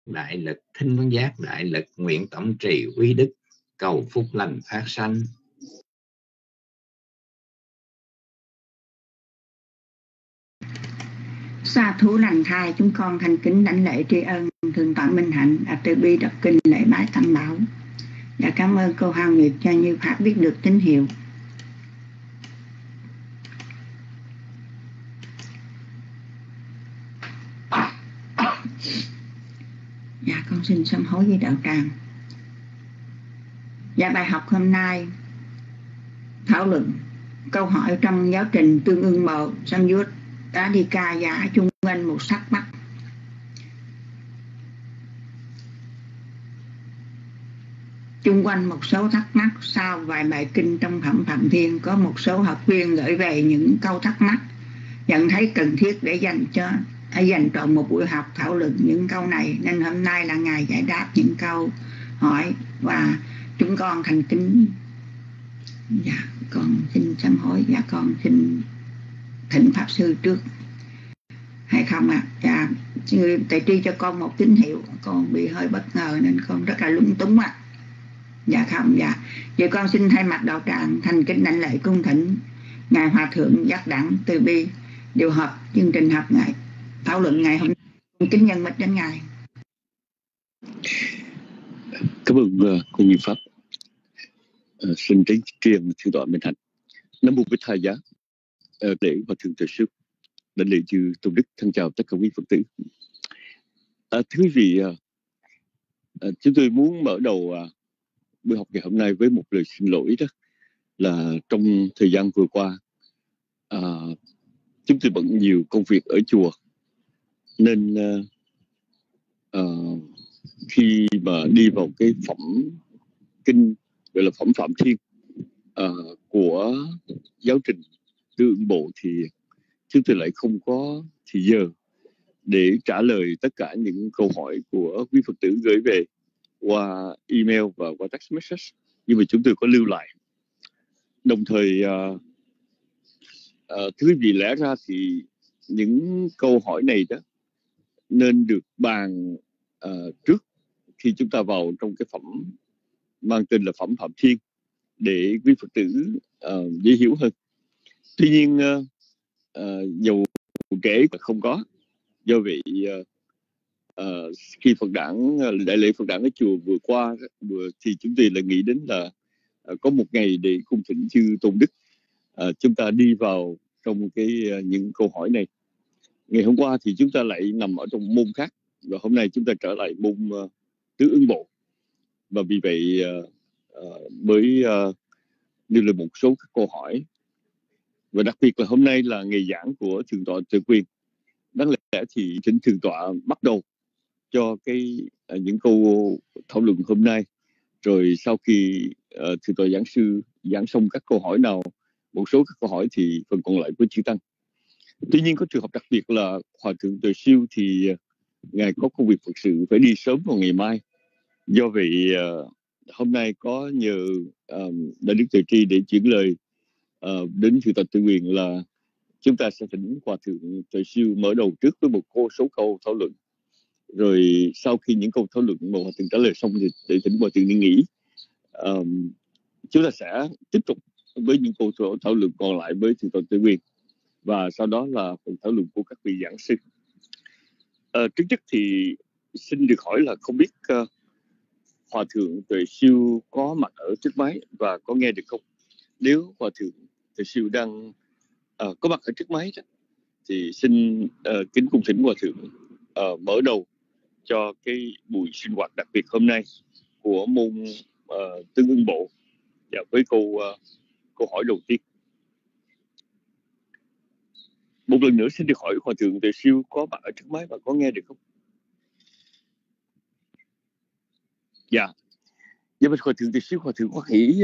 đại lực thinh văn giác, đại lực nguyện tổng trì quý đức, cầu phúc lành phát sanh. Sa thú lành thai, chúng con thành kính đảnh lễ tri ân thượng tọa Minh Hạnh đã từ bi đọc kinh lễ bái tam bảo. Và cảm ơn cô Hào Nguyệt cho Như Pháp biết được tín hiệu. Dạ con xin sám hối với đạo tràng. Dạ bài học hôm nay thảo luận câu hỏi trong giáo trình Tương Ưng Bộ Samyutta giả chung quanh một thắc mắc. Chung quanh một số thắc mắc sau vài bài kinh trong phẩm Phạm Thiên, có một số học viên gửi về những câu thắc mắc nhận thấy cần thiết để dành trọn một buổi học thảo luận những câu này, nên hôm nay là ngày giải đáp những câu hỏi và chúng con thành kính. Dạ con xin sám hối. Dạ con xin thỉnh pháp sư trước hay không ạ? Dạ người tại tri cho con một tín hiệu, con bị hơi bất ngờ nên con rất là lúng túng ạ. Dạ không. Dạ vậy con xin thay mặt đạo tràng thành kính đảnh lễ cung thỉnh ngài Hòa thượng Giác Đẳng từ bi điều hợp chương trình học ngày thảo luận ngày hôm nay. Kính nhân mít đến ngài. Cảm ơn cô Như Pháp. Xin kính truyền thượng tọa Minh Hạnh. Nam mô Bích Thầy Giá. Để Hòa thượng Tuệ Sư đảnh lễ chư tôn đức, thân chào tất cả quý Phật tử. Thưa quý vị, chúng tôi muốn mở đầu buổi học ngày hôm nay với một lời xin lỗi, đó là trong thời gian vừa qua chúng tôi bận nhiều công việc ở chùa, nên khi mà đi vào cái phẩm kinh gọi là phẩm Phạm Thiên của giáo trình Tương Ưng Bộ thì chúng tôi lại không có thì giờ để trả lời tất cả những câu hỏi của quý Phật tử gửi về qua email và qua text message, nhưng mà chúng tôi có lưu lại. Đồng thời thưa quý vị, lẽ ra thì những câu hỏi này đó nên được bàn trước khi chúng ta vào trong cái phẩm mang tên là phẩm Phạm Thiên để quý Phật tử dễ hiểu hơn. Tuy nhiên dầu trễ mà không có, do vậy khi Phật đản đại lễ Phật đản ở chùa vừa qua thì chúng tôi lại nghĩ đến là có một ngày để cung thỉnh chư tôn đức chúng ta đi vào trong những câu hỏi này. Ngày hôm qua thì chúng ta lại nằm ở trong môn khác, và hôm nay chúng ta trở lại môn Tương Ưng Bộ, và vì vậy mới đưa lên một số các câu hỏi. Và đặc biệt là hôm nay là ngày giảng của thượng tọa Tuệ Quyền. Đáng lẽ thì thỉnh thượng tọa bắt đầu cho những câu thảo luận hôm nay, rồi sau khi thượng tọa giảng sư giảng xong các câu hỏi nào, một số các câu hỏi thì phần còn lại của chư tăng. Tuy nhiên có trường hợp đặc biệt là Hòa thượng Tuệ Siêu thì ngài có công việc Phật sự phải đi sớm vào ngày mai. Do vậy hôm nay có nhờ Đại đức Tuệ Tri để chuyển lời đến thượng tọa Tuệ Quyền là chúng ta sẽ thỉnh Hòa thượng Tuệ Siêu mở đầu trước với một số câu thảo luận. Rồi sau khi những câu thảo luận mà Hòa thượng trả lời xong thì để thỉnh Hòa thượng đi nghỉ. Chúng ta sẽ tiếp tục với những câu thảo luận còn lại với thượng tọa Tuệ Quyền, và sau đó là phần thảo luận của các vị giảng sư. Trước nhất thì xin được hỏi là không biết Hòa thượng Tuệ Siêu có mặt ở trước máy và có nghe được không? Nếu Hòa thượng Tuệ Siêu đang có mặt ở trước máy thì xin kính cung thỉnh Hòa thượng mở đầu cho cái buổi sinh hoạt đặc biệt hôm nay của môn Tương Ưng Bộ, và với câu hỏi đầu tiên. Một lần nữa xin được hỏi Hòa thượng Tuệ Siêu có mặt ở trước máy và có nghe được không? Dạ. Vậy Hòa thượng Tuệ Siêu, Hòa thượng có nghĩ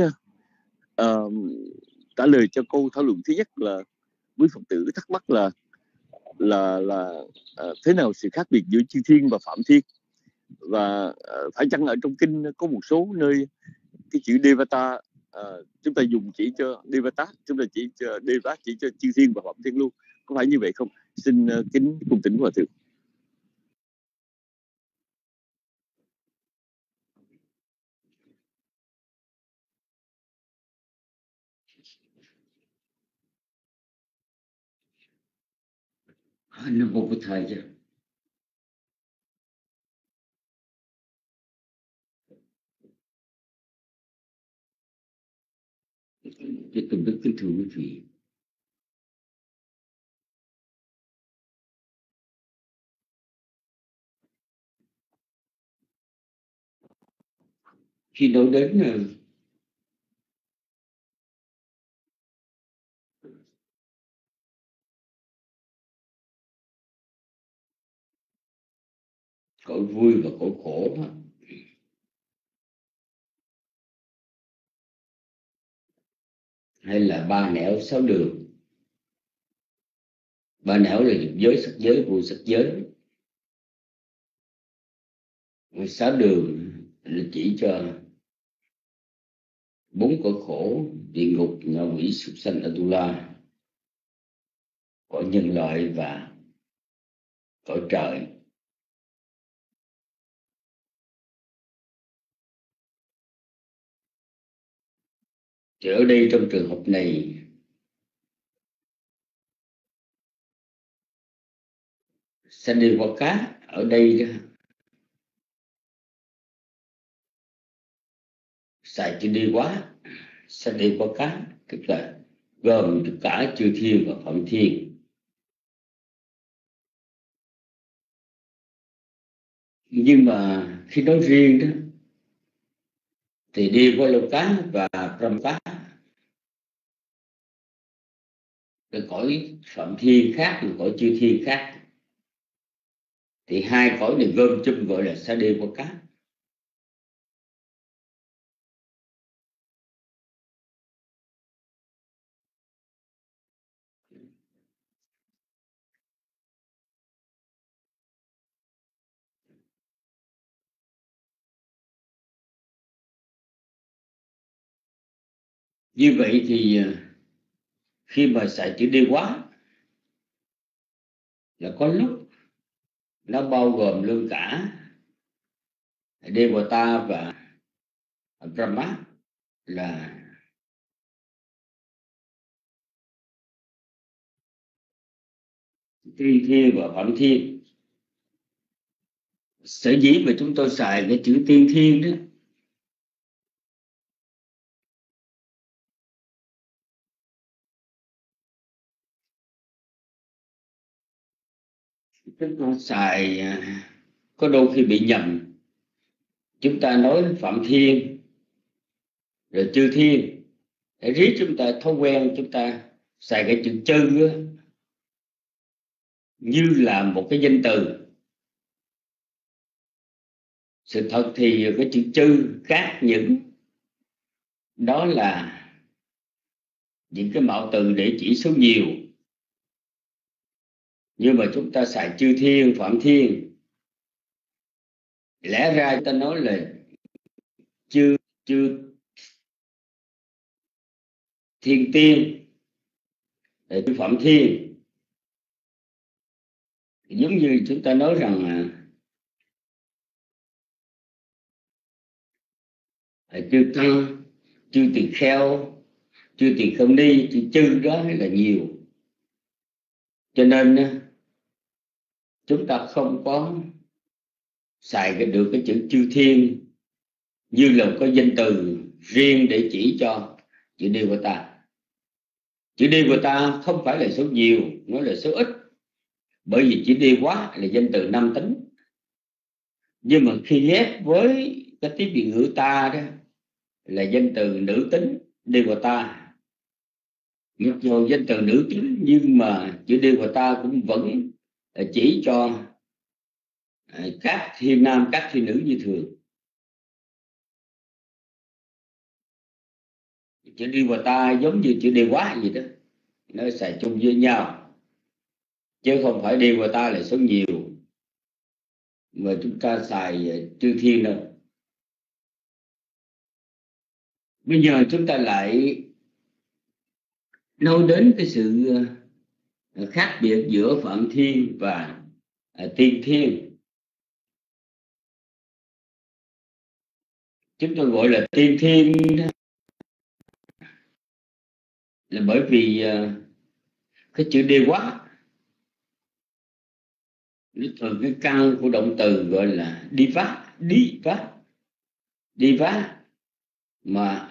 trả lời cho câu thảo luận thứ nhất là quý Phật tử thắc mắc là thế nào sự khác biệt giữa chư thiên và phạm thiên, và phải chăng ở trong kinh có một số nơi cái chữ Devata chúng ta dùng chỉ cho Devata, chúng ta chỉ cho Devata chỉ cho chư thiên và phạm thiên luôn, có phải như vậy không? Xin kính cung thỉnh Hòa thượng. Nam mô Bụt thầy chứ. Kính đức kính thưa quý vị, khi nói đến cõi vui và cõi khổ, hay là ba nẻo sáu đường. Ba nẻo là dục giới, sắc giới, vô sắc giới. Sáu đường là chỉ cho bốn cõi khổ: địa ngục, ngạ quỷ, súc sanh, Atula, cõi nhân loại và cõi trời. Thì ở đây trong trường hợp này, sanh đi qua cá ở đây đó, xài chữ đi quá, sanh đi qua cá tức là gồm tất cả chư thiên và phạm thiên. Nhưng mà khi nói riêng đó thì đi qua lô cá và Brahma cá là cõi phạm thiên khác, là cõi chư thiên khác. Thì hai cõi này gom chung gọi là sa đê qua cá. Như vậy thì khi mà xài chữ đi quá là có lúc nó bao gồm luôn cả Devata và Brahma là tiên thiên và phạm thiên. Sở dĩ mà chúng tôi xài cái chữ tiên thiên đó chúng ta xài có đôi khi bị nhầm. Chúng ta nói phạm thiên rồi chư thiên, để riết chúng ta thói quen chúng ta xài cái chữ chư như là một cái danh từ. Sự thật thì cái chữ chư khác những đó là những cái mạo từ để chỉ số nhiều. Nhưng mà chúng ta xài chư thiên, phạm thiên, lẽ ra ta nói là chư thiên tiên, chư phạm thiên. Giống như chúng ta nói rằng chư tăng, chư tỳ kheo, chư tỳ kheo ni, chư đó là nhiều. Cho nên chúng ta không có xài được cái chữ chư thiên như là có danh từ riêng để chỉ cho chữ Devata. Chữ Devata không phải là số nhiều, nó là số ít. Bởi vì chữ Deva là danh từ nam tính. Nhưng mà khi ghép với cái tiếng Việt ngữ ta đó là danh từ nữ tính Devata. Mặc dù danh từ nữ tính nhưng mà chữ Devata cũng vẫn chỉ cho các thiên nam, các thiên nữ như thường. Chữ Devata giống như chữ Deva gì đó, nó xài chung với nhau, chứ không phải Devata là số nhiều mà chúng ta xài chư thiên đâu. Bây giờ chúng ta lại nói đến cái sự khác biệt giữa phạm thiên và tiên thiên. Chúng tôi gọi là tiên thiên là bởi vì cái chữ Dewa nó từ cái căn của động từ gọi là đi vá mà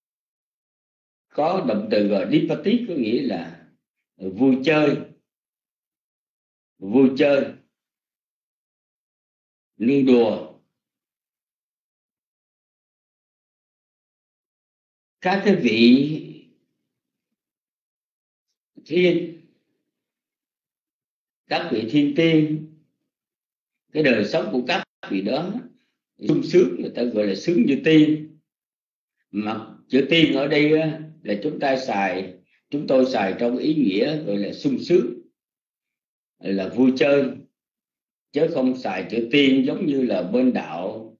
có động từ gọi dipati, có nghĩa là vui chơi, nương đùa. Các cái vị thiên, các vị thiên tiên, cái đời sống của các vị đó sung sướng, người ta gọi là sướng như tiên. Mà chữ tiên ở đây là chúng tôi xài trong ý nghĩa gọi là sung sướng, là vui chơi, chứ không xài chữ tiên giống như là bên đạo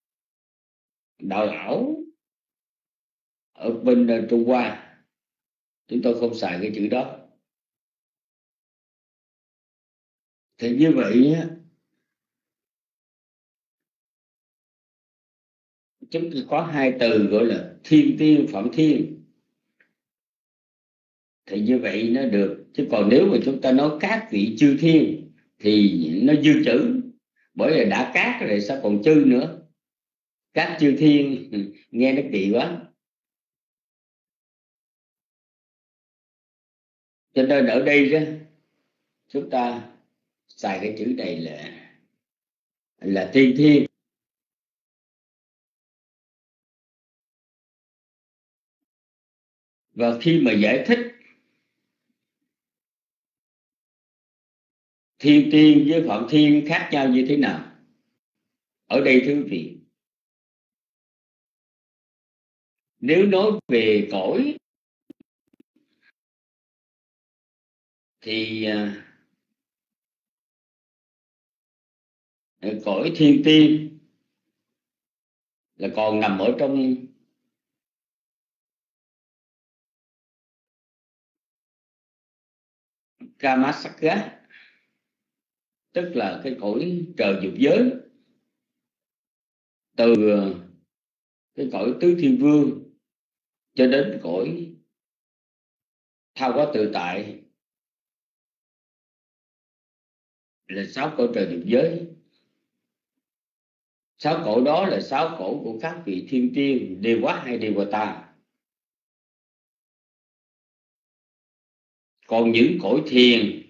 lão ở bên Trung Hoa. Chúng tôi không xài cái chữ đó. Thì như vậy chúng tôi có hai từ gọi là thiên tiên, phạm thiên. Thì như vậy nó được. Chứ còn nếu mà chúng ta nói các vị chư thiên thì nó dư chữ, bởi vì đã cát rồi sao còn chư nữa. Các chư thiên nghe nó kỳ quá. Cho nên ở đây đó chúng ta xài cái chữ này là thiên thiên. Và khi mà giải thích thiên tiên với phạm thiên khác nhau như thế nào, ở đây thưa quý vị, nếu nói về cõi thì cõi thiên tiên là còn nằm ở trong Kamasaka, tức là cái cõi trời dục giới, từ cái cõi tứ thiên vương cho đến cõi thao hóa tự tại là 6 cõi trời dục giới. 6 cõi đó là 6 cõi của các vị thiên tiên Dewa hay Devata. Còn những cõi thiền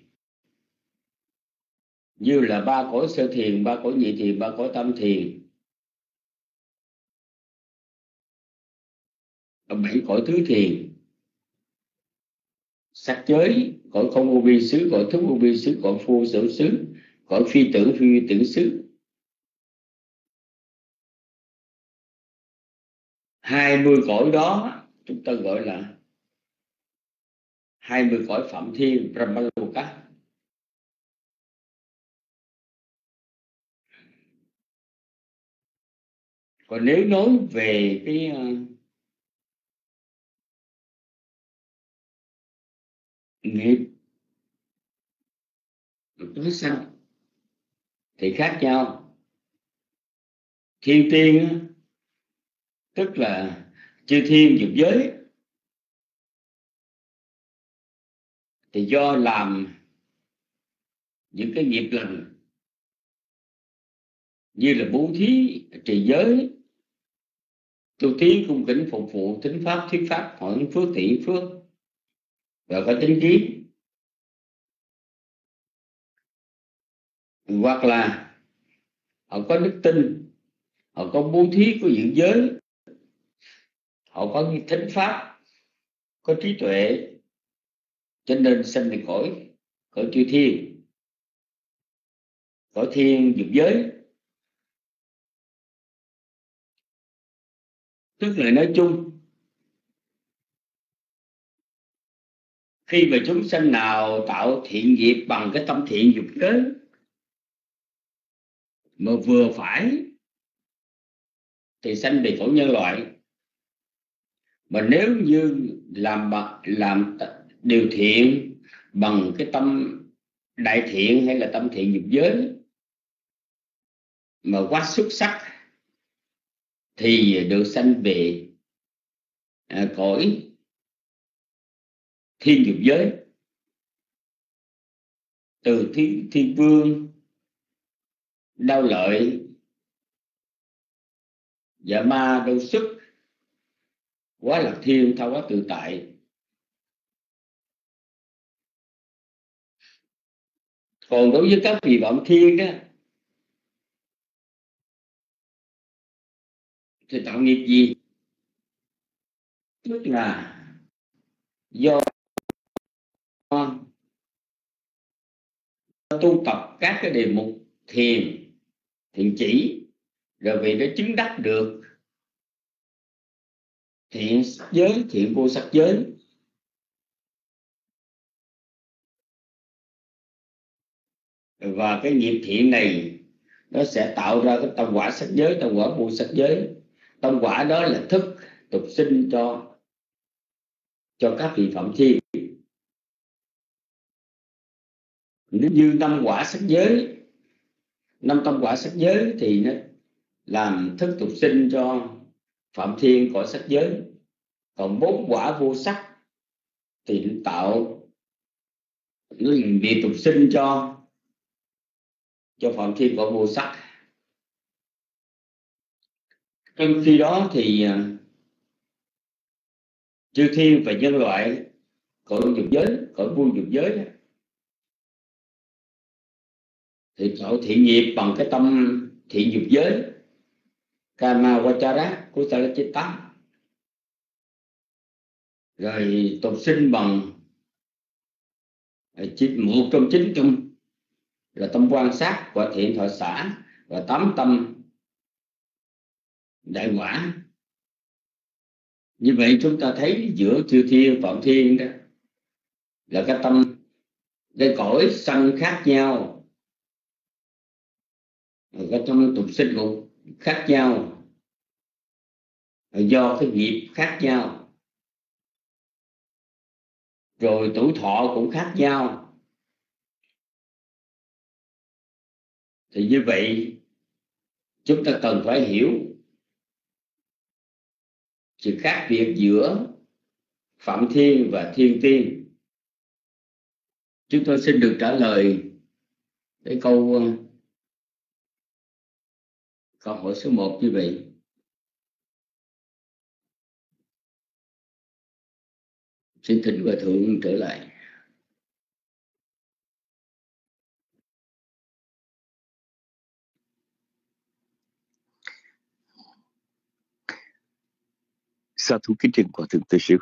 như là 3 cõi sơ thiền, 3 cõi nhị thiền, 3 cõi tam thiền, 7 cõi tứ thiền, sắc giới, cõi không vô vi xứ, cõi thức vô vi xứ, cõi vô sở xứ, cõi phi tưởng xứ. 20 cõi đó chúng ta gọi là 20 cõi phạm thiên, Brahmaloka. Còn nếu nói về cái nghiệp tái sanh thì khác nhau. Thiên tiên tức là chư thiên dục giới, thì do làm những cái nghiệp lành như là bố thí, trì giới, tu tiến, cung kính, phục vụ, thính pháp, thuyết pháp, hỏi phước, thị phước, và có tính trí, hoặc là họ có đức tin, họ có bố thí, có giữ giới, họ có thính pháp, có trí tuệ, cho nên sanh về cõi chư thiên, cõi thiên dục giới. Tức là nói chung, khi mà chúng sanh nào tạo thiện nghiệp bằng cái tâm thiện dục giới mà vừa phải thì sanh về cõi nhân loại. Mà nếu như làm điều thiện bằng cái tâm đại thiện hay là tâm thiện dục giới mà quá xuất sắc thì được sanh về cõi thiên dục giới, từ thiên vương đau lợi và ma đau xuất, quá lạc thiên thao quá tự tại. Còn đối với các vị vọng thiên đó thì tạo nghiệp gì? Tức là do tu tập các cái đề mục thiền, thiện chỉ, rồi vì nó chứng đắc được thiện sắc giới, thiện vô sắc giới, và cái nghiệp thiện này nó sẽ tạo ra cái tâm quả sắc giới, tâm quả vô sắc giới. Tâm quả đó là thức tục sinh cho các vị phạm thiên. Nếu như năm quả sắc giới, năm tâm quả sắc giới thì nó làm thức tục sinh cho phạm thiên cõi sắc giới. Còn 4 quả vô sắc thì nó tạo, nó bị tục sinh cho phạm thiên cõi vô sắc. Trong khi đó thì chư thiên và nhân loại cõi dục giới, cõi vô dục giới thì tạo thiện nghiệp bằng cái tâm thiện dục giới, Kama Vachara Kusala, rồi tục sinh bằng một trong 9 tâm là tâm quan sát, quả thiện thọ xã, và 8 tâm đại quả. Như vậy chúng ta thấy giữa chư thiên phạm thiên đó là cái tâm, cái cõi sanh khác nhau, cái tâm tục sinh cũng khác nhau, do cái nghiệp khác nhau, rồi tuổi thọ cũng khác nhau. Thì như vậy chúng ta cần phải hiểu sự khác biệt giữa phạm thiên và thiên tiên. Chúng tôi xin được trả lời cái câu hỏi số 1 như vậy. Xin thỉnh Hòa Thượng trở lại. Sa thú kính trình Hòa Thượng Từ Sư.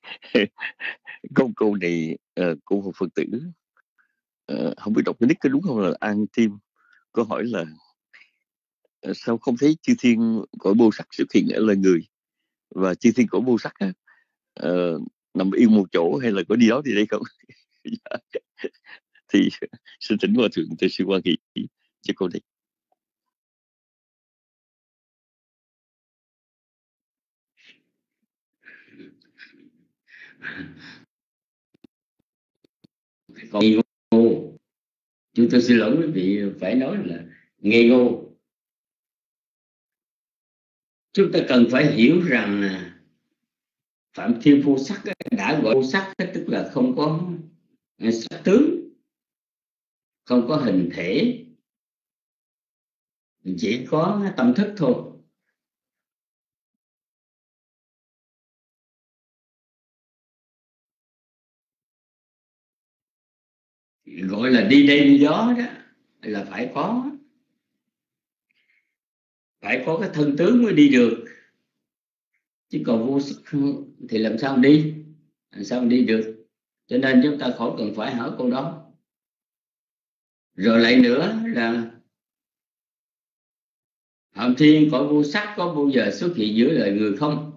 Câu này của một Phật tử không biết đọc cái nick có đúng không, là An Tim. Câu hỏi là sao không thấy chư thiên cõi vô sắc xuất hiện ở loài người, và chư thiên cõi vô sắc nằm yên một chỗ, hay là có đi đó thì đây không? Thì xin thỉnh Hòa Thượng Từ Sư quan hệ cho câu này. Còn nghi ngô, chúng tôi xin lỗi quý vị, phải nói là ngây ngô. Chúng ta cần phải hiểu rằng phạm thiên vô sắc đã gọi vô sắc, tức là không có sắc tướng, không có hình thể, chỉ có tâm thức thôi. Gọi là đi đây đi đó đó là phải có cái thân tướng mới đi được, chứ còn vô sắc thì làm sao đi, được. Cho nên chúng ta khỏi cần phải hỏi câu đó. Rồi lại nữa là phạm thiên cõi vô sắc có bao giờ xuất hiện giữa loài người không?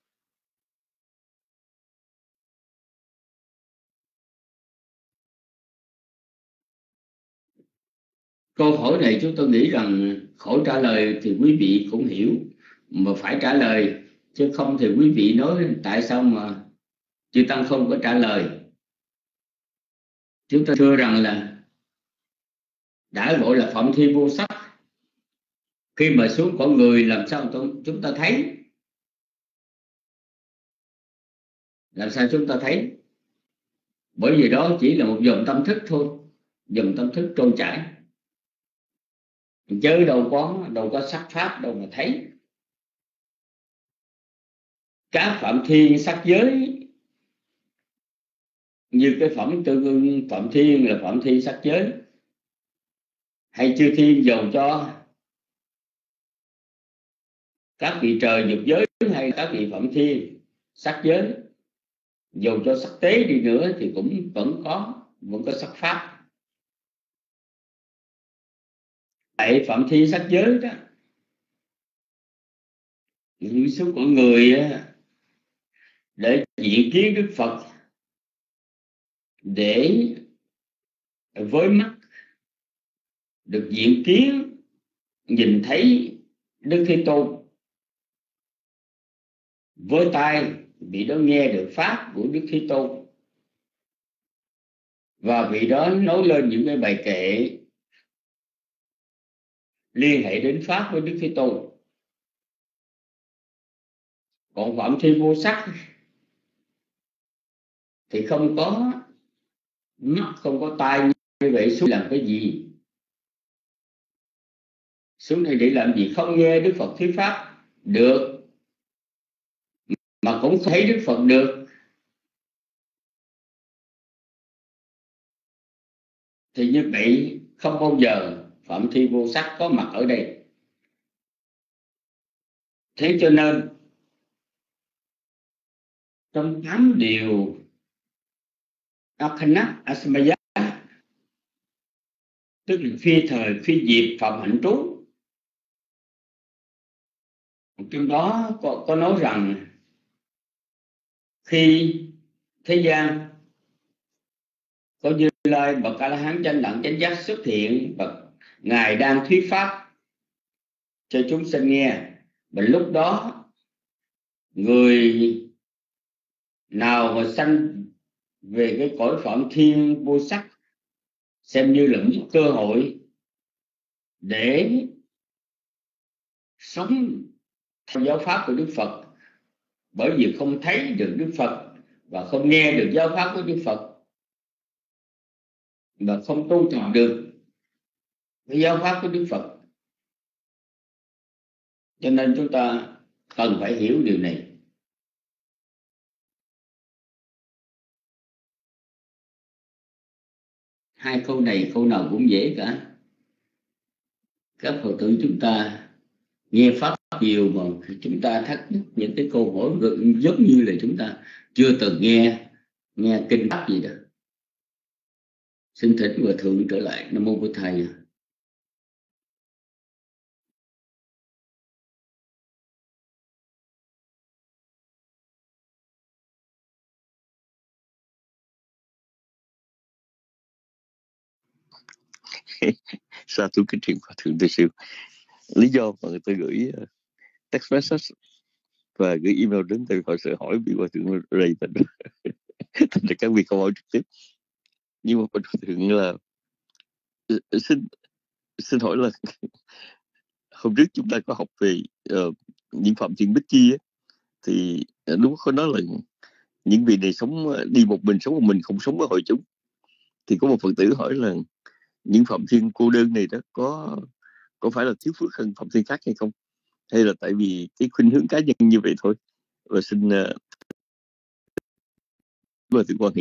Câu hỏi này chúng tôi nghĩ rằng khỏi trả lời thì quý vị cũng hiểu, mà phải trả lời, chứ không thì quý vị nói tại sao mà chư Tăng không có trả lời. Chúng ta thưa rằng là đã gọi là phạm thiên vô sắc, khi mà xuống con người làm sao chúng ta thấy? Làm sao chúng ta thấy? Bởi vì đó chỉ là một dòng tâm thức thôi, dòng tâm thức trôi chảy. chứ đâu có sắc pháp đâu mà thấy. Các phạm thiên sắc giới, như cái phẩm tương ưng phạm thiên là phạm thiên sắc giới, hay chư thiên dầu cho các vị trời dục giới hay các vị phạm thiên sắc giới, dầu cho sắc tế đi nữa thì cũng vẫn có sắc pháp. Tại phạm thiên sắc giới đó, những số của người để diện kiến Đức Phật, để với mắt được diện kiến nhìn thấy Đức Thế Tôn, với tai vị đó nghe được pháp của Đức Thế Tôn, và vị đó nói lên những cái bài kệ liên hệ đến pháp với Đức Thế Tôn. Còn phạm thiên vô sắc thì không có mắt, không có tai, như vậy xuống làm cái gì? Xuống đây để làm gì? Không nghe Đức Phật thuyết pháp được, mà cũng không thấy Đức Phật được, thì như vậy không bao giờ phạm thiên vô sắc có mặt ở đây. Thế cho nên trong 8 điều Akhanat Asmaya, tức là phi thời phi diệp phạm hạnh trú, trong đó có nói rằng khi thế gian có Như Lai bậc A La Hán chánh đẳng chánh giác xuất hiện, và ngài đang thuyết pháp cho chúng sinh nghe, và lúc đó người nào mà sanh về cái cõi phạm thiên vô sắc xem như là một cơ hội để sống theo giáo pháp của Đức Phật, bởi vì không thấy được Đức Phật và không nghe được giáo pháp của Đức Phật, và không tu tập được cái giáo pháp của Đức Phật. Cho nên chúng ta cần phải hiểu điều này. Hai câu này câu nào cũng dễ cả. Các Phật tử chúng ta nghe pháp nhiều mà chúng ta thắc mắc những cái câu hỏi giống như là chúng ta chưa từng nghe kinh pháp gì đó. Xin thỉnh Hòa Thượng trở lại. Nam mô Bổn Thầy. Sa thú kính truyền Hòa Thượng Từ Siêu. Lý do mà người ta gửi text message và gửi email đến từ họ sợ hỏi bị Hòa Thượng rầy tình. Thành ra các vị không hỏi trực tiếp. Nhưng mà Hòa Thượng là xin hỏi là hôm trước chúng ta có học về những phạm thiên bích chi ấy, thì đúng có nói là những vị này sống đi một mình, sống một mình, không sống với hội chúng. Thì có một Phật tử hỏi là những phạm thiên cô đơn này đó có phải là thiếu phước hơn phạm thiên khác hay không, hay là tại vì cái khuynh hướng cá nhân như vậy thôi? Và xin Hòa Thượng quan hệ.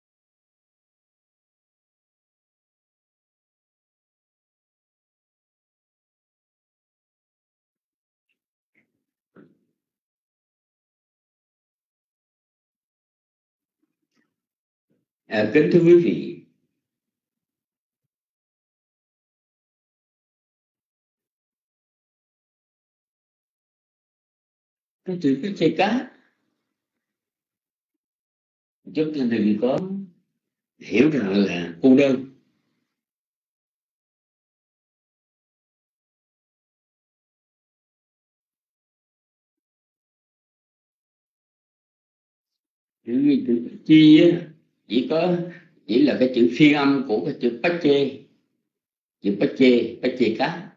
Kính thưa quý vị, cái chữ cái chê cá chúng ta đừng có hiểu rằng là cô đơn. Chữ chi á, chỉ là cái chữ phiên âm của cái chữ bách chê. Chữ bách chê cá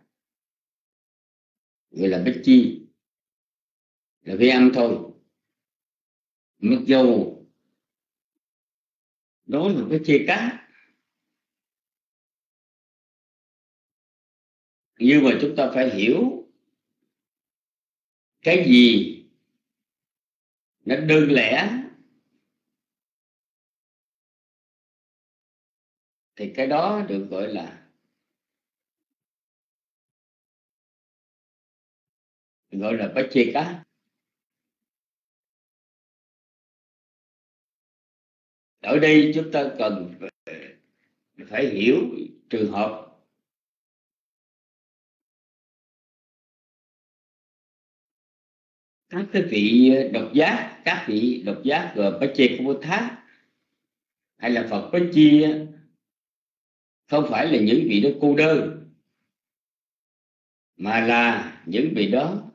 gọi là bách chi, là phiên âm thôi. Mặc dù đó là cái chê cá, Nhưng mà chúng ta phải hiểu cái gì nó đơn lẻ thì cái đó được gọi là Pacceka. Ở đây chúng ta cần phải hiểu trường hợp các cái vị độc giác, các vị độc giác gọi Pacceka hay là Phật Pacchi không phải là những vị đó cô đơn, mà là những vị đó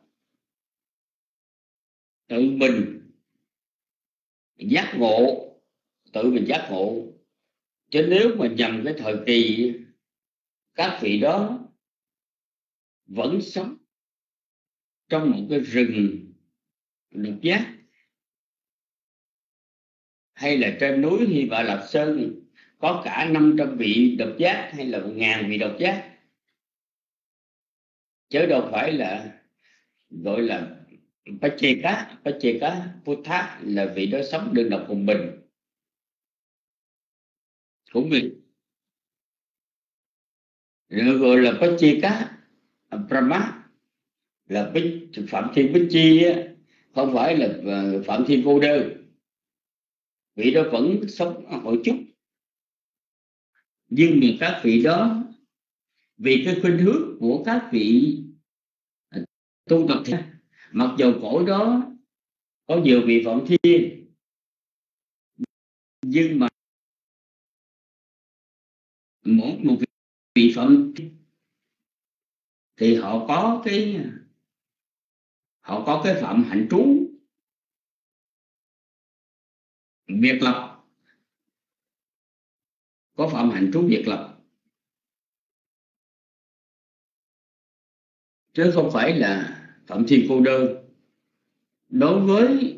tự mình giác ngộ, tự mình giác ngộ. Chứ nếu mà nhằm cái thời kỳ các vị đó vẫn sống trong một cái rừng độc giác, hay là trên núi Hy Vọng Lạc Sơn có cả 500 vị độc giác hay là 1000 vị độc giác, chứ đâu phải là gọi là Pacceka Phutta là vị đó sống đơn độc một mình của mình. Rồi gọi là Pacceka Brahma là Phạm Thiên Bích Chi, không phải là Phạm Thiên cô đơn, vị đó vẫn sống hội chút. Nhưng mà các vị đó vì cái khuynh hướng của các vị tu tập thiền, mặc dù cõi đó có nhiều vị Phạm Thiên, nhưng mà mỗi một vị Phạm Thiên thì họ có cái phạm hạnh trú biệt lập, có phạm hạnh trú biệt lập, chứ không phải là Phạm Thiên cô đơn. Đối với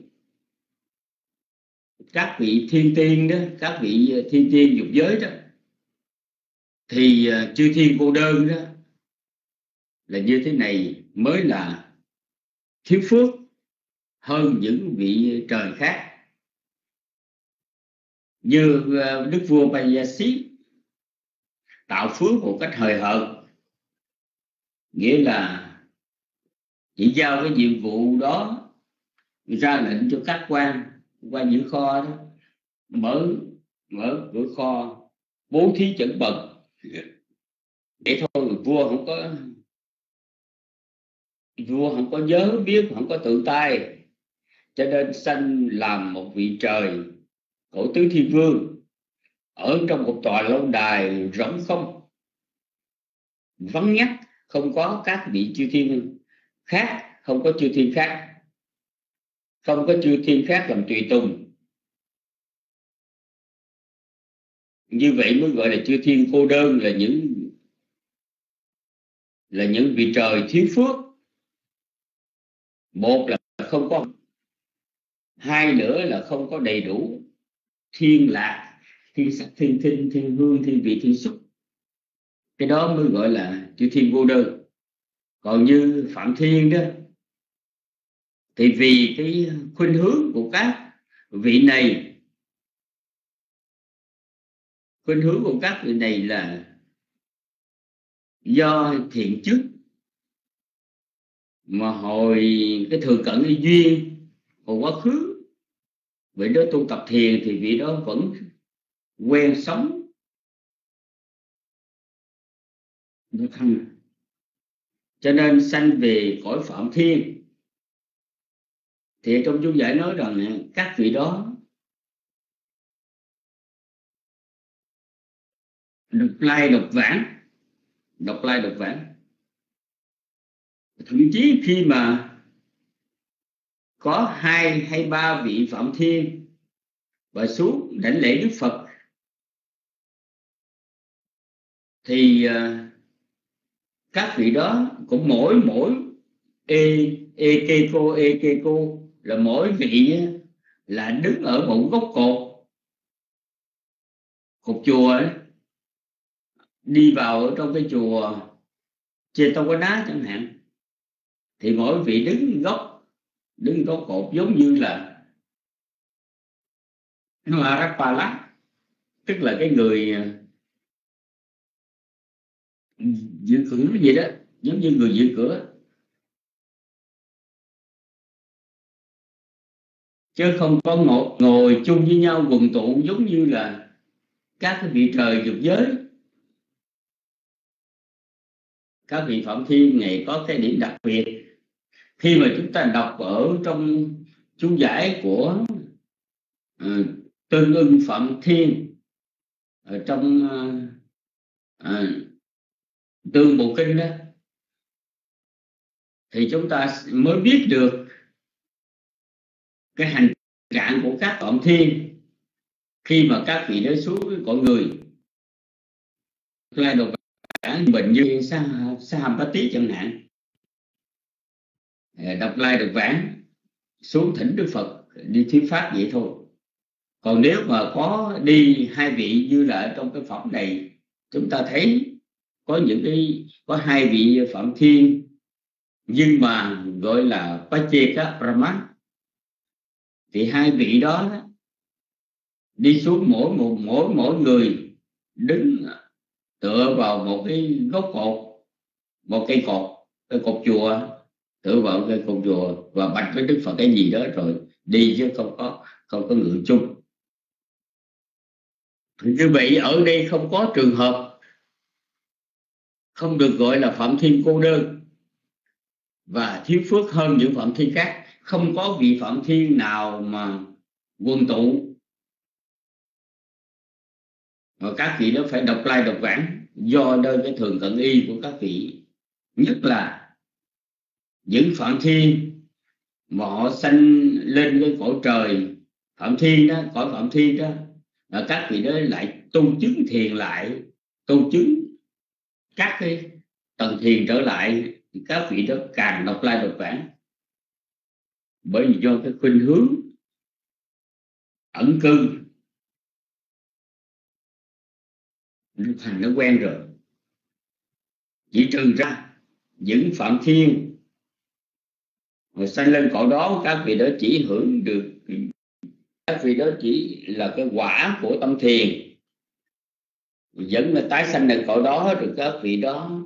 các vị thiên tiên đó, các vị thiên tiên dục giới đó, thì chư thiên cô đơn đó là như thế này mới là thiếu phước hơn những vị trời khác. Như đức vua Bayasi tạo phước một cách hời hợt, nghĩa là chỉ giao cái nhiệm vụ đó, ra lệnh cho các quan qua những kho đó, mở cửa kho, bố thí chẩn bần, để thôi vua không có nhớ biết, không có tự tay, cho nên sanh làm một vị trời cổ tứ thiên vương ở trong một tòa lâu đài rỗng không, vắng nhắc, không có các vị chư thiên khác, không có chư thiên khác, không có chư thiên khác làm tùy tùng. Như vậy mới gọi là chư thiên cô đơn, là những vị trời thiếu phước. Một là không có, hai nữa là không có đầy đủ thiên lạc, thiên sắc, thiên thinh, thiên hương, thiên vị, thiên xúc. Cái đó mới gọi là chư thiên cô đơn. Còn như Phạm Thiên đó thì vì cái khuynh hướng của các vị này, khuynh hướng của các vị này là do thiện chức, mà hồi cái thường cận y duyên, hồi quá khứ vị đó tu tập thiền thì vị đó vẫn quen sống được thân, cho nên sanh về cõi Phạm Thiên. Thì trong chú giải nói rằng các vị đó độc lai độc vãng, độc lai độc vãng. Thậm chí khi mà có 2 hay 3 vị Phạm Thiên và xuống đảnh lễ Đức Phật thì các vị đó cũng mỗi ekeko là mỗi vị là đứng ở một góc cột chùa ấy, đi vào trong cái chùa Chetavana chẳng hạn, thì mỗi vị đứng gốc cột giống như là Marapala, tức là cái người giữ cửa gì đó, giống như người giữ cửa, chứ không có ngồi chung với nhau quần tụ giống như là các cái vị trời dục giới. Các vị Phạm Thiên này có cái điểm đặc biệt, khi mà chúng ta đọc ở trong chú giải của Tương Ưng Phạm Thiên ở trong Tương Bộ Kinh đó, thì chúng ta mới biết được cái hành trạng của các Phạm Thiên khi mà các vị đó xuống với cõi người. Lai độc bản bệnh như Sahampati chẳng hạn, đọc lai độc bản xuống thỉnh Đức Phật đi thuyết pháp vậy thôi. Còn nếu mà có đi hai vị như là trong cái phẩm này, chúng ta thấy có hai vị Phạm Thiên, nhưng mà gọi là Pacheka Brahma, thì hai vị đó đi xuống mỗi người đứng tựa vào một cái gốc cột, một cây cột chùa, tựa vào cây cột chùa và bạch với Đức Phật cái gì đó rồi đi, chứ không có ngự chung. Như vậy ở đây không có trường hợp không được gọi là Phạm Thiên cô đơn và thiếu phước hơn những Phạm Thiên khác. Không có vị Phạm Thiên nào mà quần tụ, và các vị đó phải đọc lai đọc vãng do nơi cái thường cận y của các vị. Nhất là những Phạm Thiên mà họ sanh lên cái cõi trời Phạm Thiên đó, cõi Phạm Thiên đó, và các vị đó lại tu chứng thiền lại, tu chứng các cái tầng thiền trở lại, thì các vị đó càng đọc lai đọc vãng. Bởi vì do cái khuynh hướng ẩn cư thành nó quen rồi. Chỉ trừ ra những Phạm Thiên mà sanh lên cõi đó, các vị đó chỉ hưởng được, các vị đó chỉ là cái quả của tâm thiền, vẫn là tái sanh lên cõi đó, rồi các vị đó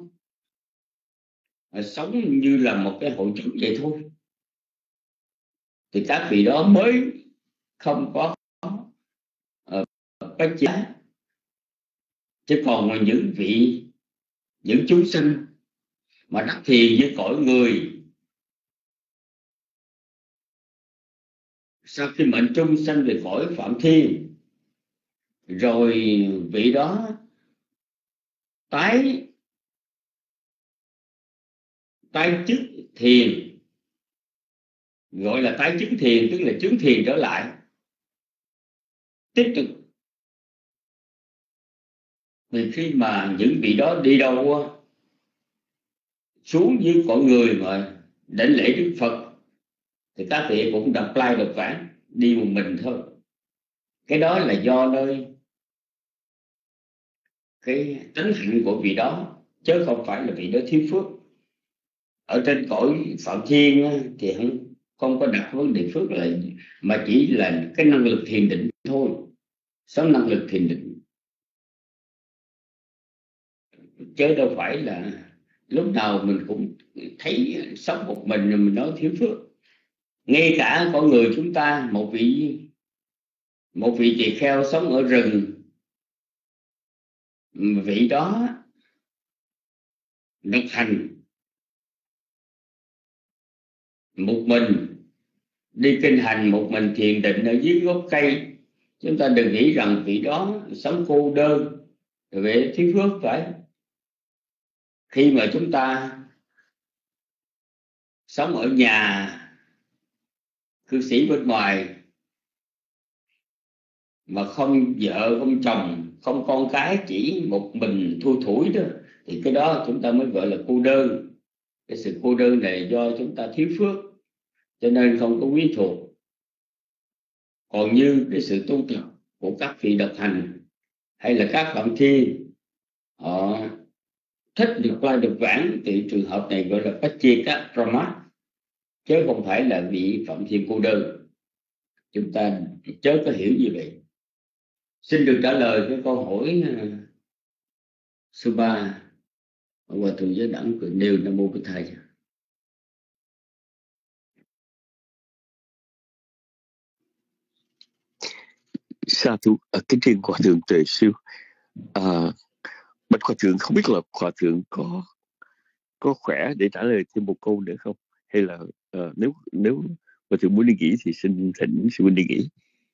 sống như là một cái hội chúng vậy thôi, thì các vị đó mới không có bách giá. Chứ còn mà những chúng sinh mà đắc thiền với cõi người, sau khi mệnh chung sanh về cõi Phạm Thiên, rồi vị đó tái chức thiền, gọi là tái chứng thiền, tức là chứng thiền trở lại tiếp tục. Vì khi mà những vị đó đi đâu xuống dưới cõi người mà đảnh lễ Đức Phật, thì các vị cũng đọc lai đọc vãng đi một mình thôi. Cái đó là do nơi cái tánh hạnh của vị đó, chứ không phải là vị đó thiếu phước. Ở trên cõi Phạm Thiên thì không có đặt vấn đề phước lại, mà chỉ là cái năng lực thiền định thôi, sống năng lực thiền định, chứ đâu phải là lúc nào mình cũng thấy sống một mình nói thiếu phước. Ngay cả con người chúng ta, một vị tỳ kheo sống ở rừng, vị đó độc hành một mình, đi kinh hành một mình thiền định ở dưới gốc cây, chúng ta đừng nghĩ rằng vị đó sống cô đơn về thiếu phước. Phải, khi mà chúng ta sống ở nhà cư sĩ bên ngoài mà không vợ không chồng không con cái, chỉ một mình thui thủi đó, thì cái đó chúng ta mới gọi là cô đơn. Cái sự cô đơn này do chúng ta thiếu phước, cho nên không có quyến thuộc. Còn như cái sự tu tập của các vị độc hành hay là các Phạm Thiên, họ thích được lai được vãng thì trường hợp này gọi là Pacheka Pramat, chứ không phải là vị Phạm Thiên cô đơn. Chúng ta chớ có hiểu như vậy. Xin được trả lời cái câu hỏi số 3 Hòa thượng Giới Đẳng nêu Nam Mô Bổn Thầy. Sa thú cái trên hòa thượng Tuệ Siêu. Bạch hòa thượng không biết là hòa thượng có khỏe để trả lời thêm một câu nữa không, hay là nếu hòa thượng muốn đi nghỉ thì xin thỉnh sư huynh đi nghỉ.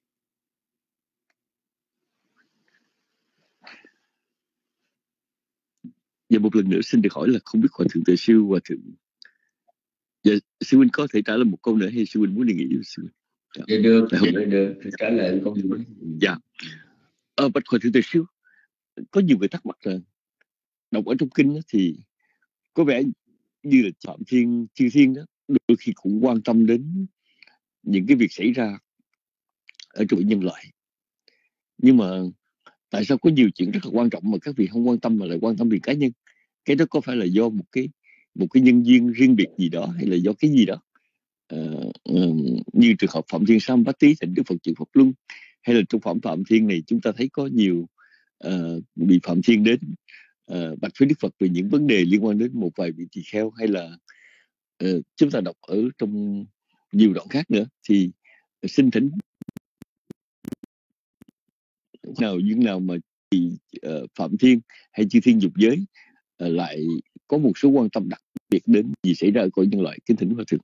Và một lần nữa xin được hỏi là không biết hòa thượng Tuệ Siêu, hòa thượng sư huynh có thể trả lời một câu nữa hay sư huynh muốn đi nghỉ? Sư huynh. Dạ được trả lời câu nữa. Dạ. Bạch hòa thượng Tuệ Siêu, có nhiều người thắc mắc là đọc ở trong kinh thì có vẻ như là Phạm Thiên Chư Thiên đó đôi khi cũng quan tâm đến những cái việc xảy ra ở trong nhân loại, nhưng mà tại sao có nhiều chuyện rất là quan trọng mà các vị không quan tâm mà lại quan tâm vì cá nhân? Cái đó có phải là do một cái nhân duyên riêng biệt gì đó, hay là do cái gì đó? Như trường hợp Phạm Thiên Sampati thỉnh Đức Phật Trừ Phật Luân, hay là trong Phạm Thiên này chúng ta thấy có nhiều bị Phạm Thiên đến bạch với Đức Phật về những vấn đề liên quan đến một vài vị tỳ kheo, hay là chúng ta đọc ở trong nhiều đoạn khác nữa, thì xin thỉnh duyên nào mà Phạm Thiên hay Chư Thiên dục giới lại có một số quan tâm đặc biệt đến gì xảy ra ở cõi nhân loại? Kính thỉnh hòa thượng.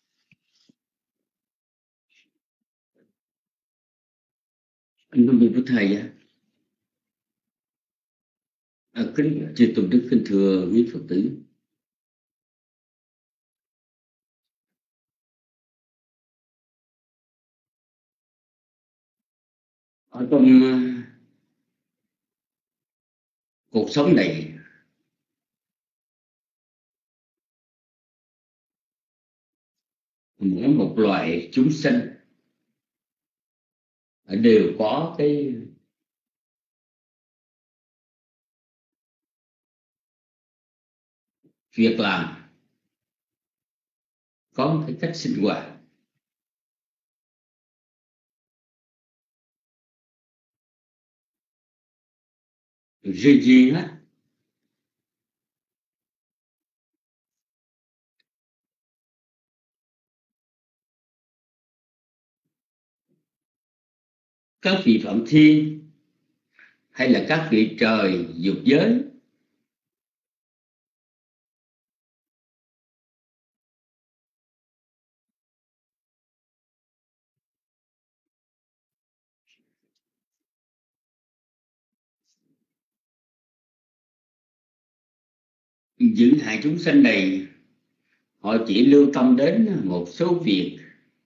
Nam Mô Bổn Thầy. Kính chư tôn đức, kính thưa quý Phật tử. Ở trong cuộc sống này, mỗi một loài chúng sinh đều có cái việc làm, có một cái cách sinh hoạt riêng hết. Các vị Phạm Thiên hay là các vị trời dục giới những hại chúng sinh này, họ chỉ lưu tâm đến một số việc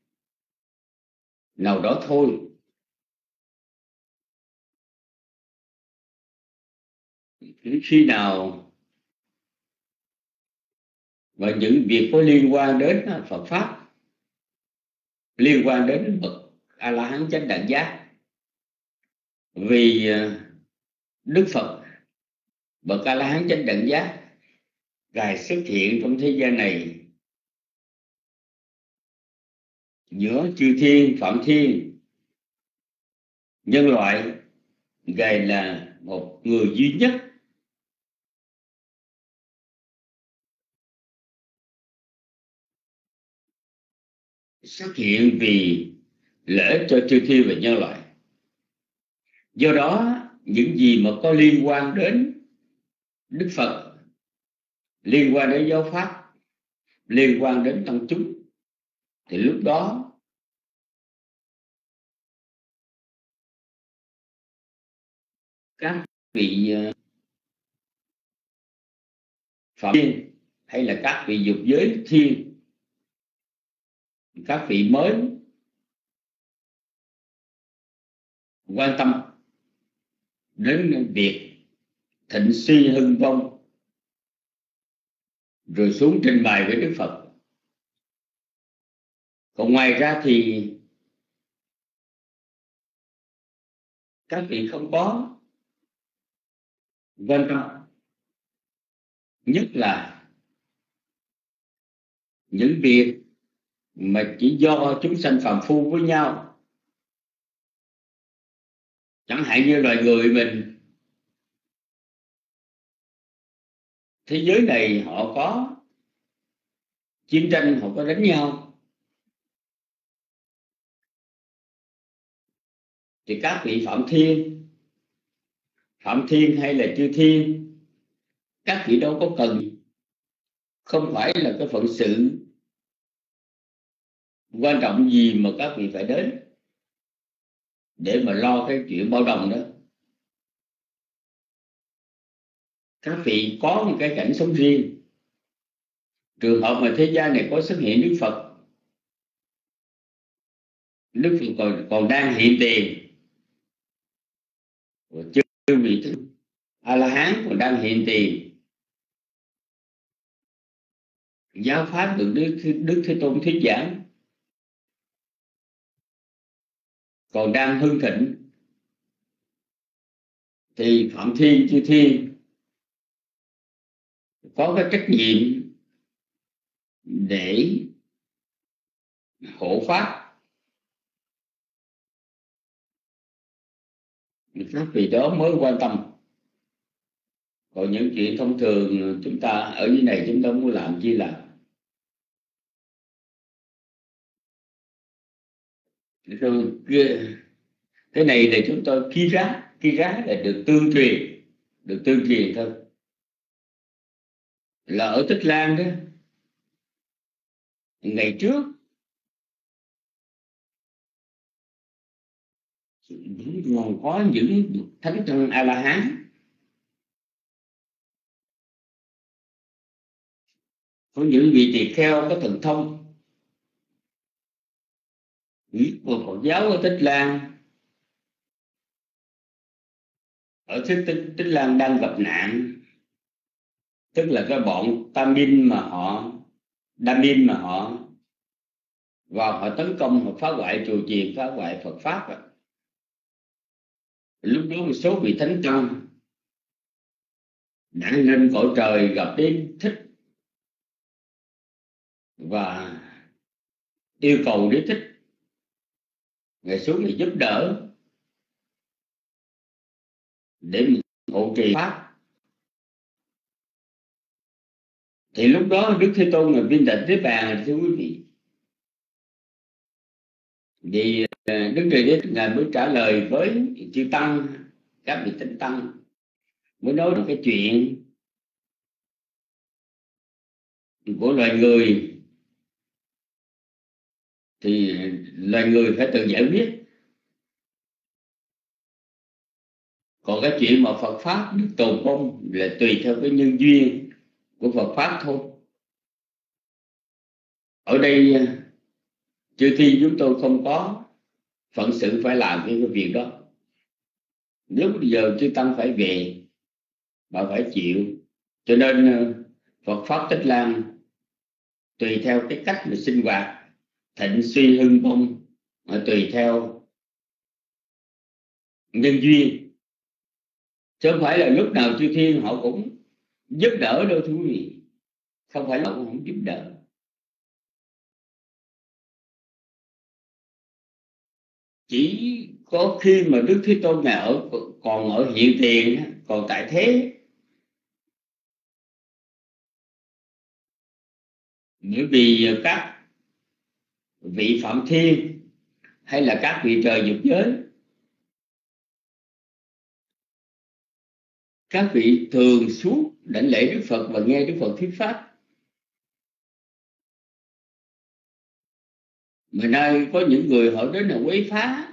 nào đó thôi. Khi nào và những việc có liên quan đến Phật pháp, liên quan đến bậc A La Hán chánh đẳng giác, vì Đức Phật bậc A La Hán chánh đẳng giác Ngài xuất hiện trong thế gian này giữa chư thiên Phạm Thiên nhân loại, Ngài là một người duy nhất xuất hiện vì lợi ích cho chư thiên và nhân loại. Do đó những gì mà có liên quan đến Đức Phật, liên quan đến giáo pháp, liên quan đến tăng chúng, thì lúc đó các vị Phạm Thiên hay là các vị dục giới thiên, các vị mới quan tâm đến việc thịnh suy hưng vong, rồi xuống trình bày với Đức Phật. Còn ngoài ra thì các vị không có quan tâm nhất là những việc mà chỉ do chúng sanh phàm phu với nhau, chẳng hạn như loài người mình, thế giới này họ có chiến tranh, họ có đánh nhau, thì các vị Phạm Thiên hay là Chư Thiên, các vị đâu có cần, không phải là cái phận sự quan trọng gì mà các vị phải đến để mà lo cái chuyện bao đồng đó. Các vị có một cái cảnh sống riêng. Trường hợp mà thế gian này có xuất hiện Đức Phật còn đang hiện tiền, chư vị A La Hán còn đang hiện tiền, giáo pháp được Đức Thế Tôn thuyết giảng còn đang hưng thịnh, thì Phạm Thiên, Chư Thiên có cái trách nhiệm để hộ pháp. Các vị đó mới quan tâm. Còn những chuyện thông thường chúng ta ở dưới này chúng ta muốn làm chi làm. Rồi cái này để chúng tôi ký rá là được tương truyền thôi. Là ở Tích Lan đó, ngày trước còn có những thánh tăng A La Hán, có những vị tỳ kheo có thần thông. Một Phật giáo ở Tích Lan, ở Tích Lan đang gặp nạn, tức là cái bọn Đa Minh mà họ vào họ tấn công, họ phá hoại chùa chiền, phá hoại Phật pháp. Lúc đó một số vị thánh tăng đã lên cõi trời gặp đến Thích và yêu cầu Đế Thích ngài xuống để giúp đỡ để hộ trì pháp. Thì lúc đó Đức Thế Tôn là viên tịch Niết Bàn, thưa quý vị. Vì Đức Trời Đế ngài mới trả lời với chư tăng, các vị thánh tăng, mới nói được cái chuyện của loài người thì loài người phải tự giải quyết. Còn cái chuyện mà Phật pháp được tồn vong là tùy theo cái nhân duyên của Phật pháp thôi. Ở đây chư thiên chúng tôi không có phận sự phải làm cái việc đó. Nếu bây giờ chư tăng phải về, bà phải chịu. Cho nên Phật pháp Tích Lan tùy theo cái cách mà sinh hoạt, thịnh suy hưng vong, tùy theo nhân duyên, chứ không phải là lúc nào chư thiên họ cũng giúp đỡ đâu thưa quý vị. Không phải là họ không giúp đỡ. Chỉ có khi mà Đức Thế Tôn ngài còn ở hiện tiền, còn tại thế, bởi vì các vị Phạm Thiên hay là các vị trời dục giới, các vị thường suốt đảnh lễ Đức Phật và nghe Đức Phật thuyết pháp. Mà nay có những người họ đến là quấy phá,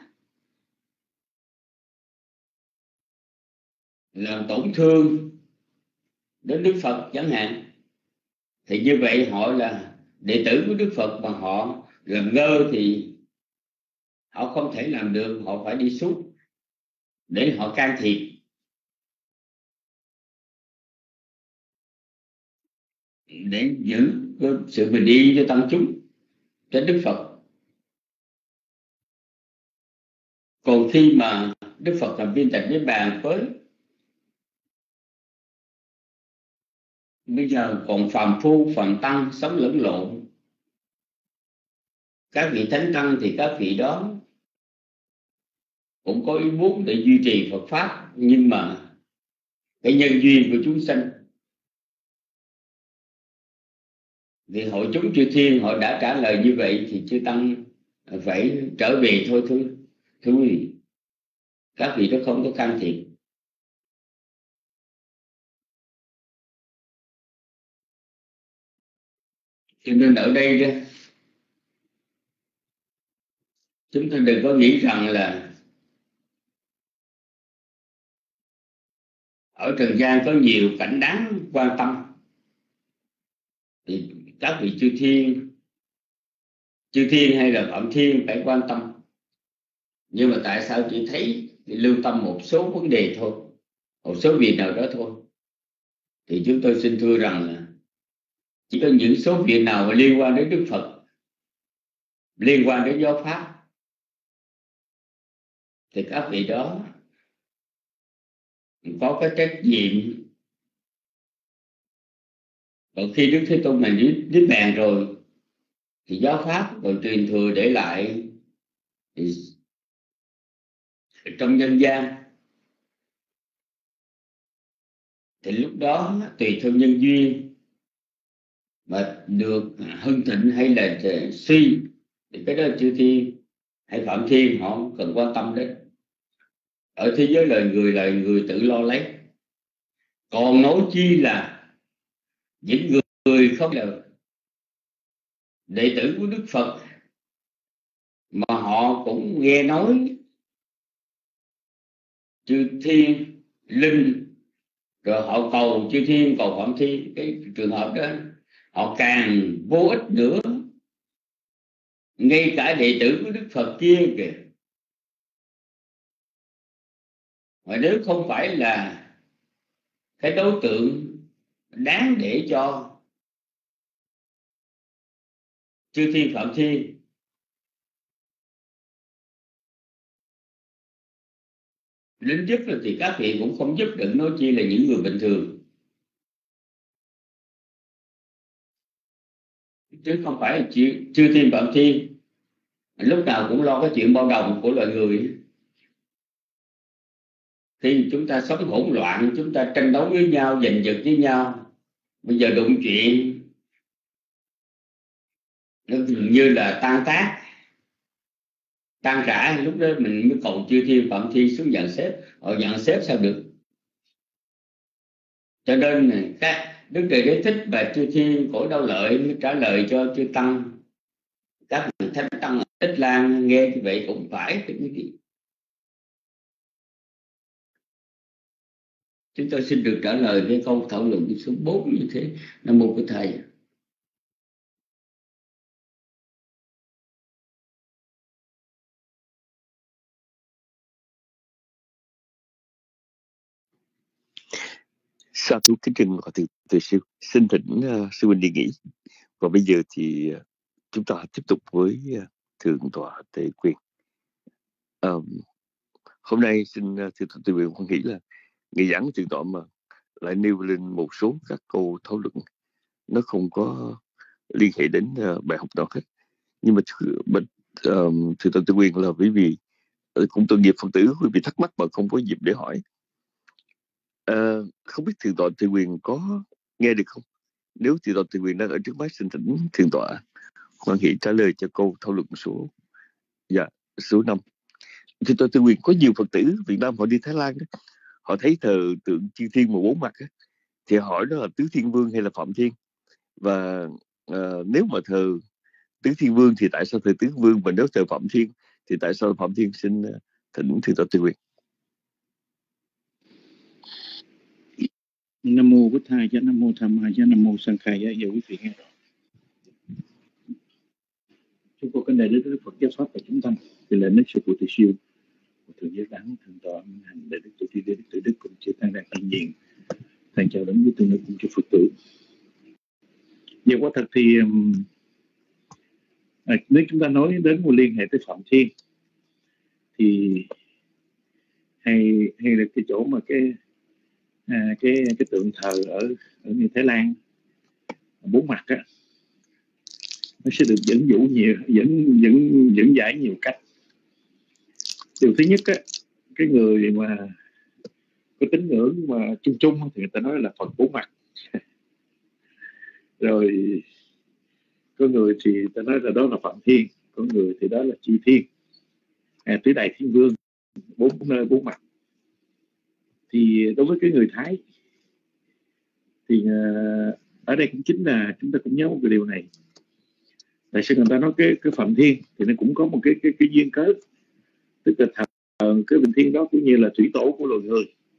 làm tổn thương đến Đức Phật chẳng hạn, thì như vậy họ là đệ tử của Đức Phật mà họ làm ngơ thì họ không thể làm được. Họ phải đi xuống để họ can thiệp, để giữ sự bình yên cho tăng chúng, cho Đức Phật. Còn khi mà Đức Phật làm viên tịch Niết Bàn với Bây giờ còn phàm phu phàm tăng sống lẫn lộn. Các vị thánh tăng thì các vị đó cũng có ý muốn để duy trì Phật pháp, nhưng mà cái nhân duyên của chúng sanh thì hội chúng chư thiên họ đã trả lời như vậy, thì chư tăng phải trở về thôi. Thưa quý vị, các vị đó không có can thiệp. Cho nên ở đây đó, chúng ta đừng có nghĩ rằng là ở trần gian có nhiều cảnh đáng quan tâm thì các vị chư thiên hay là phạm thiên phải quan tâm. Nhưng mà tại sao chỉ thấy lưu tâm một số vấn đề thôi, một số việc nào đó thôi? Thì chúng tôi xin thưa rằng là chỉ có những số việc nào mà liên quan đến Đức Phật, liên quan đến giáo pháp, thì các vị đó có cái trách nhiệm. Còn khi Đức Thế Tôn mình đến bàn rồi thì giáo pháp rồi truyền thừa để lại thì trong nhân gian, thì lúc đó tùy theo nhân duyên mà được hưng thịnh hay là suy, thì cái đó chư thiên hay phạm thiên họ không cần quan tâm đến. Ở thế giới lời người tự lo lấy. Còn nói chi là những người không là đệ tử của Đức Phật mà họ cũng nghe nói chư thiên linh, rồi họ cầu chư thiên cầu phạm thiên, cái trường hợp đó họ càng vô ích nữa. Ngay cả đệ tử của Đức Phật kia kìa, mà nếu không phải là cái đối tượng đáng để cho chư thiên phạm thiên đến giúp, thì các vị cũng không giúp được, nói chi là những người bình thường, chứ không phải là chư thiên phạm thiên lúc nào cũng lo cái chuyện bao đồng của loài người. Khi chúng ta sống hỗn loạn, chúng ta tranh đấu với nhau, giành giật với nhau, bây giờ đụng chuyện nó dường như là tan tác, tan rã, lúc đó mình mới cầu chư thiên phạm thiên xuống nhận xếp. Họ nhận xếp sao được? Cho nên các Đức Trời Đế Thích và chư thiên Khổ Đau Lợi mới trả lời cho chư tăng. Các vị thánh tăng ở Tích Lan nghe như vậy cũng phải cái gì. Chúng tôi xin được trả lời cái câu thảo luận số 4 như thế. Nam mô Bổn Thầy. Sa thú kính trân và từ siêu xin thỉnh sư huynh đi nghỉ. Và bây giờ thì chúng ta tiếp tục với thượng tọa Tề Quyền. Hôm nay xin thượng tọa Tề Quyền hoan hỷ là ngày giảng thượng tọa mà lại nêu lên một số các câu thảo luận nó không có liên hệ đến bài học nào hết. Nhưng mà thượng tọa Tề Quyền là bởi vì cũng tội nghiệp Phật tử quý vị thắc mắc mà không có dịp để hỏi. Không biết thượng tọa Tề Quyền có nghe được không? Nếu thượng tọa Tề Quyền đang ở trước mắt, xin thỉnh thượng tọa hoan hỷ trả lời cho câu thảo luận số 5. Thượng tọa Tề Quyền, có nhiều Phật tử Việt Nam họ đi Thái Lan đó, họ thấy thờ tượng chư thiên mà 4 mặt đó, thì hỏi đó là Tứ Thiên Vương hay là Phạm Thiên? Và nếu mà thờ Tứ Thiên Vương thì tại sao thờ Tứ Vương, và nếu thờ Phạm Thiên thì tại sao Phạm Thiên? Xin thỉnh thượng tọa Tề Quyền. Nam mô Bổn Thầy, Nam mô Tham Mai, Nam mô Sang Khai. Giờ quý vị nghe rõ. Chúng con kính đại đức Phật giáo pháp và chúng tăng thì lệnh đức sư phụ Từ Siêu, thượng giới đẳng thượng tọa hành đại đức tổ tiên đại đức tự đức cùng chư tăng đang hiện diện, thầy chào đón với tương ứng cùng chư Phật tử. Giờ quả thật thì nếu chúng ta nói đến một liên hệ tới Phạm Thiên thì hay là cái chỗ mà cái tượng thờ ở như Thái Lan 4 mặt á, nó sẽ được dẫn giải nhiều cách. Điều thứ nhất á, cái người mà có tín ngưỡng mà chung chung thì người ta nói là Phật 4 mặt. Rồi có người thì ta nói là đó là Phạm Thiên, có người thì đó là Chư Thiên, Tứ Đại Thiên Vương, 4 nơi 4 mặt. Thì đối với cái người Thái thì ở đây cũng chính là chúng ta cũng nhớ một cái điều này. Tại sao người ta nói cái Phạm Thiên thì nó cũng có một cái duyên cớ, tức là thờ cái Bình Thiên đó cũng như là thủy tổ của loài người,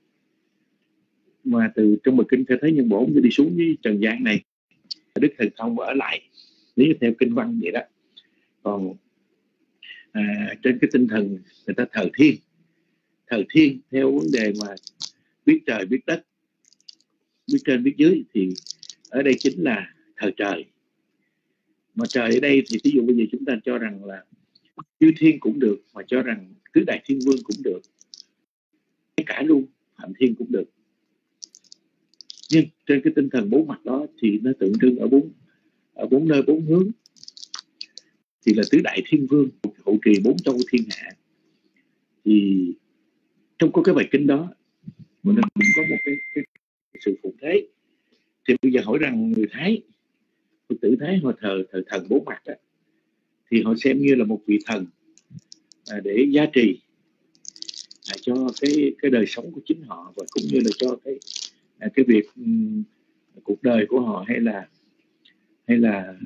mà từ trong bậc kinh Khai Thế Nhân Bổn đi xuống với trần gian này, Đức Thần Thông ở lại, nếu theo kinh văn vậy đó. Còn trên cái tinh thần người ta thờ thiên theo vấn đề mà biết trời biết đất, biết trên biết dưới, thì ở đây chính là thờ trời. Mà trời ở đây thì ví dụ bây giờ chúng ta cho rằng là Chư Thiên cũng được, mà cho rằng Tứ Đại Thiên Vương cũng được, cả luôn Phạm Thiên cũng được. Nhưng trên cái tinh thần 4 mặt đó thì nó tượng trưng ở bốn nơi 4 hướng, thì là Tứ Đại Thiên Vương hộ trì 4 châu thiên hạ. Thì trong có cái bài kinh đó nó cũng có một cái sự phụ thế. Thì bây giờ hỏi rằng người Thái, Phật tử Thái họ thờ thần 4 mặt đó, thì họ xem như là một vị thần để gia trì cho cái đời sống của chính họ, và cũng như là cho cái việc cuộc đời của họ, hay là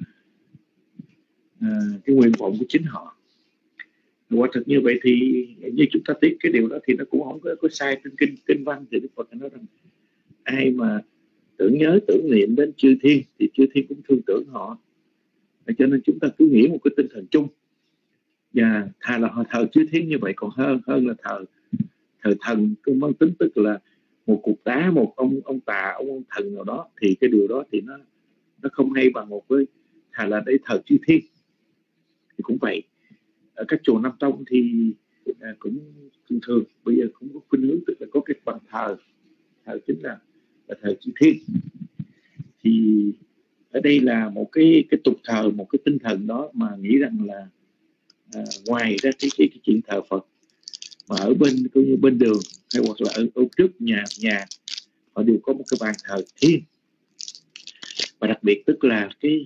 cái nguyện vọng của chính họ. Quả thực như vậy thì như chúng ta biết cái điều đó thì nó cũng không có sai. Trên kinh văn thì Đức Phật nói rằng ai mà tưởng nhớ tưởng niệm đến chư thiên thì chư thiên cũng thương tưởng họ. Cho nên chúng ta cứ nghĩ một cái tinh thần chung, và thà là họ thờ chư thiên như vậy còn hơn là thờ thần cứ mang tính tức là một cục đá, một ông tà, ông thần nào đó, thì cái điều đó thì nó không hay bằng một với thà là để thờ chư thiên. Thì cũng vậy, ở các chùa Nam Tông thì cũng thường bây giờ cũng có khuynh hướng, tức là có cái phần thờ chính là thờ chư thiên. Thì ở đây là một cái tục thờ, một cái tinh thần đó mà nghĩ rằng là ngoài ra cái chuyện thờ Phật mà ở bên đường hay hoặc là ở trước nhà họ đều có một cái bàn thờ thiên. Và đặc biệt tức là cái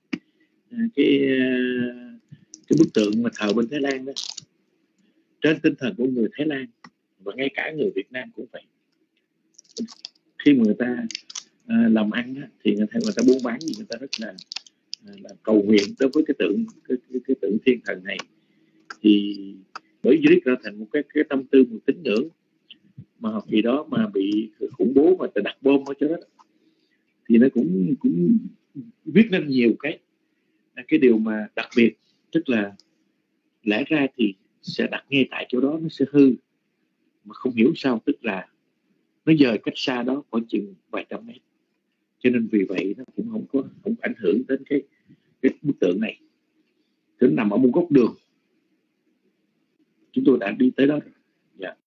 bức tượng mà thờ bên Thái Lan đó, trên tinh thần của người Thái Lan và ngay cả người Việt Nam cũng vậy. Khi mà người ta làm ăn á, thì người ta buôn bán gì người ta rất là cầu nguyện đối với cái tượng thiên thần này. Thì bởi vì ra thành một cái tâm tư, một tín ngưỡng, mà khi đó mà bị khủng bố mà ta đặt bom ở chỗ đó, thì nó cũng viết lên nhiều cái điều mà đặc biệt, tức là lẽ ra thì sẽ đặt ngay tại chỗ đó, nó sẽ hư mà không hiểu sao, tức là nó dời cách xa đó khoảng chừng vài trăm mét. Cho nên vì vậy nó cũng không ảnh hưởng đến cái bức tượng này. Nó nằm ở một góc đường, chúng tôi đã đi tới đó rồi. Yeah.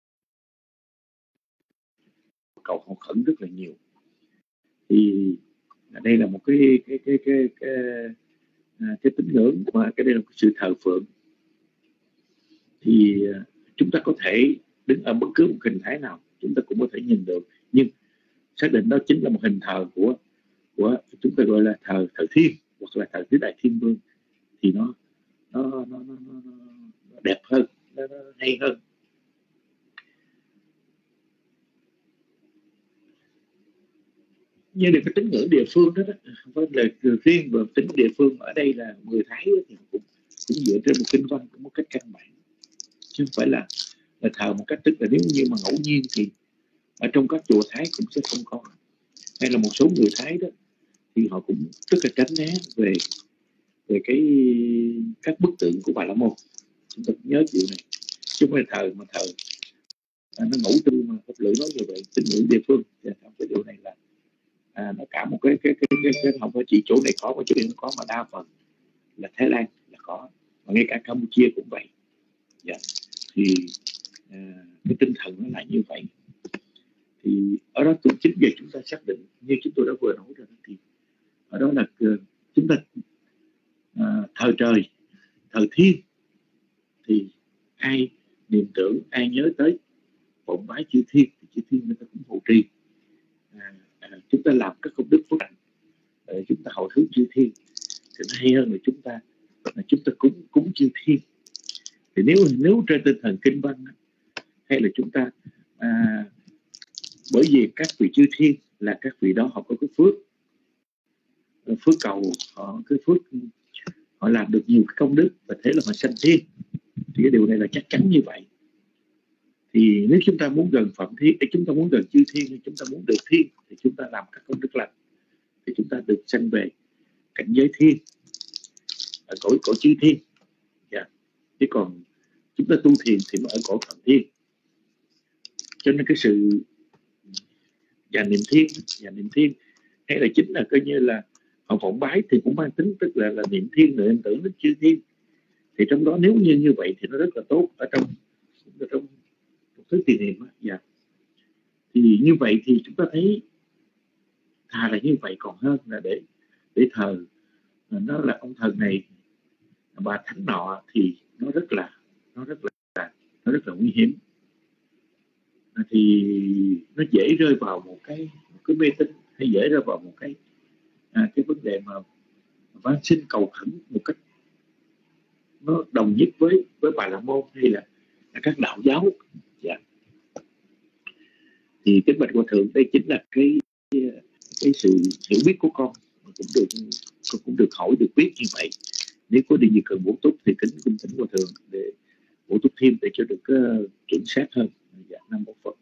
Cầu họ khẩn rất là nhiều. Thì đây là một cái tín ngưỡng, mà cái đây là một sự thờ phượng. Thì chúng ta có thể đứng ở bất cứ một hình thái nào, chúng ta cũng có thể nhìn được, nhưng xác định đó chính là một hình thờ của chúng ta gọi là thờ thiên hoặc là thờ Tứ Đại Thiên Vương, thì nó đẹp hơn, nó hay hơn. Nhưng cái tín ngưỡng địa phương đó, không phải là riêng và tính địa phương. Ở đây là người Thái thì cũng dựa trên một kinh văn, cũng một cách căn bản, chứ không phải là thờ một cách, tức là nếu như mà ngẫu nhiên thì ở trong các chùa Thái cũng sẽ không có. Hay là một số người Thái đó thì họ cũng rất là tránh né về các bức tượng của Bà La Môn. Chúng ta nhớ chuyện này, chứ không phải thờ nó ngẫu tư mà pháp lưỡi nói như vậy. Tín ngưỡng địa phương thì cái điều này là nó cả một cái không phải chỉ chỗ này có, mà chỗ này có, mà đa phần là Thái Lan là có, và ngay cả Campuchia cũng vậy. Thì cái tinh thần nó là như vậy. Thì chính vì chúng ta xác định như chúng tôi đã vừa nói rồi, thì ở đó là chúng ta thờ trời, thờ thiên, thì ai niệm tưởng, ai nhớ tới phụng bái chư thiên thì chư thiên người ta cũng hộ trì. Chúng ta làm các công đức phước hạnh, chúng ta hồi hướng chư thiên thì nó hay hơn là chúng ta cúng chư thiên. Thì nếu trên tinh thần kinh văn hay là chúng ta bởi vì các vị chư thiên là các vị đó họ có cái phước cầu, họ cái phước họ làm được nhiều cái công đức và thế là họ sanh thiên, thì cái điều này là chắc chắn như vậy. Thì nếu chúng ta muốn gần Phạm Thiên, chúng ta muốn gần chư thiên, chúng ta muốn được thiên, thì chúng ta làm các công đức lành, thì chúng ta được sanh về cảnh giới thiên, ở cõi chư thiên. Chứ còn chúng ta tu thiền thì nó ở cõi Phạm Thiên. Cho nên cái sự và niệm thiên hay là chính là coi như là họ phụng bái thì cũng mang tính tức là niệm thiên, niệm tưởng đến chư thiên. Thì trong đó nếu như vậy thì nó rất là tốt ở trong thứ tiền niệm. Thì như vậy thì chúng ta thấy thà là như vậy còn hơn là để thờ nó là ông thần này, bà thánh nọ, thì nó rất là nguy hiểm. Thì nó dễ rơi vào một cái mê tín, hay dễ rơi vào một cái vấn đề mà van xin cầu khẩn một cách nó đồng nhất với Bà La Môn hay là các đạo giáo. Thì kính bạch Hòa Thượng, đây chính là cái sự hiểu biết của con cũng được hỏi được biết như vậy. Nếu có điều gì cần bổ túc thì kính cung thỉnh Hòa Thượng để bổ túc thêm để cho được chuẩn xác hơn. Nam Mô Phật.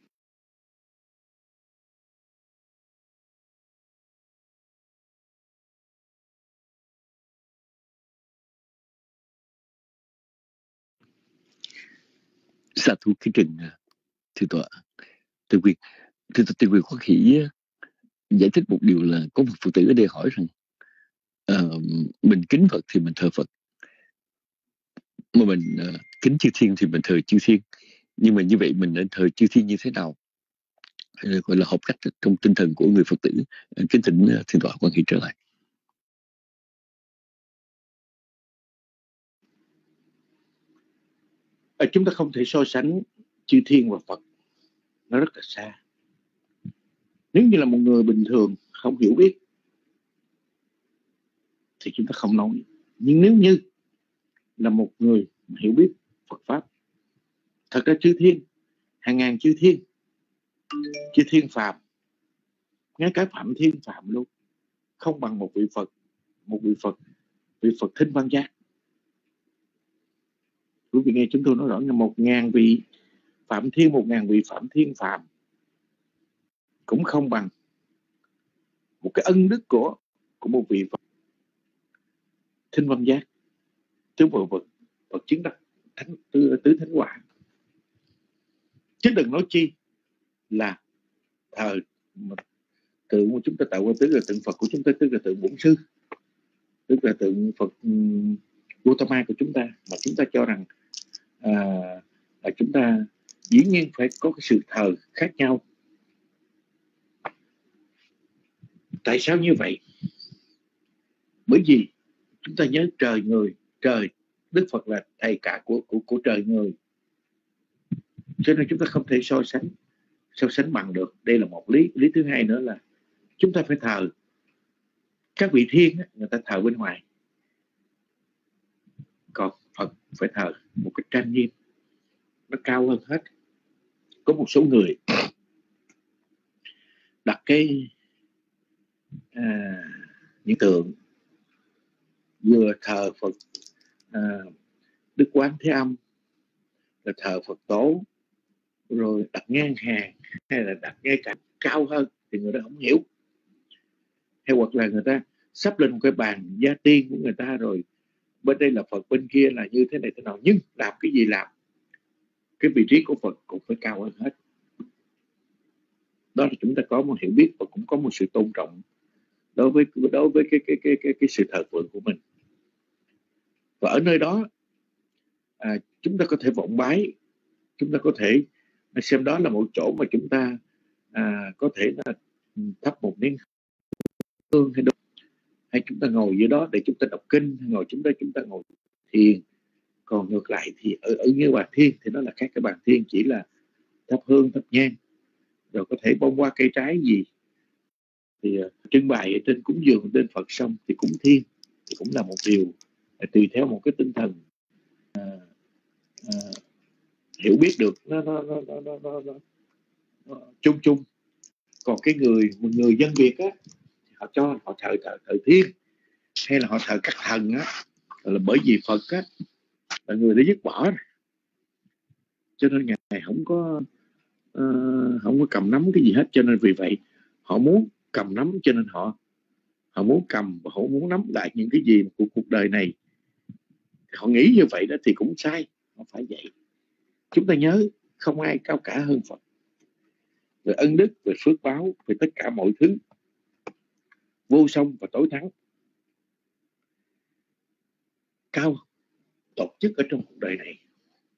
Sa thú kính trình thưa tọa. Từ quyền Khoa Khỉ giải thích một điều là có một Phật tử ở đây hỏi rằng mình kính Phật thì mình thờ Phật, mà mình kính chư thiên thì mình thờ chư thiên. Nhưng mà như vậy mình nên thờ chư thiên như thế nào, gọi là hợp cách trong tinh thần của người Phật tử? Kính thỉnh Thượng tọa Quan Hệ trở lại. Chúng ta không thể so sánh chư thiên và Phật, nó rất là xa. Nếu như là một người bình thường không hiểu biết thì chúng ta không nói. Nhưng nếu như là một người hiểu biết Phật Pháp, thật ra chư thiên, hàng ngàn chư thiên phàm, ngay cả Phạm Thiên phàm luôn, không bằng một vị Phật Thinh Văn Giác. Quý vị nghe chúng tôi nói rõ là 1000 vị Phạm Thiên, 1000 vị Phạm Thiên phàm cũng không bằng một cái ân đức của một vị Phật Thinh Văn Giác, chứ Phật chứng đắc tứ thánh quả. Chứ đừng nói chi là tượng của chúng ta tạo ra, tức là tượng Phật của chúng ta, tức là tượng Bổn Sư, tức là tượng Phật Gautama của chúng ta, mà chúng ta cho rằng là chúng ta dĩ nhiên phải có cái sự thờ khác nhau. Tại sao như vậy? Bởi vì chúng ta nhớ trời người, trời Đức Phật là thầy cả của trời người, cho nên chúng ta không thể so sánh bằng được. Đây là một lý. Lý thứ hai nữa là chúng ta phải thờ các vị thiên, người ta thờ bên ngoài, còn Phật phải thờ một cách trang nghiêm, nó cao hơn hết. Có một số người đặt những tượng, vừa thờ Phật Đức Quán Thế Âm, rồi thờ Phật Tổ, rồi đặt ngang hàng hay là đặt ngay cả cao hơn, thì người ta không hiểu. Hay hoặc là người ta sắp lên một cái bàn gia tiên của người ta, rồi bên đây là Phật, bên kia là như thế này thế nào, nhưng làm cái gì làm, cái vị trí của Phật cũng phải cao hơn hết. Đó là chúng ta có một hiểu biết và cũng có một sự tôn trọng đối với cái sự thờ phượng của mình. Và ở nơi đó chúng ta có thể vọng bái, chúng ta có thể xem đó là một chỗ mà chúng ta có thể là thắp một nén hương hay chúng ta ngồi dưới đó để chúng ta đọc kinh, hay ngồi chúng ta ngồi thiền. Còn ngược lại thì ở như bàn thiên thì nó là khác. Cái bàn thiên chỉ là thắp hương, thắp nhang, rồi có thể bông hoa cây trái gì thì trưng bày ở trên cúng dường trên Phật xong thì cúng thiên, thì cũng là một điều tùy theo một cái tinh thần hiểu biết được nó chung chung. Còn cái người dân Việt á, họ cho họ thờ thiên, hay là họ thờ các thần á, là bởi vì Phật á là người đã dứt bỏ rồi, cho nên ngài không có cầm nắm cái gì hết. Cho nên vì vậy họ muốn cầm nắm, cho nên họ muốn cầm và họ muốn nắm lại những cái gì của cuộc đời này. Họ nghĩ như vậy đó thì cũng sai, không phải vậy. Chúng ta nhớ không ai cao cả hơn Phật về ân đức, về phước báo, về tất cả mọi thứ, vô song và tối thắng, cao tột nhất ở trong cuộc đời này.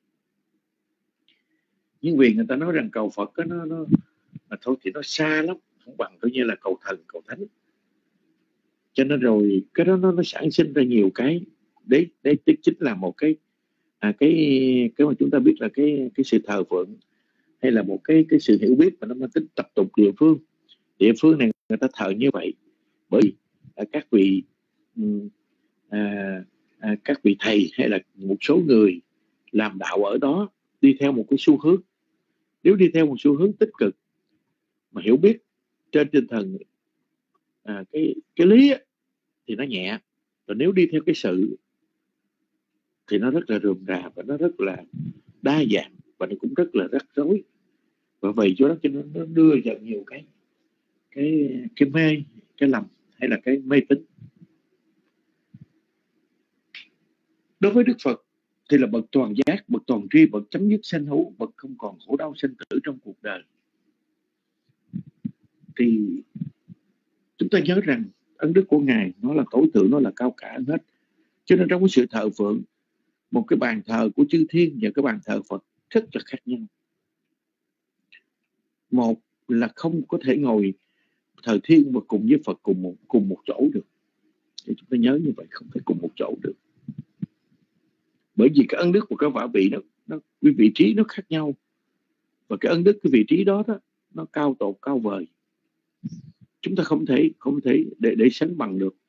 Nhưng vì người ta nói rằng cầu Phật đó, nó mà thôi thì nó xa lắm, không bằng coi như là cầu thần, cầu thánh. Cho nên rồi cái đó nó sản sinh ra nhiều cái. Đấy chính là một cái mà chúng ta biết là cái sự thờ phượng, hay là một cái sự hiểu biết mà nó mang tính tập tục địa phương này người ta thờ như vậy. Bởi các vị thầy hay là một số người làm đạo ở đó đi theo một cái xu hướng. Nếu đi theo một xu hướng tích cực mà hiểu biết trên tinh thần cái lý á, thì nó nhẹ. Rồi nếu đi theo cái sự thì nó rất là rườm rà, và nó rất là đa dạng, và nó cũng rất là rắc rối. Và vậy do đó cho nên nó đưa vào nhiều cái mê, cái lầm, hay là cái mê tín. Đối với Đức Phật thì là bậc toàn giác, bậc toàn tri, bậc chấm dứt sanh hữu, bậc không còn khổ đau sinh tử trong cuộc đời. Thì chúng ta nhớ rằng ân đức của Ngài nó là tối thượng, nó là cao cả hết. Cho nên trong cái sự thờ phượng, một cái bàn thờ của chư thiên và cái bàn thờ Phật rất là khác nhau. Một là không có thể ngồi thờ thiên mà cùng với Phật cùng một chỗ được. Thì chúng ta nhớ như vậy, không thể cùng một chỗ được. Bởi vì cái ân đức của các vị nó cái vị trí nó khác nhau, và cái ân đức cái vị trí đó nó cao tột, cao vời. Chúng ta không thể để sánh bằng được.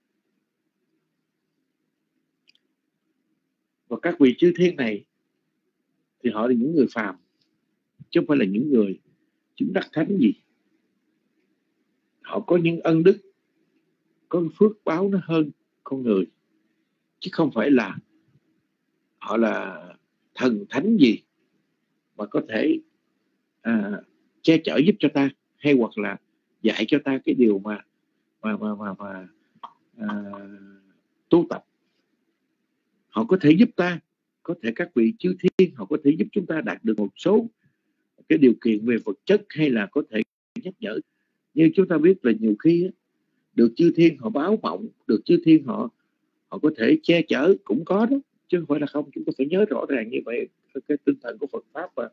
Và các vị chư thiên này thì họ là những người phàm, chứ không phải là những người chứng đắc thánh gì. Họ có những ân đức, có phước báo nó hơn con người, chứ không phải là họ là thần thánh gì mà có thể che chở giúp cho ta, hay hoặc là dạy cho ta cái điều mà tu tập. Họ có thể giúp ta, có thể các vị chư thiên họ có thể giúp chúng ta đạt được một số cái điều kiện về vật chất, hay là có thể nhắc nhở. Như chúng ta biết là nhiều khi được chư thiên họ báo mộng, được chư thiên họ có thể che chở, cũng có đó, chứ không phải là không. Chúng ta phải nhớ rõ ràng như vậy cái tinh thần của Phật pháp. Và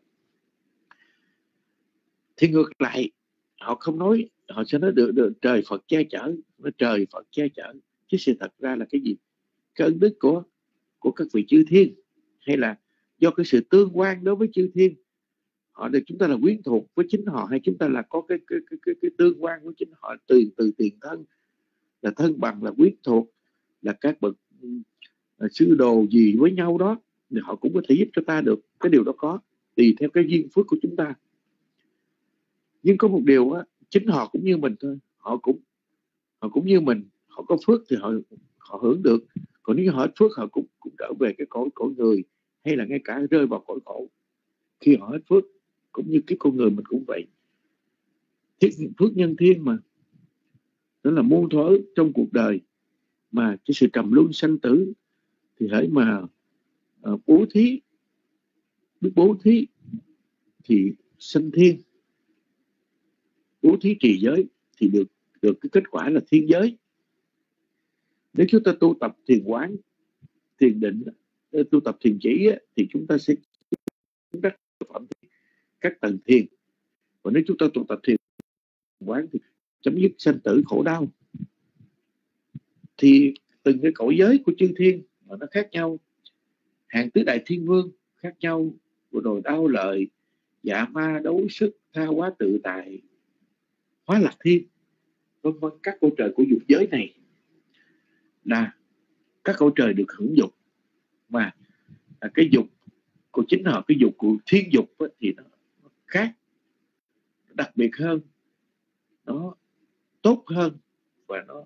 thì ngược lại họ không nói, họ sẽ nói được trời Phật che chở, nói trời Phật che chở, chứ sự thật ra là cái gì? Cái ân đức của các vị chư thiên, hay là do cái sự tương quan đối với chư thiên, họ được chúng ta là quyến thuộc với chính họ, hay chúng ta là có cái tương quan với chính họ từ tiền thân, là thân bằng, là quyến thuộc, là các bậc sư đồ gì với nhau đó, thì họ cũng có thể giúp cho ta được. Cái điều đó có tùy theo cái duyên phước của chúng ta. Nhưng có một điều á, chính họ cũng như mình thôi, họ cũng như mình, họ có phước thì họ hưởng được. Còn nếu họ hết phước, họ cũng trở về cái cõi người, hay là ngay cả rơi vào cõi khổ khi họ hết phước. Cũng như cái con người mình cũng vậy. Phước nhân thiên mà, đó là muôn thuở trong cuộc đời, mà cái sự trầm luân sanh tử thì hãy mà bố thí, biết bố thí thì sanh thiên, bố thí trì giới thì được cái kết quả là thiên giới. Nếu chúng ta tu tập thiền quán, thiền định, tu tập thiền chỉ thì chúng ta sẽ đắc phạm các tầng thiền. Và nếu chúng ta tu tập thiền quán thì chấm dứt sanh tử khổ đau. Thì từng cái cõi giới của chư thiên mà nó khác nhau, hàng tứ đại thiên vương khác nhau, rồi đau lợi, dạ ma, đấu sức, tha hóa tự tại, hóa lạc thiên, vân vân. Các cõi trời của dục giới này là các cõi trời được hưởng dục, mà cái dục của chính họ, cái dục của thiên dục thì nó khác, đặc biệt hơn, nó tốt hơn, và nó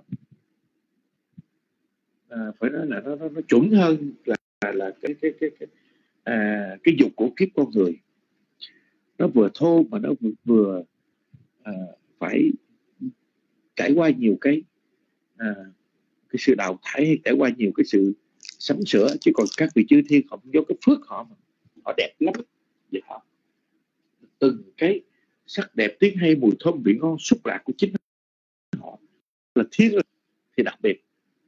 phải nói là nó chuẩn hơn là cái dục của kiếp con người. Nó vừa thô mà nó vừa phải trải qua nhiều cái sự đào thải, hay trải qua nhiều cái sự sắm sửa. Chứ còn các vị chư thiên họ do cái phước họ mà họ đẹp lắm, vậy họ từng cái sắc đẹp, tiếng hay, mùi thơm, vị ngon, xúc lạc của chính họ là thiên thì đặc biệt.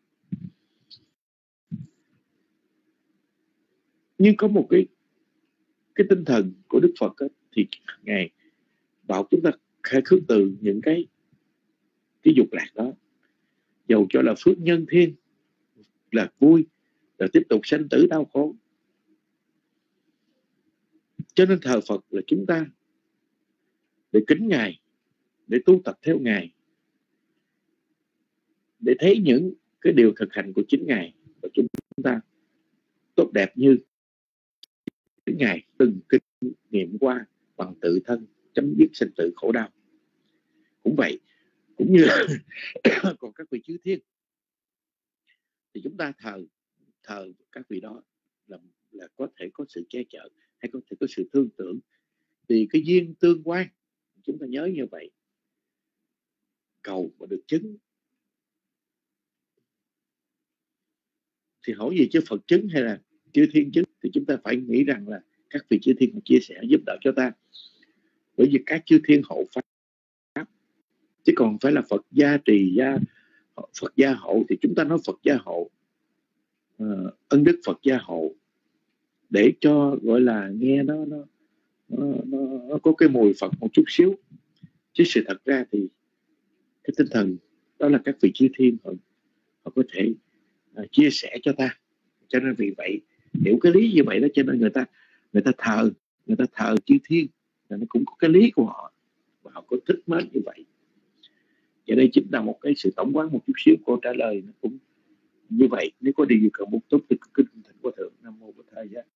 Nhưng có một cái tinh thần của Đức Phật ấy, thì Ngài bảo chúng ta khai khước từ những cái dục lạc đó, dầu cho là phước nhân thiên, là vui, là tiếp tục sanh tử đau khổ. Cho nên thờ Phật là chúng ta để kính Ngài, để tu tập theo Ngài, để thấy những cái điều thực hành của chính Ngài, và chúng ta tốt đẹp như Ngài từng kinh nghiệm qua bằng tự thân, chấm dứt sinh tử khổ đau. Cũng vậy, cũng như là còn các vị chư thiên thì chúng ta thờ các vị đó là có thể có sự che chở, hay có thể có sự thương tưởng, vì cái duyên tương quan. Chúng ta nhớ như vậy, cầu mà được chứng thì hỏi gì chứ Phật chứng hay là chư thiên chứng, thì chúng ta phải nghĩ rằng là các vị chư thiên chia sẻ giúp đỡ cho ta, bởi vì các chư thiên hộ pháp, chứ còn phải là Phật gia trì gia, Phật gia hộ. Thì chúng ta nói Phật gia hộ, ân đức Phật gia hộ, để cho gọi là nghe nó có cái mùi Phật một chút xíu. Chứ sự thật ra thì cái tinh thần đó là các vị chư thiên họ có thể chia sẻ cho ta. Cho nên vì vậy, hiểu cái lý như vậy đó, cho nên người ta thờ chư thiên, là nó cũng có cái lý của họ, và họ có thích mến như vậy. Và đây chính là một cái sự tổng quán một chút xíu. Câu trả lời nó cũng như vậy. Nếu có điều gì cần bút tốt thì kính thỉnh Hòa Thượng. Nam mô Bổn Thầy Giá.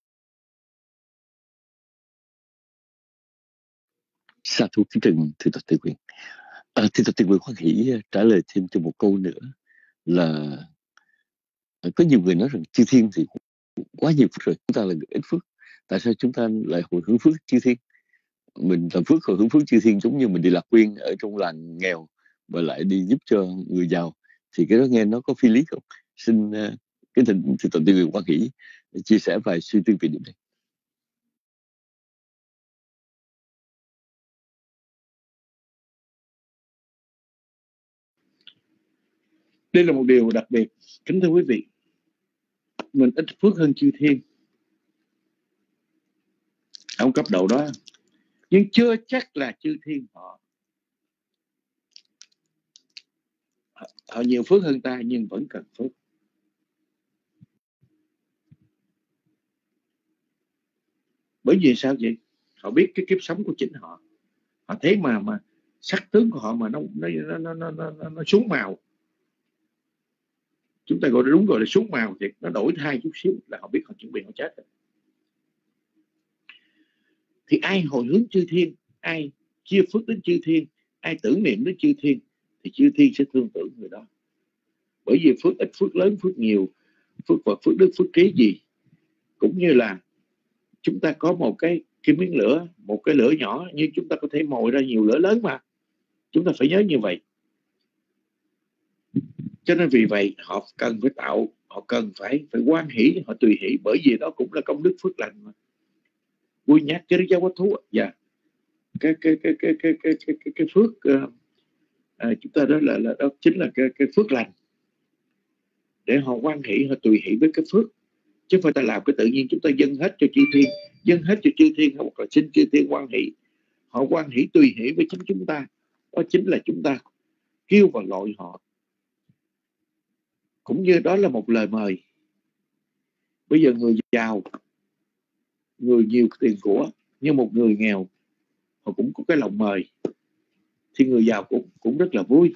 Sa thú kính trình Thượng tọa Tư Quyền. Thượng tọa Tư Quyền hoan hỷ trả lời thêm cho một câu nữa là có nhiều người nói rằng chư thiên thì quá nhiều phước rồi, chúng ta là người ít phước. Tại sao chúng ta lại hồi hướng phước chư thiên? Mình làm phước hồi hướng phước chư thiên giống như mình đi lạc quyên ở trong làng nghèo và lại đi giúp cho người giàu, thì cái đó nghe nó có phi lý không? Xin cái thỉnh Thượng tọa Tư Quyền hoan hỷ chia sẻ vài suy tư về điểm này. Đây là một điều đặc biệt, kính thưa quý vị. Mình ít phước hơn chư thiên ở cấp độ đó, nhưng chưa chắc là chư thiên họ nhiều phước hơn ta, nhưng vẫn cần phước. Bởi vì sao vậy? Họ biết cái kiếp sống của chính họ, họ thấy mà sắc tướng của họ mà nó xuống màu. Chúng ta gọi là đúng, gọi là xuống màu, thì nó đổi thay chút xíu là họ biết họ chuẩn bị họ chết rồi. Thì ai hồi hướng chư thiên, ai chia phước đến chư thiên, ai tưởng niệm đến chư thiên, thì chư thiên sẽ thương tưởng người đó. Bởi vì phước ít, phước lớn, phước nhiều, phước Phật, phước đức, phước trí gì, cũng như là chúng ta có một cái miếng lửa, một cái lửa nhỏ, nhưng chúng ta có thể mồi ra nhiều lửa lớn mà. Chúng ta phải nhớ như vậy. Cho nên vì vậy họ cần phải tạo, họ cần phải hoan hỷ, họ tùy hỷ, bởi vì đó cũng là công đức phước lành mà. Vui nhát cái giáo quát thú, và cái phước chúng ta đó là đó chính là cái phước lành, để họ hoan hỷ, họ tùy hỷ với cái phước, chứ không phải ta làm cái tự nhiên chúng ta dâng hết cho chư thiên, dâng hết cho chư thiên, hoặc là xin chư thiên hoan hỷ. Họ hoan hỷ tùy hỷ với chính chúng ta, đó chính là chúng ta kêu và gọi họ, cũng như đó là một lời mời. Bây giờ người giàu, người nhiều tiền của, như một người nghèo, họ cũng có cái lòng mời, thì người giàu cũng rất là vui.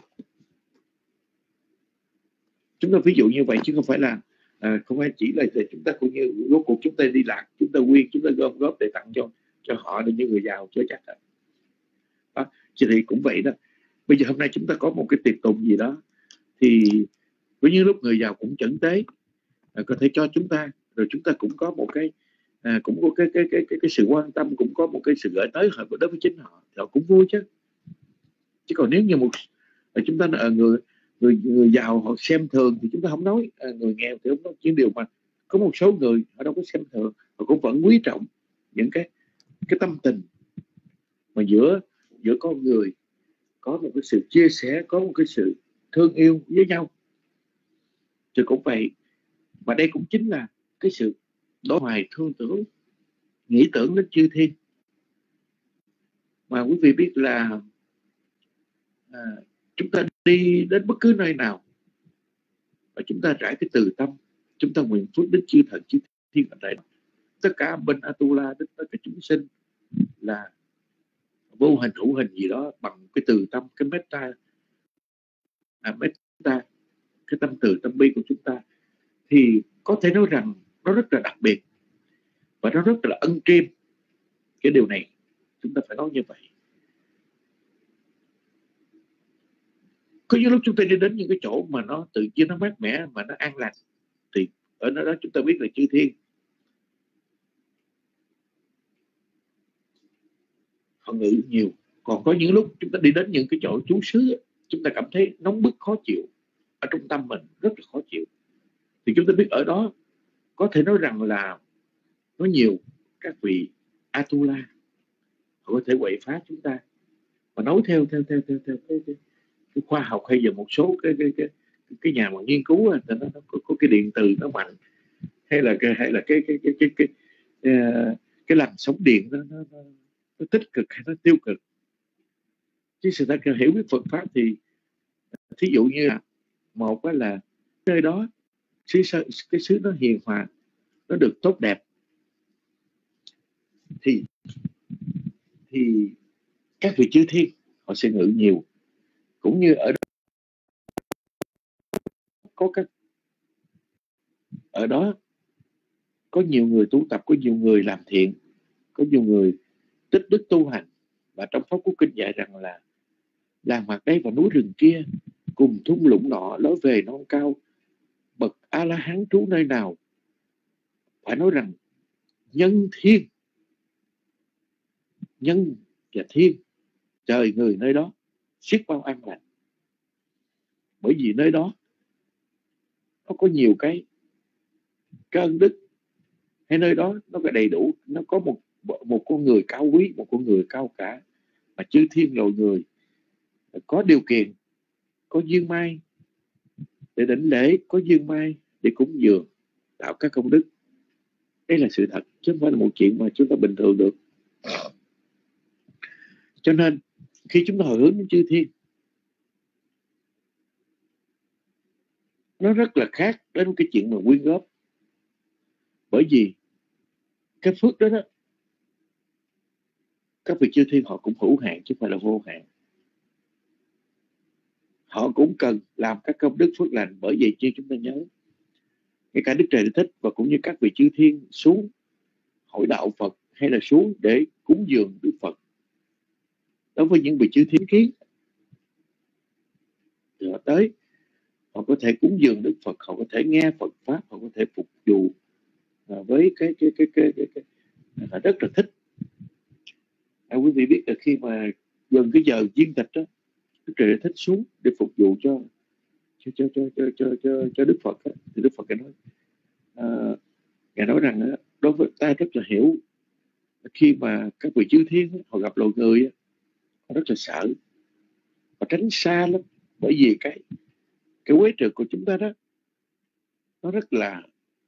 Chúng ta ví dụ như vậy, chứ không phải là không phải chỉ là chúng ta cũng như rốt cuộc chúng ta đi lạc, chúng ta quyên, chúng ta gom góp để tặng cho họ, để những người giàu chưa chắc đó. Thì cũng vậy đó. Bây giờ hôm nay chúng ta có một cái tiệc tùng gì đó, thì với những lúc người giàu cũng chẩn tế có thể cho chúng ta, rồi chúng ta cũng có một cái cũng có cái sự quan tâm, cũng có một cái sự gửi tới họ đối với chính họ, thì họ cũng vui chứ. Chứ còn nếu như chúng ta người giàu họ xem thường thì chúng ta không nói, người nghèo thì không nói. Chỉ điều mà có một số người họ đâu có xem thường, họ cũng vẫn quý trọng những cái tâm tình mà giữa con người, có một cái sự chia sẻ, có một cái sự thương yêu với nhau. Thì cũng vậy, mà đây cũng chính là cái sự đối hoài thương tưởng, nghĩ tưởng đến chư thiên. Mà quý vị biết là chúng ta đi đến bất cứ nơi nào và chúng ta trải cái từ tâm, chúng ta nguyện phước đến chư thần chư thiên ở đây, tất cả bên Atula, đến tất cả chúng sinh là vô hình hữu hình gì đó, bằng cái từ tâm, cái metta, cái tâm từ tâm bi của chúng ta, thì có thể nói rằng nó rất là đặc biệt và nó rất là ân chiêm. Cái điều này chúng ta phải nói như vậy. Có những lúc chúng ta đi đến những cái chỗ mà nó tự nhiên, nó mát mẻ, mà nó an lành, thì ở đó chúng ta biết là chư thiên họ ngự nhiều. Còn có những lúc chúng ta đi đến những cái chỗ trú xứ, chúng ta cảm thấy nóng bức khó chịu, ở trong tâm mình rất là khó chịu, thì chúng ta biết ở đó có thể nói rằng là có nhiều các vị Atula họ có thể quậy phá chúng ta. Và nói theo cái khoa học, hay giờ một số cái nhà mà nghiên cứu nó có cái điện từ nó mạnh, hay là cái làn sóng điện nó tích cực hay nó tiêu cực. Chứ sự ta hiểu biết Phật pháp thì thí dụ như là một là nơi đó cái xứ nó hiền hòa, nó được tốt đẹp, thì các vị chư thiên họ sẽ ngự nhiều. Cũng như ở đó ở đó có nhiều người tu tập, có nhiều người làm thiện, có nhiều người tích đức tu hành. Và trong Pháp Cú Kinh dạy rằng là làng mạc đây và núi rừng kia, cùng thung lũng nọ, lối về non cao, bậc A-la-hán trú nơi nào. Phải nói rằng nhân và thiên, trời người nơi đó xiết bao an lành. Bởi vì nơi đó nó có nhiều cái ân đức, hay nơi đó nó có đầy đủ, nó có một con người cao quý, một con người cao cả, mà chư thiên loài người có điều kiện, có duyên mai để đảnh lễ, có duyên mai để cúng dường, tạo các công đức. Đây là sự thật, chứ không phải là một chuyện mà chúng ta bình thường được. Cho nên khi chúng ta hồi hướng đến chư thiên, nó rất là khác đến cái chuyện mà quyên góp. Bởi vì cái phước đó các vị chư thiên họ cũng hữu hạn chứ không phải là vô hạn. Họ cũng cần làm các công đức phước lành. Bởi vậy chứ chúng ta nhớ, ngay cả Đức Trời Thích và cũng như các vị chư thiên xuống hội đạo Phật, hay là xuống để cúng dường Đức Phật, đối với những vị chư thiên kiến, thì họ tới, họ có thể cúng dường Đức Phật, họ có thể nghe Phật pháp, họ có thể phục vụ với cái họ rất là thích. Quý vị biết là khi mà gần cái giờ viên tịch đó, Đức Trời Thích xuống để phục vụ cho Đức Phật đó, thì Đức Phật Ngài nói rằng đối với ta rất là hiểu, khi mà các vị chư thiên họ gặp loài người, họ rất là sợ và tránh xa lắm. Bởi vì cái quế trượt của chúng ta đó, nó rất là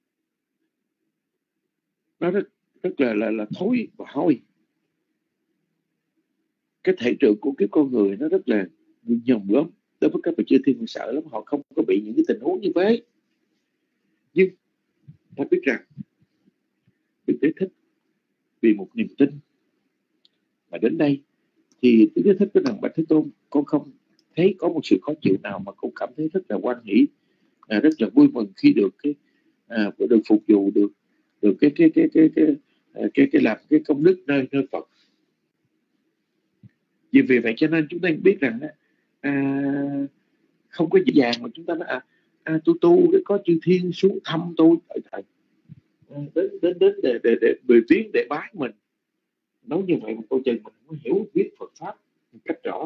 thối và hôi. Cái thể trượt của cái con người nó rất là nhòm gớm, đối với các vị chư thiên họ sợ lắm, họ không có bị những cái tình huống như vậy. Nhưng ta biết rằng Đức Thế Thích vì một niềm tin mà đến đây, thì Đức Thế Thích nói rằng: bạch Thế Tôn, con không thấy có một sự khó chịu nào, mà con cảm thấy rất là hoan hỷ, rất là vui mừng khi được được phục vụ, được làm cái công đức nơi Phật. Vì vậy cho nên chúng ta biết rằng không có dễ dàng mà chúng ta nói tôi tu có chư thiên xuống thăm tôi, đến để viếng, để bái mình. Nói như vậy một câu chuyện mình không hiểu biết Phật pháp một cách rõ.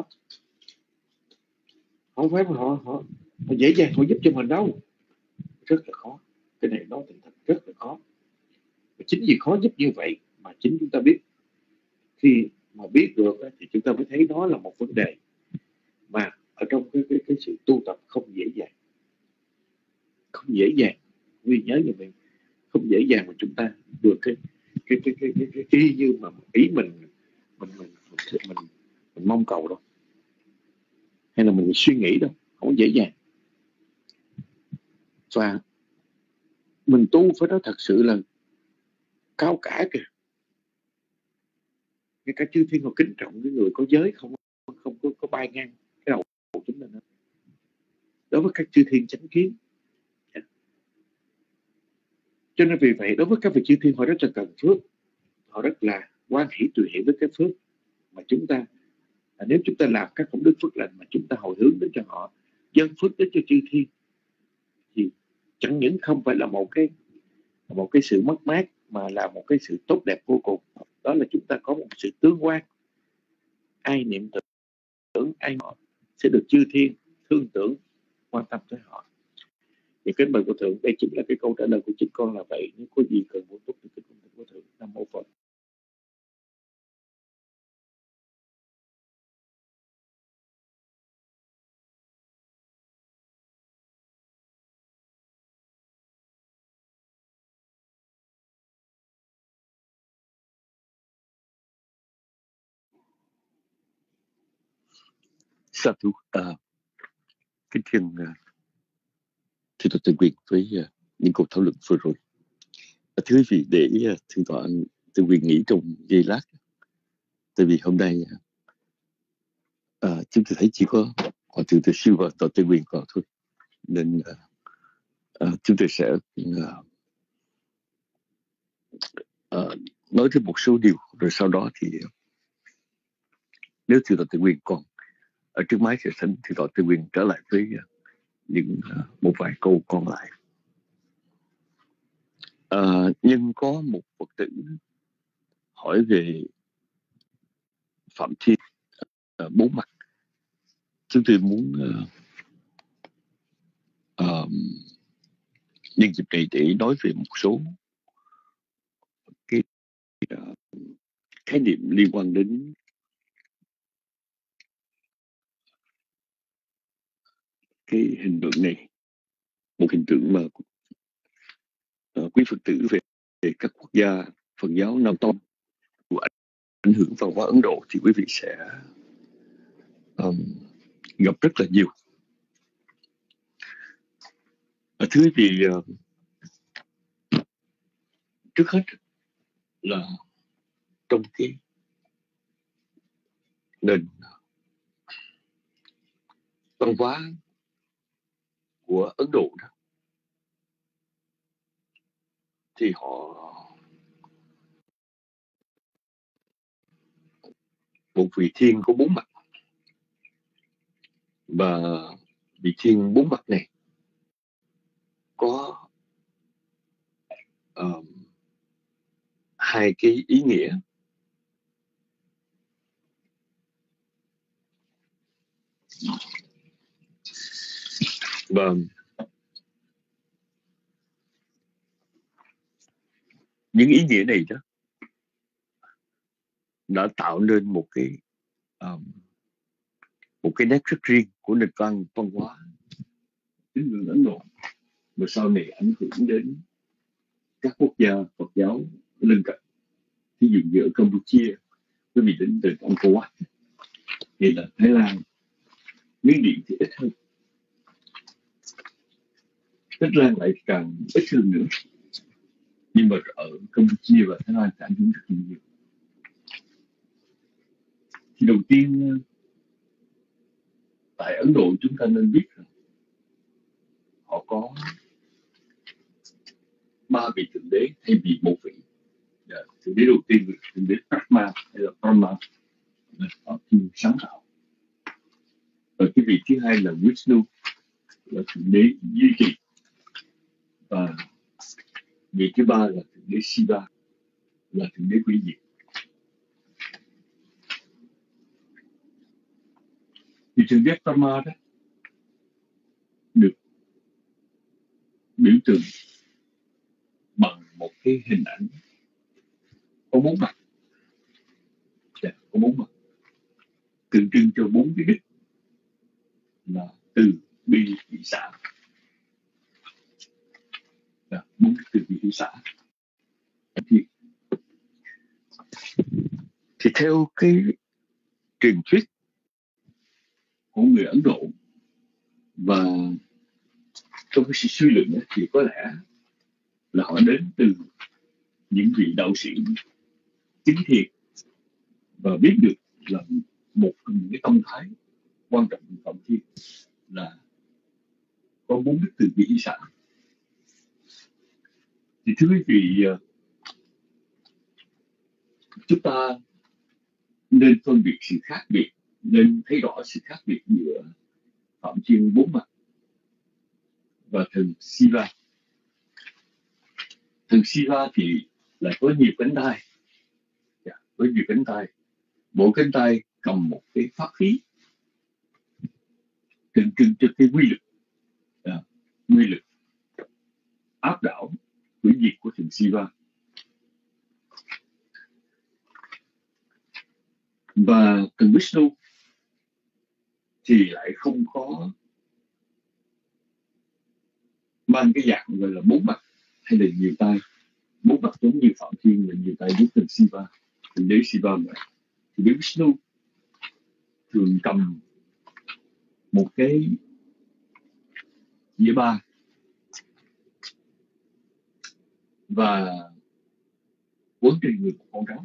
Không phải mà họ dễ dàng họ giúp cho mình đâu, rất là khó. Cái này nói thật rất là khó. Và chính vì khó giúp như vậy mà chính chúng ta biết, khi mà biết được thì chúng ta mới thấy đó là một vấn đề mà ở trong cái sự tu tập không dễ dàng, không dễ dàng. Vì nhớ như vậy, không dễ dàng mà chúng ta được cái y như mà ý mình mong cầu đâu, hay là mình suy nghĩ đâu, không dễ dàng. Và mình tu phải nói thật sự là cao cả kìa. Ngay cả chư thiên họ kính trọng cái người có giới không có bay ngang cái đầu của chúng ta nữa. Đối với các chư thiên chánh kiến. Cho nên vì vậy, đối với các vị chư thiên, họ rất là cần phước, họ rất là hoan hỷ tùy hỷ với cái phước mà chúng ta, nếu chúng ta làm các công đức phước lành mà chúng ta hồi hướng đến cho họ, dâng phước đến cho chư thiên, thì chẳng những không phải là một cái sự mất mát, mà là một cái sự tốt đẹp vô cùng. Đó là chúng ta có một sự tương quan. Ai niệm tưởng ai họ sẽ được chư thiên thương tưởng, quan tâm tới họ. Thì kính mời của Thượng, đây chính là cái câu trả lời của chính con là vậy. Nếu có gì cần bổ túc thì kính mời của Thượng. Nam mô Phật. Sa thú kính thiên thưa Dr. Quyền với những cuộc thảo luận vừa rồi. Thưa quý vị, để thượng tọa Dr. Quyền nghĩ trong giây lát, tại vì hôm nay chúng tôi thấy chỉ có Hòa thượng Từ Siêu và Dr. Quyền vào thôi, nên chúng tôi sẽ nói thêm một số điều, rồi sau đó thì nếu thượng tọa Từ Quyền còn ở trước máy sẽ thỉnh thượng tọa Từ Quyền trở lại với những một vài câu còn lại. Nhưng có một Phật tử hỏi về Phạm Thiên bốn mặt. Chúng tôi muốn nhân dịp này để nói về một số cái khái niệm liên quan đến cái hình tượng này. Một hình tượng mà quý Phật tử về các quốc gia Phật giáo Nam Tông của ảnh hưởng văn hóa Ấn Độ thì quý vị sẽ gặp rất là nhiều. Thưa quý vị, trước hết là trong cái nền văn hóa của Ấn Độ đó, thì họ một vị thiên có bốn mặt, và vị thiên bốn mặt này có hai cái ý nghĩa. Và những ý nghĩa này đó đã tạo nên một cái nét rất riêng của nền văn hóa tín ngưỡng Ấn Độ, và sau này ảnh hưởng đến các quốc gia Phật giáo lân cận. Ví dụ như ở Campuchia, quý vị đến từ Angkor Wat, hay là Thái Lan, Miến Điện thì ít hơn, Tích Lan lại càng ít hơn nữa, nhưng mà ở Campuchia và Thái Lan ảnh hưởng rất là nhiều. Thì đầu tiên tại Ấn Độ chúng ta nên biết rằng họ có 3 vị thượng đế thay vì một vị. Thượng đế đầu tiên là thượng đế Brahma hay là Brahma, họ thiên sáng tạo. Và cái vị thứ hai là Vishnu, là thượng đế duy trì. Và vị thứ ba là thượng đế Shiva, là thượng đế hủy diệt. Thì thượng đế Brahma đó được biểu tượng bằng một cái hình ảnh có 4 mặt, có 4 mặt, tượng trưng cho 4 cái đức là từ bi hỷ xả. 4 cái từ bi hỷ xả. Thì theo cái truyền thuyết của người Ấn Độ và trong cái sự suy luận thì có lẽ là họ đến từ những vị đạo sĩ chính thiện và biết được là một trong những cái tâm thái quan trọng của Phạm Thiên là có 4 đức từ bi hỷ xả. Thì thưa quý vị, chúng ta nên phân biệt sự khác biệt, nên thấy rõ sự khác biệt giữa Phạm Thiên 4 mặt và thần Shiva. Thần Shiva thì lại có nhiều cánh tay, có nhiều cánh tay, mỗi cánh tay cầm một cái pháp khí tượng trưng cho cái quy lực áp đảo hủy diệt của thần Shiva. Và thần Vishnu thì lại không có mang cái dạng gọi là 4 mặt hay là nhiều tay. 4 mặt giống như Phạm Thiên là nhiều tay giống thần Shiva, thần đế Shiva vậy. Thì đế Vishnu thường cầm một cái dĩa ba và quấn trên người một con rắn.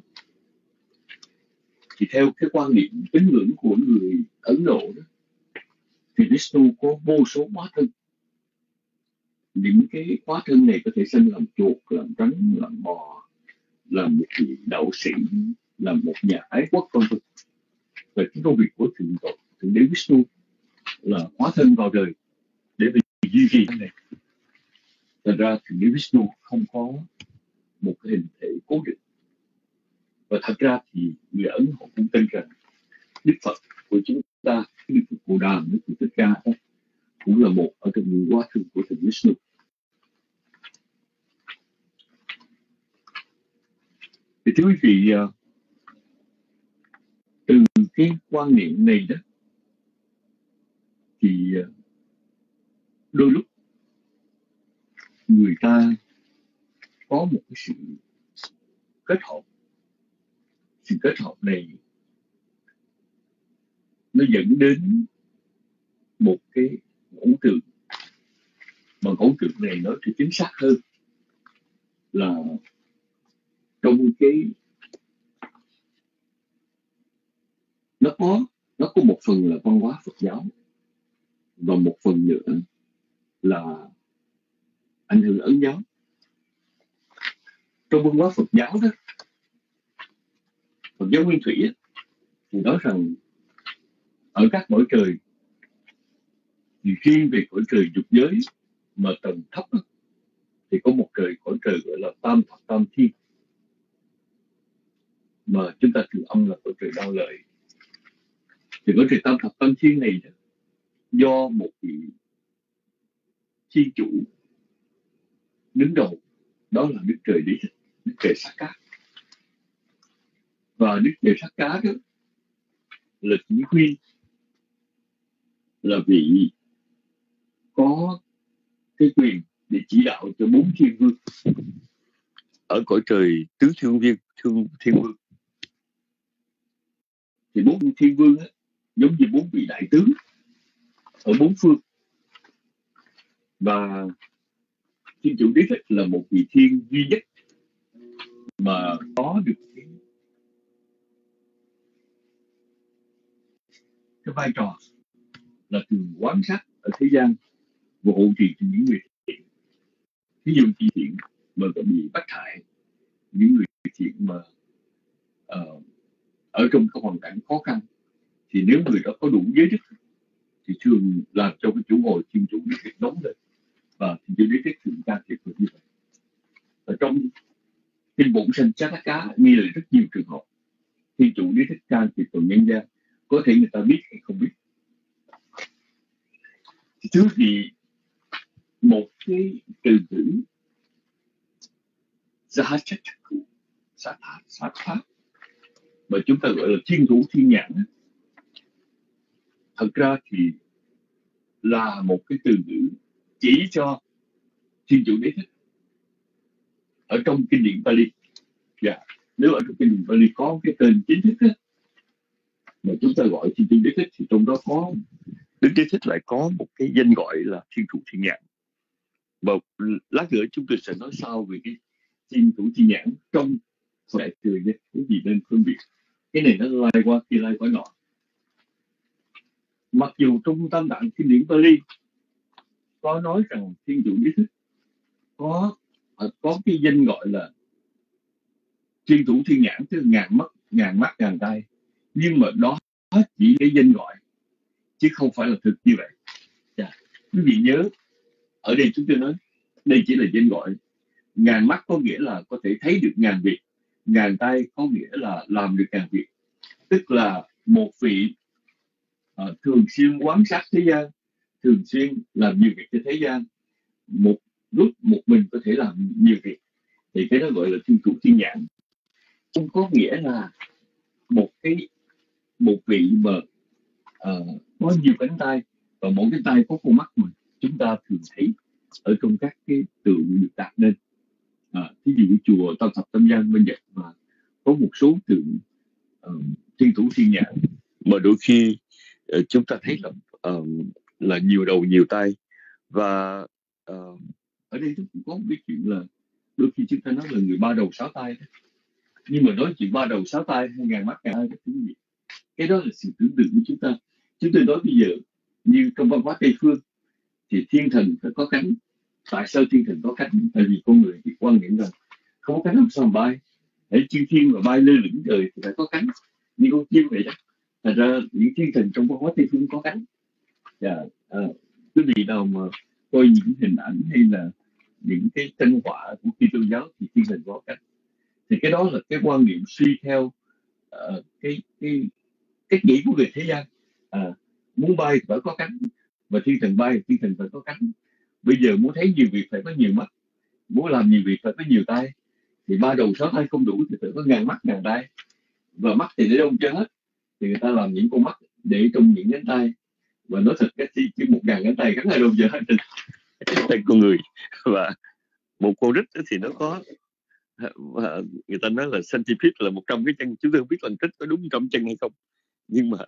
Thì theo cái quan niệm tín ngưỡng của người Ấn Độ đó, thì Vishnu có vô số hóa thân. Những cái hóa thân này có thể sinh làm chuột, làm rắn, làm bò, làm một vị đạo sĩ, làm một nhà ái quốc vân vân. Và cái công việc của thượng đế Vishnu là hóa thân vào đời để duy trì cái này. Thật ra thượng đế Vishnu không có một cái hình thể cố định. Và thật ra thì người Ấn họ cũng tin rằng Đức Phật của chúng ta, Đức Phật Bồ Đà, Đức Phật Thích Ca cũng là một ở trong những hóa thân của thần Vishnu. Thì thưa quý vị, từ cái quan niệm này đó thì đôi lúc người ta có một cái sự kết hợp. Sự kết hợp này nó dẫn đến một cái ngẫu tượng, mà ngẫu tượng này nó thì chính xác hơn là trong cái nó có một phần là văn hóa Phật giáo và một phần nữa là ảnh hưởng Ấn giáo. Trong văn hóa Phật giáo đó, Phật giáo Nguyên Thủy thì nói rằng ở các cõi trời, thì riêng về cõi trời dục giới mà tầng thấp đó, thì có một cõi trời gọi là Tam Thập Tam Thiên, mà chúng ta thường âm là cõi trời Đao Lợi. Thì cõi trời Tam Thập Tam Thiên này do một vị thiên chủ đứng đầu, đó là Đức Trời Đế Thích, Đức Trời Sát Cá. Và Đức Trời Sát Cá đó là chỉ huy, là vị có cái quyền để chỉ đạo cho 4 thiên vương ở cõi trời tứ thiên vương. Thì 4 thiên vương giống như 4 vị đại tướng ở bốn phương. Và Thiên Chủ Đế Thích là một vị thiên duy nhất mà có được cái vai trò là thường quan sát ở thế gian và hộ trì cho những người thiện. Ví dụ chi thiện mà bị bắt hại, những người thiện mà ở trong cái hoàn cảnh khó khăn, thì nếu người đó có đủ giới đức thì thường làm cho cái chủ ngồi Thiên Chủ Đế Thích nóng lên, và Thiên Chủ Đế Thích thường can thiệp như vậy. Ở trong kinh Bổn Sanh Chátaka ghi lại rất nhiều trường hợp Thiên Chủ Đế Thích can thiệp vào nhân gian, có thể người ta biết hay không biết. Thứ thì một cái từ ngữ sát pháp mà chúng ta gọi là thiên thủ thiên nhãn, thật ra thì là một cái từ ngữ chỉ cho Thiên Chủ Đế Thích ở trong kinh điển Pali. Nếu ở trong kinh điển Pali có cái tên chính thức mà chúng ta gọi Thiên Chủ Đế Thích, thì trong đó có Đức Đế Thích lại có một cái danh gọi là Thiên Thủ Thiên Nhãn. Và lát nữa chúng tôi sẽ nói sau về cái Thiên Thủ Thiên Nhãn trong đại thừa nhé, cái gì nên phân biệt. Cái này nó lai qua kia lai qua nọ. Mặc dù trong Tam Tạng kinh điển Pali có nói rằng Thiên Chủ Đế Thích có cái danh gọi là Thiên Thủ Thiên Nhãn, tức ngàn mắt ngàn tay, nhưng mà đó chỉ cái danh gọi chứ không phải là thực như vậy. Quý vị nhớ, ở đây chúng tôi nói đây chỉ là danh gọi. Ngàn mắt có nghĩa là có thể thấy được ngàn việc, ngàn tay có nghĩa là làm được ngàn việc. Tức là một vị thường xuyên quan sát thế gian, thường xuyên làm nhiều việc cho thế gian, một lúc một mình có thể làm nhiều việc, thì cái đó gọi là Thiên Thủ Thiên Nhãn. Không có nghĩa là một vị mà có nhiều cánh tay và mỗi cái tay có con mắt mà chúng ta thường thấy ở trong các cái tượng được đặt lên. Ví dụ chùa Tam Thập Tam Giang bên Nhật mà có một số tượng Thiên Thủ Thiên Nhãn mà đôi khi chúng ta thấy là nhiều đầu nhiều tay. Và ở đây cũng có một cái chuyện là đôi khi chúng ta nói là người ba đầu sáu tay đó. Nhưng mà nói chuyện ba đầu sáu tay hay ngàn mắt ngàn tay, cái đó là sự tưởng tượng của chúng ta. Chúng tôi nói bây giờ như trong văn hóa Tây phương thì thiên thần phải có cánh. Tại sao thiên thần có cánh? Tại vì con người thì quan niệm rằng không có cánh làm sao mà bay. Để chim thiên mà bay lơ lửng trời thì phải có cánh, như con chim vậy đó. Thật ra những thiên thần trong văn hóa Tây phương có cánh. Quý vị nào mà coi những hình ảnh hay là những cái tranh họa của Kitô giáo thì thiên thần có cánh. Thì cái đó là cái quan niệm suy theo cái cách nghĩ của người thế gian. Muốn bay thì phải có cánh, và thiên thần bay thì thiên thần phải có cánh. Bây giờ muốn thấy nhiều việc phải có nhiều mắt, muốn làm nhiều việc phải có nhiều tay, thì ba đầu sáu tay không đủ thì phải có ngàn mắt ngàn tay. Và mắt thì để đâu chưa hết, thì người ta làm những con mắt để trong những cánh tay. Và nói thật cái chỉ 1.000 cánh tay gắn ở đâu giờ hết trên con người. Và một con rít thì nó có, người ta nói là centipede là 100 cái chân. Chúng tôi không biết là rít có đúng 100 chân hay không, nhưng mà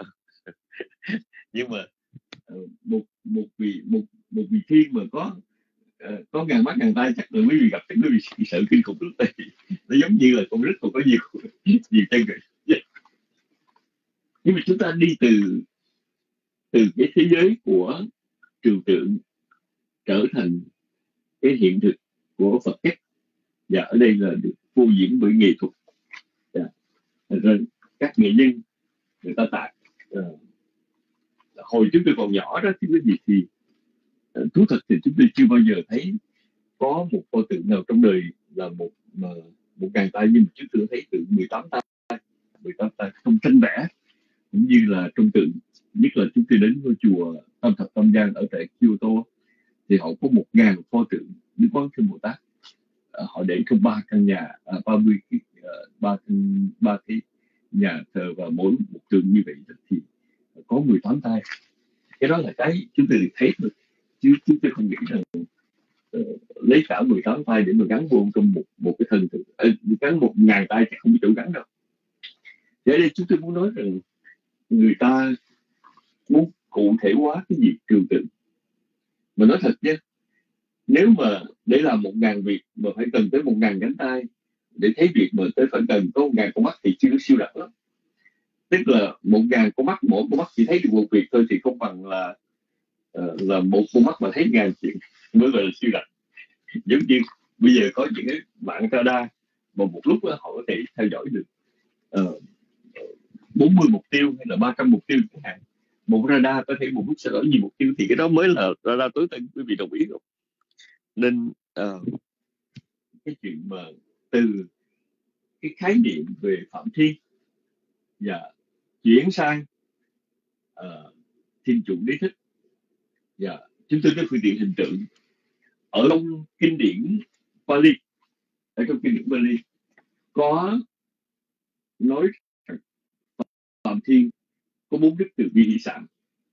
một vị thiên mà có ngàn mắt ngàn tay chắc là quý vị gặp cái quý vị sợ kinh khủng lắm. Nó giống như là con rít còn có nhiều chân rồi. Nhưng mà chúng ta đi từ cái thế giới của trừu tượng trở thành cái hiện thực của Phật chất, và ở đây là được phô diễn bởi nghệ thuật. Rồi các nghệ nhân người ta tạc. Hồi chúng tôi còn nhỏ đó chứ cái gì thì thú thật thì chúng tôi chưa bao giờ thấy có một pho tượng nào trong đời là một ngàn tay, nhưng mà chúng tôi thấy tượng 18 tay trong tranh vẽ cũng như là trong tượng. Nhất là chúng tôi đến ngôi chùa Tam Thập Tam Giang ở tại Kyoto thì họ có 1.000 pho tượng Đức Quán Thế Bồ Tát. Họ để trong 3 căn nhà, 3 cái nhà thờ, và mỗi một tượng như vậy thì có 18 tay. Cái đó là cái chúng tôi được thấy thôi, chứ chúng tôi không nghĩ rằng lấy cả 18 tay để mà gắn vô trong một cái thân tượng. Gắn 1.000 tay thì không có chỗ gắn đâu. Để đây chúng tôi muốn nói rằng người ta muốn cụ thể hóa cái việc trừu tượng. Mà nói thật nhé, nếu mà để làm 1.000 việc mà phải cần tới 1.000 cánh tay, để thấy việc mà tới phải cần có 1.000 con mắt thì chưa siêu đặc lắm. Tức là 1.000 con mắt, mỗi con mắt chỉ thấy được một việc thôi thì không bằng là một con mắt mà thấy 1.000 chuyện mới gọi là siêu đặc. Giống như bây giờ có những cái mạng radar mà một lúc đó họ có thể theo dõi được 40 mục tiêu hay là 300 mục tiêu chẳng hạn. Một radar có thể một lúc theo dõi nhiều mục tiêu thì cái đó mới là radar tối tân, quý vị đồng ý không? Nên cái chuyện mà từ cái khái niệm về phạm thiên và chuyển sang thiên chủ đế thích và chúng tôi cái phương tiện hình tượng ở trong kinh điển Pali, có nói phạm thiên có 4 đức từ bi hỷ xả.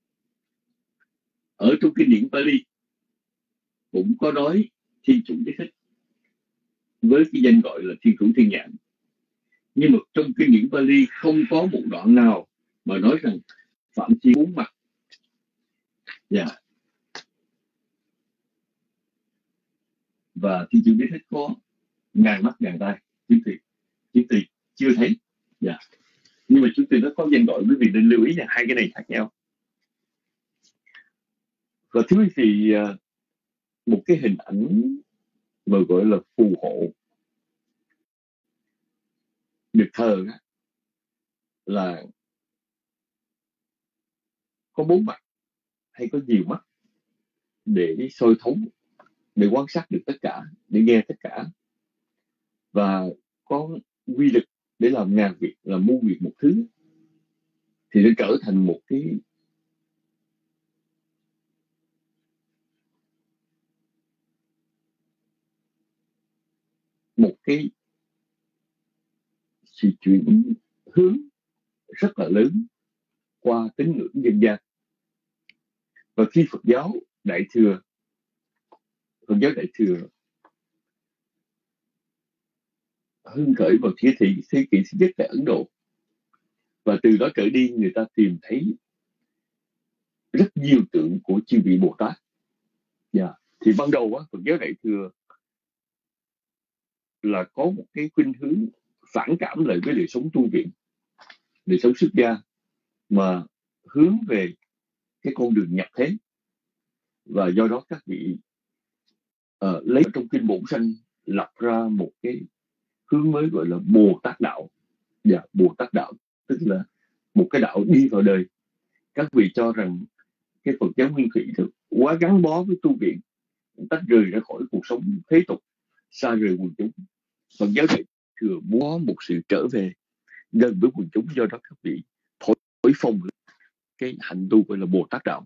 Ở trong kinh điển Pali cũng có nói thiên chủ đế thích với cái danh gọi là thiên thủ thiên nhãn, nhưng mà trong kinh điển Pali không có một đoạn nào mà nói rằng phạm thiên 4 mặt. Và thiên chủ đế thích có 1.000 mắt 1.000 tay, chúng tôi chưa thấy. Nhưng mà chúng tôi nó có danh gọi, quý vị nên lưu ý là hai cái này khác nhau. Và thứ thì một cái hình ảnh mà gọi là phù hộ được thờ là có 4 mặt hay có nhiều mắt để soi thấu, để quan sát được tất cả, để nghe tất cả, và có quy lực để làm ngàn việc, làm muôn việc một thứ, thì nó trở thành một cái sự chuyển hướng rất là lớn qua tín ngưỡng dân gian. Và khi Phật giáo Đại thừa hưng khởi vào thế kỷ thứ nhất tại Ấn Độ, và từ đó trở đi người ta tìm thấy rất nhiều tượng của chư vị Bồ Tát. Thì ban đầu Phật giáo Đại thừa là có một cái khuynh hướng phản cảm lại với đời sống tu viện, đời sống xuất gia, mà hướng về cái con đường nhập thế. Và do đó các vị lấy trong kinh Bổn Sanh lập ra một cái hướng mới gọi là Bồ Tát đạo. Bồ Tát đạo tức là một cái đạo đi vào đời. Các vị cho rằng cái Phật giáo nguyên thủy quá gắn bó với tu viện, tách rời ra khỏi cuộc sống thế tục, xa rời quần chúng. Phật giáo Đại thừa muốn có một sự trở về gần với quần chúng, do đó các vị thổi phồng cái hạnh tu gọi là Bồ Tát đạo.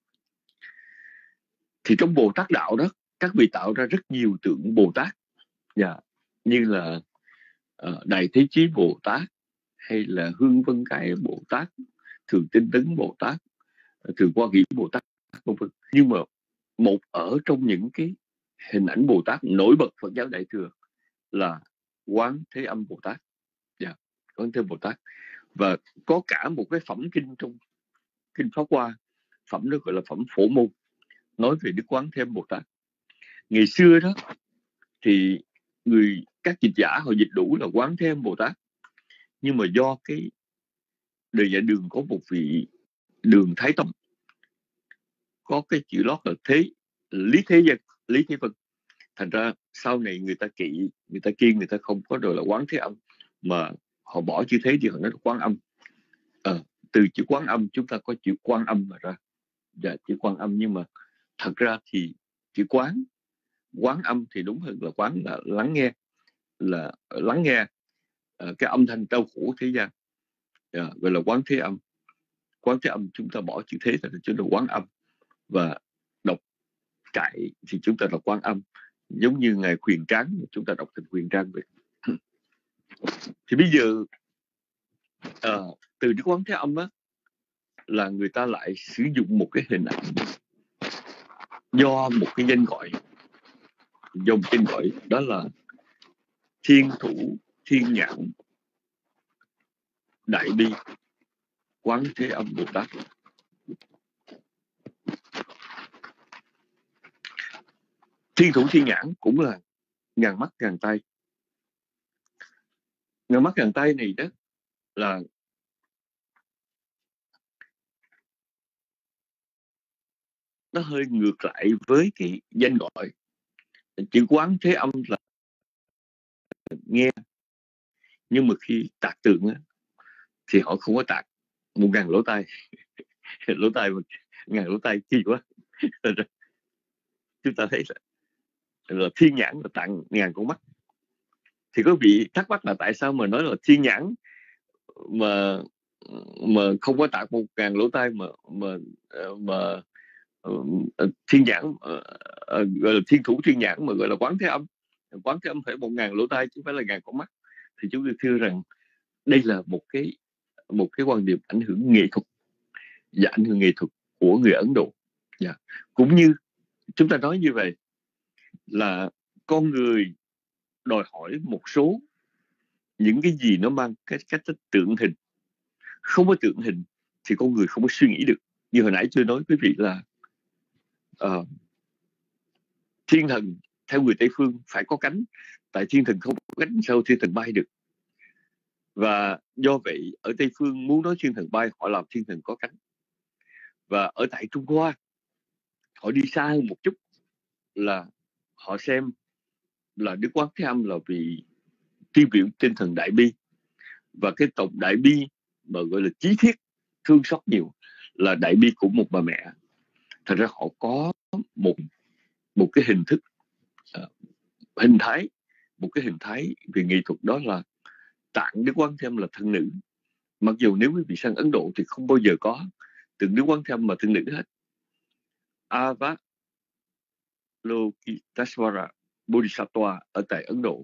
Thì trong Bồ Tát đạo đó, các vị tạo ra rất nhiều tượng Bồ Tát, như là Đại Thế Chí Bồ Tát, hay là Hương Vân Cái Bồ Tát, Thường Tinh Tấn Bồ Tát, Thường Qua Nghĩ Bồ Tát, v.v. Nhưng mà một ở trong những cái hình ảnh Bồ Tát nổi bật Phật giáo Đại thừa là Quán Thế Âm Bồ Tát. Quán Thế Bồ Tát. Và có cả một cái phẩm kinh trong kinh Pháp Hoa, phẩm đó gọi là phẩm Phổ Môn, nói về Đức Quán Thế Âm Bồ Tát. Ngày xưa đó thì các dịch giả họ dịch đủ là Quán Thế Âm Bồ Tát, nhưng mà do cái đời nhà Đường có một vị Đường Thái Tông có cái chữ lót là Lý Thế Vân, thành ra sau này người ta kiêng, người ta không có rồi là Quán Thế Âm, mà họ bỏ chữ thế thì họ nói là Quán Âm. Từ chữ Quán Âm chúng ta có chữ Quan Âm mà ra, chữ Quan Âm. Nhưng mà thật ra thì chữ Quán Âm thì đúng hơn là quán là lắng nghe cái âm thanh đau khổ thế gian, gọi là Quán Thế Âm. Quán Thế Âm chúng ta bỏ chữ thế thì chúng ta Quán Âm, và đọc trại thì chúng ta đọc Quán Âm, giống như Ngài Khuyền Tráng chúng ta đọc thành Khuyền Tráng vậy. Thì bây giờ từ Đức Quán Thế Âm là người ta lại sử dụng một cái hình ảnh do một cái danh gọi, đó là Thiên Thủ Thiên Nhãn Đại Bi Quán Thế Âm Bồ Tát. Thiên thủ thiên nhãn cũng là ngàn mắt ngàn tay. Ngàn mắt ngàn tay này đó là nó hơi ngược lại với cái danh gọi. Chữ Quán Thế Âm là nghe, nhưng mà khi tạc tượng á, thì họ không có tạc 1000 lỗ tai. Lỗ tai 1000 lỗ tai chi quá. Chúng ta thấy là thiên nhãn là tặng 1000 con mắt. Thì có vị thắc mắc là tại sao mà nói là thiên nhãn mà không có tạc 1000 lỗ tai mà thiên nhãn gọi là thiên thủ thiên nhãn mà gọi là Quán Thế Âm. Quán Thế Âm phải 1000 lỗ tai chứ không phải là 1000 con mắt. Thì chúng tôi thưa rằng đây là một cái quan điểm ảnh hưởng nghệ thuật và ảnh hưởng nghệ thuật của người Ấn Độ. Cũng như chúng ta nói như vậy là con người đòi hỏi một số những cái gì nó mang cái cách tượng hình. Không có tượng hình thì con người không có suy nghĩ được. Như hồi nãy tôi nói quý vị là thiên thần theo người Tây phương phải có cánh, tại thiên thần không có cánh sao thiên thần bay được. Và do vậy ở Tây phương muốn nói thiên thần bay, họ làm thiên thần có cánh. Và ở tại Trung Hoa họ đi xa hơn một chút, là họ xem là Đức Quán Thế Âm là vì tiêu biểu tinh thần đại bi, và cái tổng đại bi mà gọi là chí thiết, thương xót nhiều, là đại bi của một bà mẹ. Thật ra họ có một cái hình thức, hình thái, một cái hình thái về nghệ thuật, đó là tặng Đức Quán Thế Âm là thân nữ. Mặc dù nếu quý vị sang Ấn Độ thì không bao giờ có tượng Đức Quán Thế Âm mà thân nữ hết. Avalokitesvara Bodhisattva ở tại Ấn Độ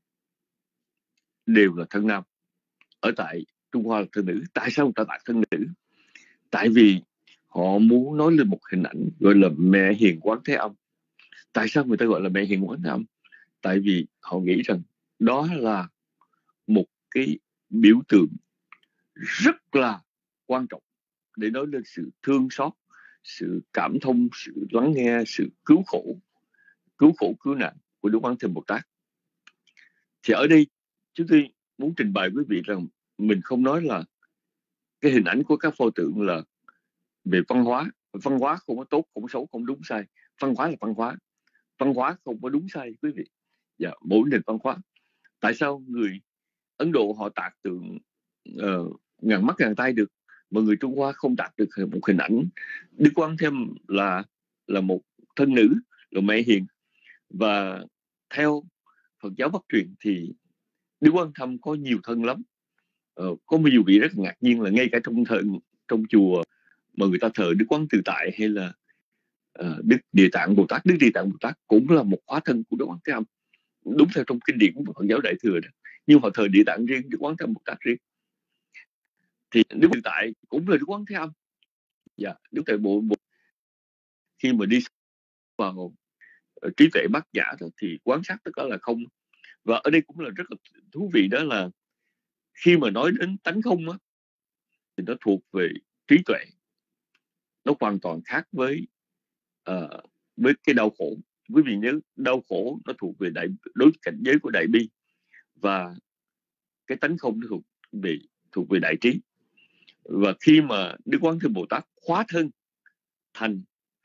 đều là thân nam, ở tại Trung Hoa là thân nữ. Tại sao người ta tặng thân nữ? Tại vì họ muốn nói lên một hình ảnh gọi là mẹ hiền Quán Thế Âm. Tại sao người ta gọi là mẹ hiền Quán Thế Âm? Tại vì họ nghĩ rằng đó là một cái biểu tượng rất là quan trọng để nói lên sự thương xót, sự cảm thông, sự lắng nghe, sự cứu khổ cứu nạn của Đức Quán Thế Bồ Tát. Thì ở đây chúng tôi muốn trình bày quý vị rằng mình không nói là cái hình ảnh của các pho tượng là về văn hóa. Văn hóa không có tốt, không có xấu, không đúng sai. Văn hóa là văn hóa. Văn hóa không có đúng sai quý vị. Mỗi nền văn hóa. Tại sao người Ấn Độ họ tạc tượng ngàn mắt ngàn tay được, mà người Trung Hoa không tạc được một hình ảnh Đức Quán Thế Âm là một thân nữ, là mẹ hiền? Và theo Phật giáo Bắc truyền thì Đức Quán Thế Âm có nhiều thân lắm. Có nhiều vị rất ngạc nhiên là ngay cả trong chùa mà người ta thờ Đức Quán Tự Tại hay là Đức Địa Tạng Bồ Tát, Đức Địa Tạng Bồ Tát cũng là một hóa thân của Đức Quán Thế Âm, đúng theo trong kinh điển của Phật giáo Đại thừa đó. Nhưng họ thờ Địa Tạng riêng, Đức Quán Thế Âm Bồ Tát riêng. Thì Đức Tự Tại cũng là Đức Quán Thế Âm. Đức Tại Bộ khi mà đi vào trí tuệ bát nhã thì quan sát tất cả là không. Và ở đây cũng là rất là thú vị, đó là khi mà nói đến tánh không á, thì nó thuộc về trí tuệ, nó hoàn toàn khác với cái đau khổ. Quý vị nhớ, đau khổ nó thuộc về đối cảnh giới của đại bi, và cái tánh không nó thuộc về đại trí. Và khi mà Đức Quán Thế Bồ Tát hóa thân thành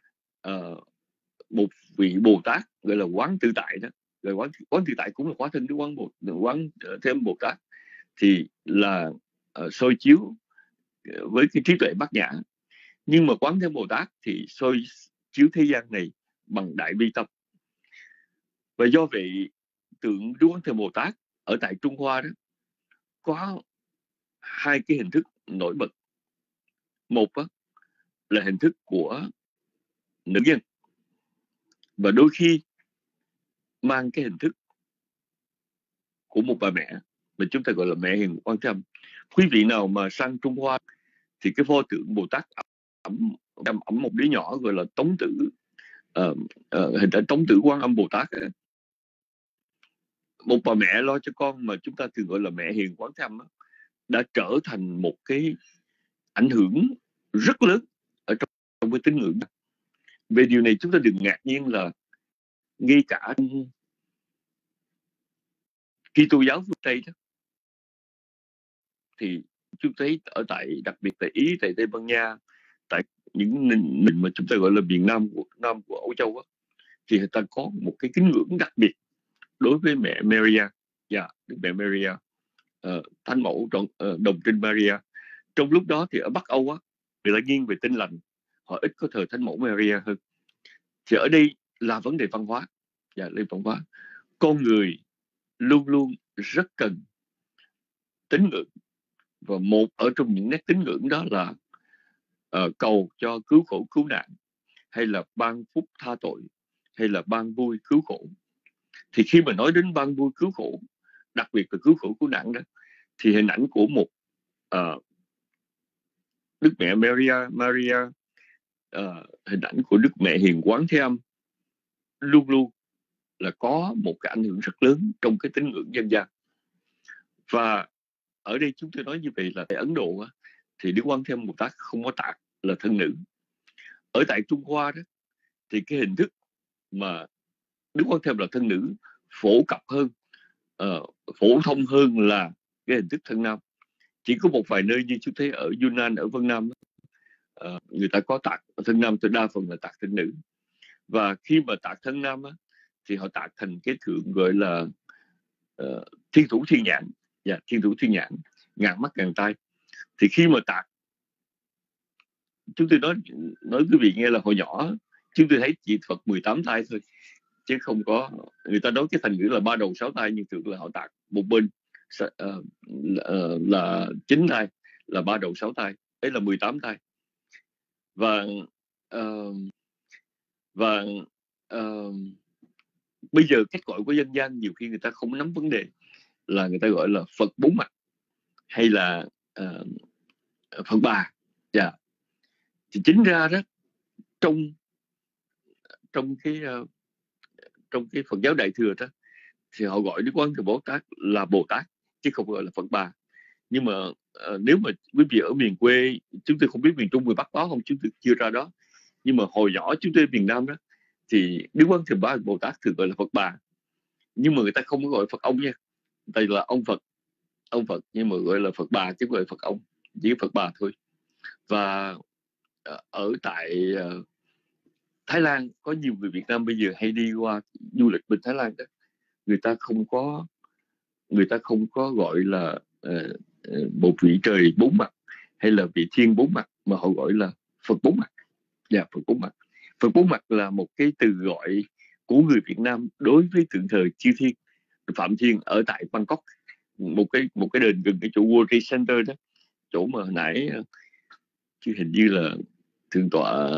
một vị Bồ Tát gọi là Quán Tự Tại đó, rồi Quán Tự Tại cũng là hóa thân Đức Quán Thế Âm Bồ Tát, thì là soi chiếu với cái trí tuệ bát nhã. Nhưng mà Quán Thế Âm Bồ Tát thì soi chiếu thế gian này bằng đại bi tâm. Và do vậy tượng Đức Quán Thế Âm Bồ Tát ở tại Trung Hoa đó có hai cái hình thức nổi bật. Một là hình thức của nữ nhân, và đôi khi mang cái hình thức của một bà mẹ mà chúng ta gọi là mẹ hiền Quán Thế Âm. Quý vị nào mà sang Trung Hoa thì cái pho tượng Bồ Tát ẩm một đứa nhỏ gọi là Tống Tử, hình ảnh Tống Tử Quan Âm Bồ Tát ấy. Một bà mẹ lo cho con mà chúng ta thường gọi là mẹ hiền Quán Thế Âm đã trở thành một cái ảnh hưởng rất lớn ở trong cái tín ngưỡng. Về điều này chúng ta đừng ngạc nhiên là ngay cả Kitô giáo phương Tây đó, thì chúng thấy ở tại, đặc biệt tại Ý, tại Tây Ban Nha, tại những nền mà chúng ta gọi là miền Nam của Âu Châu đó, thì người ta có một cái kính ngưỡng đặc biệt đối với mẹ Maria, Đức mẹ Maria, thánh mẫu đồng trinh Maria. Trong lúc đó thì ở Bắc Âu á, người ta nghiêng về Tin lành, họ ít có thờ thánh mẫu Maria hơn. Thì ở đây là vấn đề văn hóa, lên văn hóa. Con người luôn luôn rất cần tín ngưỡng, và một ở trong những nét tín ngưỡng đó là cầu cho cứu khổ cứu nạn, hay là ban phúc tha tội, hay là ban vui cứu khổ. Thì khi mà nói đến ban vui cứu khổ, đặc biệt là cứu khổ cứu nạn đó, thì hình ảnh của một Đức mẹ Maria, hình ảnh của Đức mẹ Hiền Quán Thế Âm luôn luôn là có một cái ảnh hưởng rất lớn trong cái tín ngưỡng dân gian. Và ở đây chúng tôi nói như vậy là tại Ấn Độ á, thì Đức Quán Thế Âm Bồ Tát không có tạc là thân nữ. Ở tại Trung Hoa đó, thì cái hình thức mà Đức Quán Thế Âm là thân nữ phổ cập hơn, phổ thông hơn là cái hình thức thân nam. Chỉ có một vài nơi như chúng thấy ở Yunnan, ở Vân Nam, người ta có tạc thân nam, đa phần là tạc thân nữ. Và khi mà tạc thân nam á, thì họ tạc thành cái thượng gọi là thiên thủ thiên nhãn, thiên thủ thiên nhãn, ngàn mắt ngàn tai. Thì khi mà tạc, chúng tôi nói quý vị nghe là hồi nhỏ chúng tôi thấy chỉ Phật 18 tay thôi, chứ không có, người ta nói cái thành ngữ là 3 đầu 6 tay, nhưng thực là họ tạc một bên là 9 tay, là 3 đầu 6 tay, đấy là 18 tay. Và bây giờ cách gọi của dân gian nhiều khi người ta không nắm vấn đề, là người ta gọi là Phật 4 mặt, hay là Phật Bà. Thì chính ra đó, trong cái Phật giáo Đại thừa đó, thì họ gọi Đức Quán Thế Bồ Tát là Bồ Tát, chứ không gọi là Phật Bà. Nhưng mà nếu mà quý vị ở miền quê, chúng tôi không biết miền Trung, miền Bắc có không, chúng tôi chưa ra đó. Nhưng mà hồi nhỏ chúng tôi ở miền Nam đó, thì Đức Quán Thế Bồ Tát thường gọi là Phật Bà. Nhưng mà người ta không có gọi Phật ông nha, đây là ông Phật, nhưng mà gọi là Phật Bà chứ không gọi là Phật ông, chỉ Phật Bà thôi. Và ở tại Thái Lan có nhiều người Việt Nam bây giờ hay đi qua du lịch bên Thái Lan đó, người ta không có gọi là một vị trời 4 mặt hay là vị thiên 4 mặt, mà họ gọi là Phật 4 mặt. Phật 4 mặt. Phật 4 mặt là một cái từ gọi của người Việt Nam đối với tượng thờ chư thiên Phạm Thiên ở tại Bangkok, một cái đền gần cái chỗ World Trade Center đó, chỗ mà hồi nãy chứ hình như là thượng tọa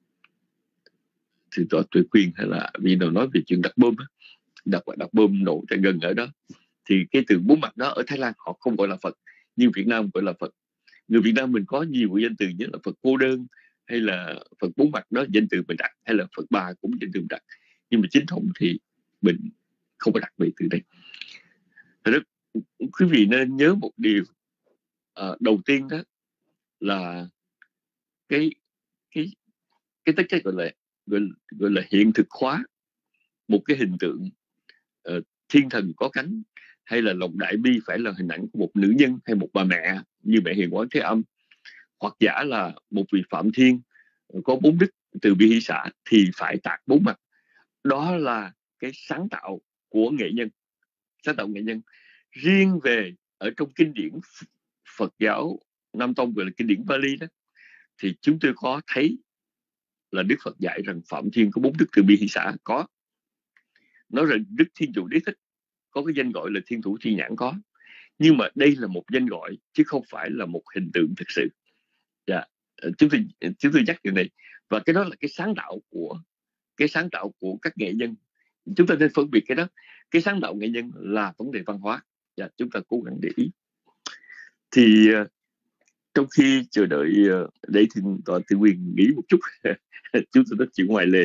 Tuệ Quyên hay là vì nào nói về chuyện đặt bom đó, đặt bom nổ tại gần ở đó. Thì cái từ 4 mặt đó ở Thái Lan họ không gọi là Phật, nhưng Việt Nam gọi là Phật. Người Việt Nam mình có nhiều danh từ như là Phật cô đơn, hay là Phật 4 mặt, đó danh từ mình đặt, hay là Phật Bà cũng danh từ mình đặt. Nhưng mà chính thống thì mình không có đặt về từ đây. Thật ra quý vị nên nhớ một điều đầu tiên, đó là cái tất cả gọi là hiện thực hóa một cái hình tượng thiên thần có cánh, hay là lòng đại bi phải là hình ảnh của một nữ nhân hay một bà mẹ như mẹ Hiền Quán Thế Âm, hoặc giả là một vị Phạm Thiên có 4 đức từ bi hỷ xả, thì phải tạc 4 mặt. Đó là cái sáng tạo của nghệ nhân. Riêng về ở trong kinh điển Phật giáo Nam Tông, gọi là kinh điển Pali đó, thì chúng tôi có thấy là Đức Phật dạy rằng Phạm Thiên có 4 đức từ bi hỷ xả, có. Nói rằng Đức Thiên Chủ Đế Thích có cái danh gọi là Thiên Thủ Thiên Nhãn, có. Nhưng mà đây là một danh gọi chứ không phải là một hình tượng thực sự. Chúng tôi nhắc điều này. Và cái đó là cái sáng tạo của các nghệ nhân. Chúng ta nên phân biệt cái đó. Cái sáng tạo nghệ nhân là vấn đề văn hóa. Chúng ta cố gắng để ý. Thì trong khi chờ đợi để Thượng tọa Tư Quyền nghĩ một chút, chúng tôi nói chuyện ngoài lề.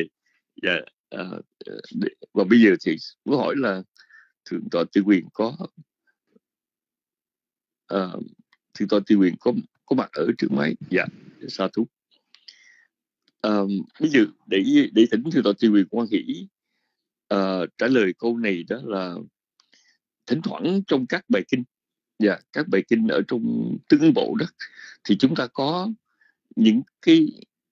Và bây giờ thì muốn hỏi là Thượng tọa Tư Quyền Thượng tọa Tư Quyền có mặt ở trước máy. Sa thú. Bây giờ để thỉnh Thượng tọa Tư Quyền quan hỷ trả lời câu này đó là thỉnh thoảng trong các bài kinh và các bài kinh ở trong Tương Ưng Bộ đó thì chúng ta có những cái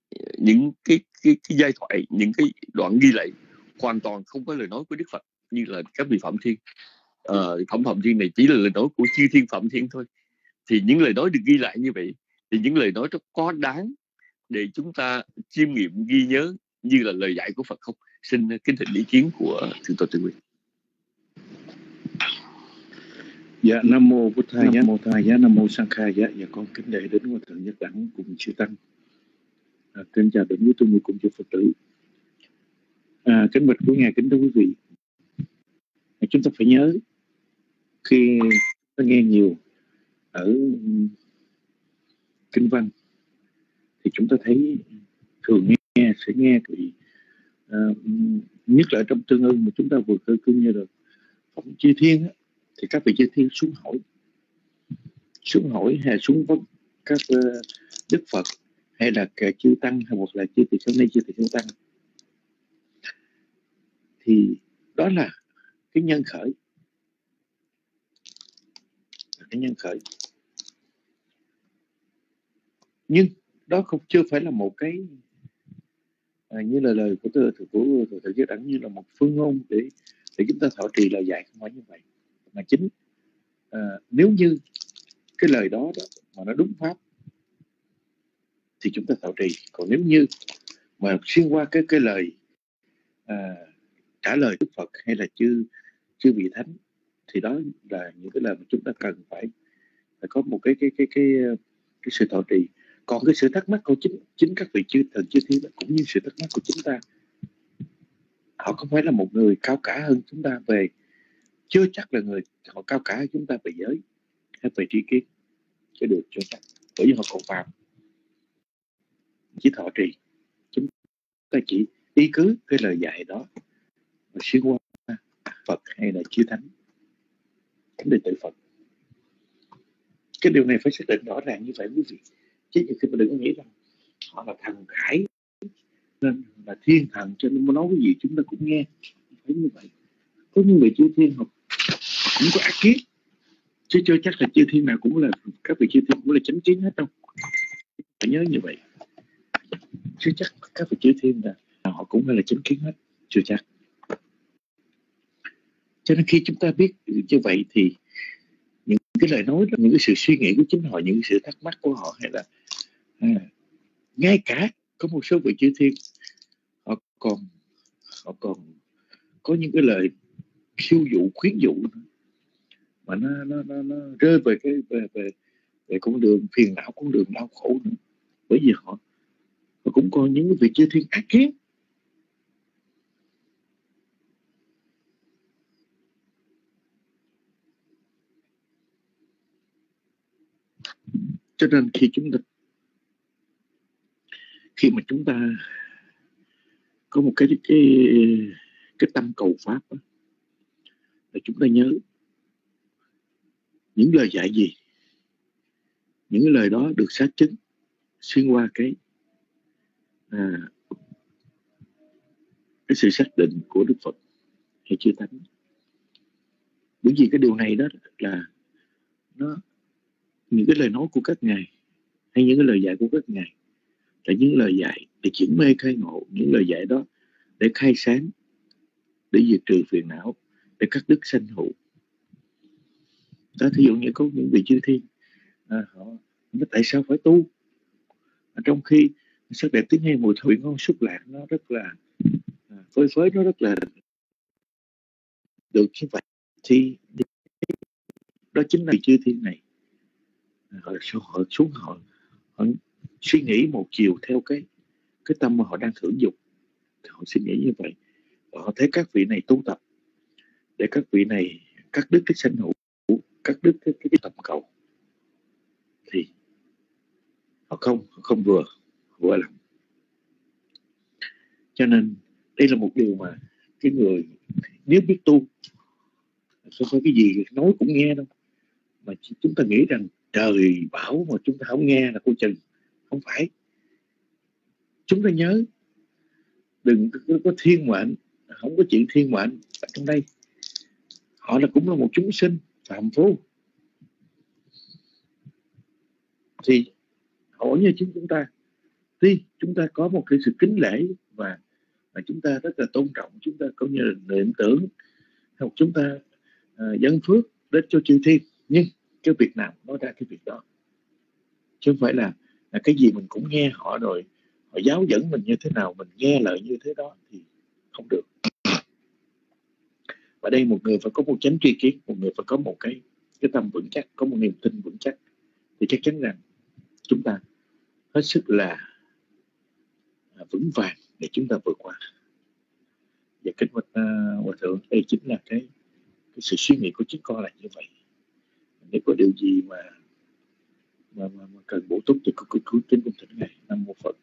giai thoại, những cái đoạn ghi lại hoàn toàn không có lời nói của Đức Phật, như là các vị Phạm Thiên. Phạm Thiên này chỉ là lời nói của chư thiên Phạm Thiên thôi. Thì những lời nói được ghi lại như vậy thì những lời nói đó có đáng để chúng ta chiêm nghiệm ghi nhớ như là lời dạy của Phật không? Xin kính thỉnh ý kiến của Thượng tọa Từ Nguyên. Dạ, Nam mô Bụt Thầy, Nam mô Thầy, Nam mô Sang Khai. Dạ, con kính lễ đến Hòa Thượng Nhất Đẳng cùng chư tăng. Kính chào đến quý tu nữ cùng chư Phật tử. Kính bạch quý ngài, kính thưa quý vị. Chúng ta phải nhớ khi ta nghe nhiều ở kinh văn thì chúng ta thấy thường sẽ nghe thì nhất là trong Tương Ưng mà chúng ta vừa khơi cưng như là phẩm chư thiên á, thì các vị chư thiên xuống hỏi hay xuống vấn các Đức Phật hay là cả chư tăng hay hoặc là chư tỳ kheo ni, chư tỳ kheo tăng, thì đó là cái nhân khởi, nhưng đó chưa phải là một cái như là lời của Thượng Nhất Đẳng như là một phương ngôn để chúng ta thọ trì lời dạy, không phải như vậy. Mà chính nếu như cái lời đó mà nó đúng pháp thì chúng ta thọ trì. Còn nếu như mà xuyên qua cái lời trả lời Đức Phật hay là chư vị thánh thì đó là những cái lời mà chúng ta cần phải có một cái sự thọ trì. Còn cái sự thắc mắc của chính các vị chư thiên cũng như sự thắc mắc của chúng ta, họ không phải là một người cao cả hơn chúng ta về, chưa chắc là người họ cao cả hơn chúng ta về giới hay về tri kiến, chưa được chưa chắc, bởi vì họ còn phàm. Chỉ thọ trì, chúng ta chỉ ý cứ cái lời dạy đó mà xuyên qua Phật hay là chư thánh, thánh đệ tử Phật. Cái điều này phải xác định rõ ràng như vậy quý vị, chứ khi mà đừng có nghĩ rằng họ là thần khải nên là thiên thần cho nên nói cái gì chúng ta cũng nghe, không phải như vậy. Có những vị chư thiên học cũng có ác kiến, chứ chưa chắc là chư thiên nào cũng là, các vị chư thiên cũng là chánh kiến hết đâu, phải nhớ như vậy. Chứ chắc các vị chư thiên là họ cũng là chánh kiến hết, chưa chắc. Cho nên khi chúng ta biết như vậy thì những cái lời nói, những cái sự suy nghĩ của chính họ, những cái sự thắc mắc của họ, hay là ngay cả có một số vị chư thiên họ còn có những cái lời khiêu dụ, khuyến dụ mà nó rơi về con đường phiền não, con đường đau khổ nữa, bởi vì họ cũng còn những vị chư thiên ác kiến. Cho nên khi mà chúng ta có một cái tâm cầu pháp đó, là chúng ta nhớ những lời dạy gì, những cái lời đó được xác chứng xuyên qua cái sự xác định của Đức Phật hay chư thánh. Bởi vì cái điều này đó là nó, những cái lời nói của các ngài hay những cái lời dạy của các ngài là những lời dạy để chuyển mê khai ngộ, những lời dạy đó để khai sáng, để diệt trừ phiền não, để cắt đứt sanh hữu. Đó, thí dụ như có những vị chư thiên họ nói tại sao phải tu, trong khi sắc đẹp tiếng hay mùi thơm ngon xúc lạc nó rất là phơi phới, nó rất là được như vậy, thì đó chính là chư thiên này họ xuống họ suy nghĩ một chiều theo cái tâm mà họ đang hưởng dục, họ suy nghĩ như vậy. Họ thấy các vị này tu tập để các vị này cắt đứt cái sanh hữu, cắt đứt cái tầm cầu, thì họ không vừa lòng. Cho nên đây là một điều mà cái người nếu biết tu không phải cái gì nói cũng nghe đâu, mà chúng ta nghĩ rằng trời bảo mà chúng ta không nghe là coi chừng. Không phải. Chúng ta nhớ đừng có thiên mệnh không có chuyện thiên mệnh ở trong đây. Họ cũng là một chúng sinh phàm phu, thì họ như chúng ta. Tuy chúng ta có một cái sự kính lễ và chúng ta rất là tôn trọng, chúng ta cũng như là niệm tưởng, hoặc chúng ta dâng phước đến cho chư thiên, nhưng cái việc nào nói ra cái việc đó, chứ không phải là cái gì mình cũng nghe họ rồi họ giáo dẫn mình như thế nào mình nghe lời như thế đó thì không được. Và đây một người phải có một chánh tri kiến, một người phải có một cái tâm vững chắc, có một niềm tin vững chắc, thì chắc chắn rằng chúng ta hết sức là vững vàng để chúng ta vượt qua. Và kính bạch Hòa Thượng, đây chính là cái sự suy nghĩ của chúng con là như vậy. Nếu có điều gì mà cần bổ túc thì cứ kính cung thỉnh Ngài. Nam Mô Phật.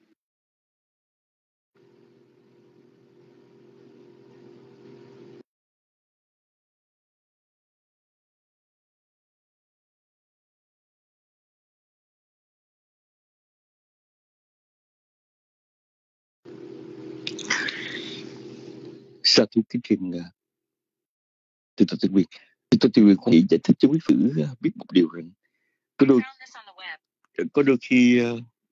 Sa thú kính trình Từ Tổ Tiên Quyền. Từ Tổ Tiên Quyền chỉ giải thích cho quý phật tử biết một điều rằng có đôi khi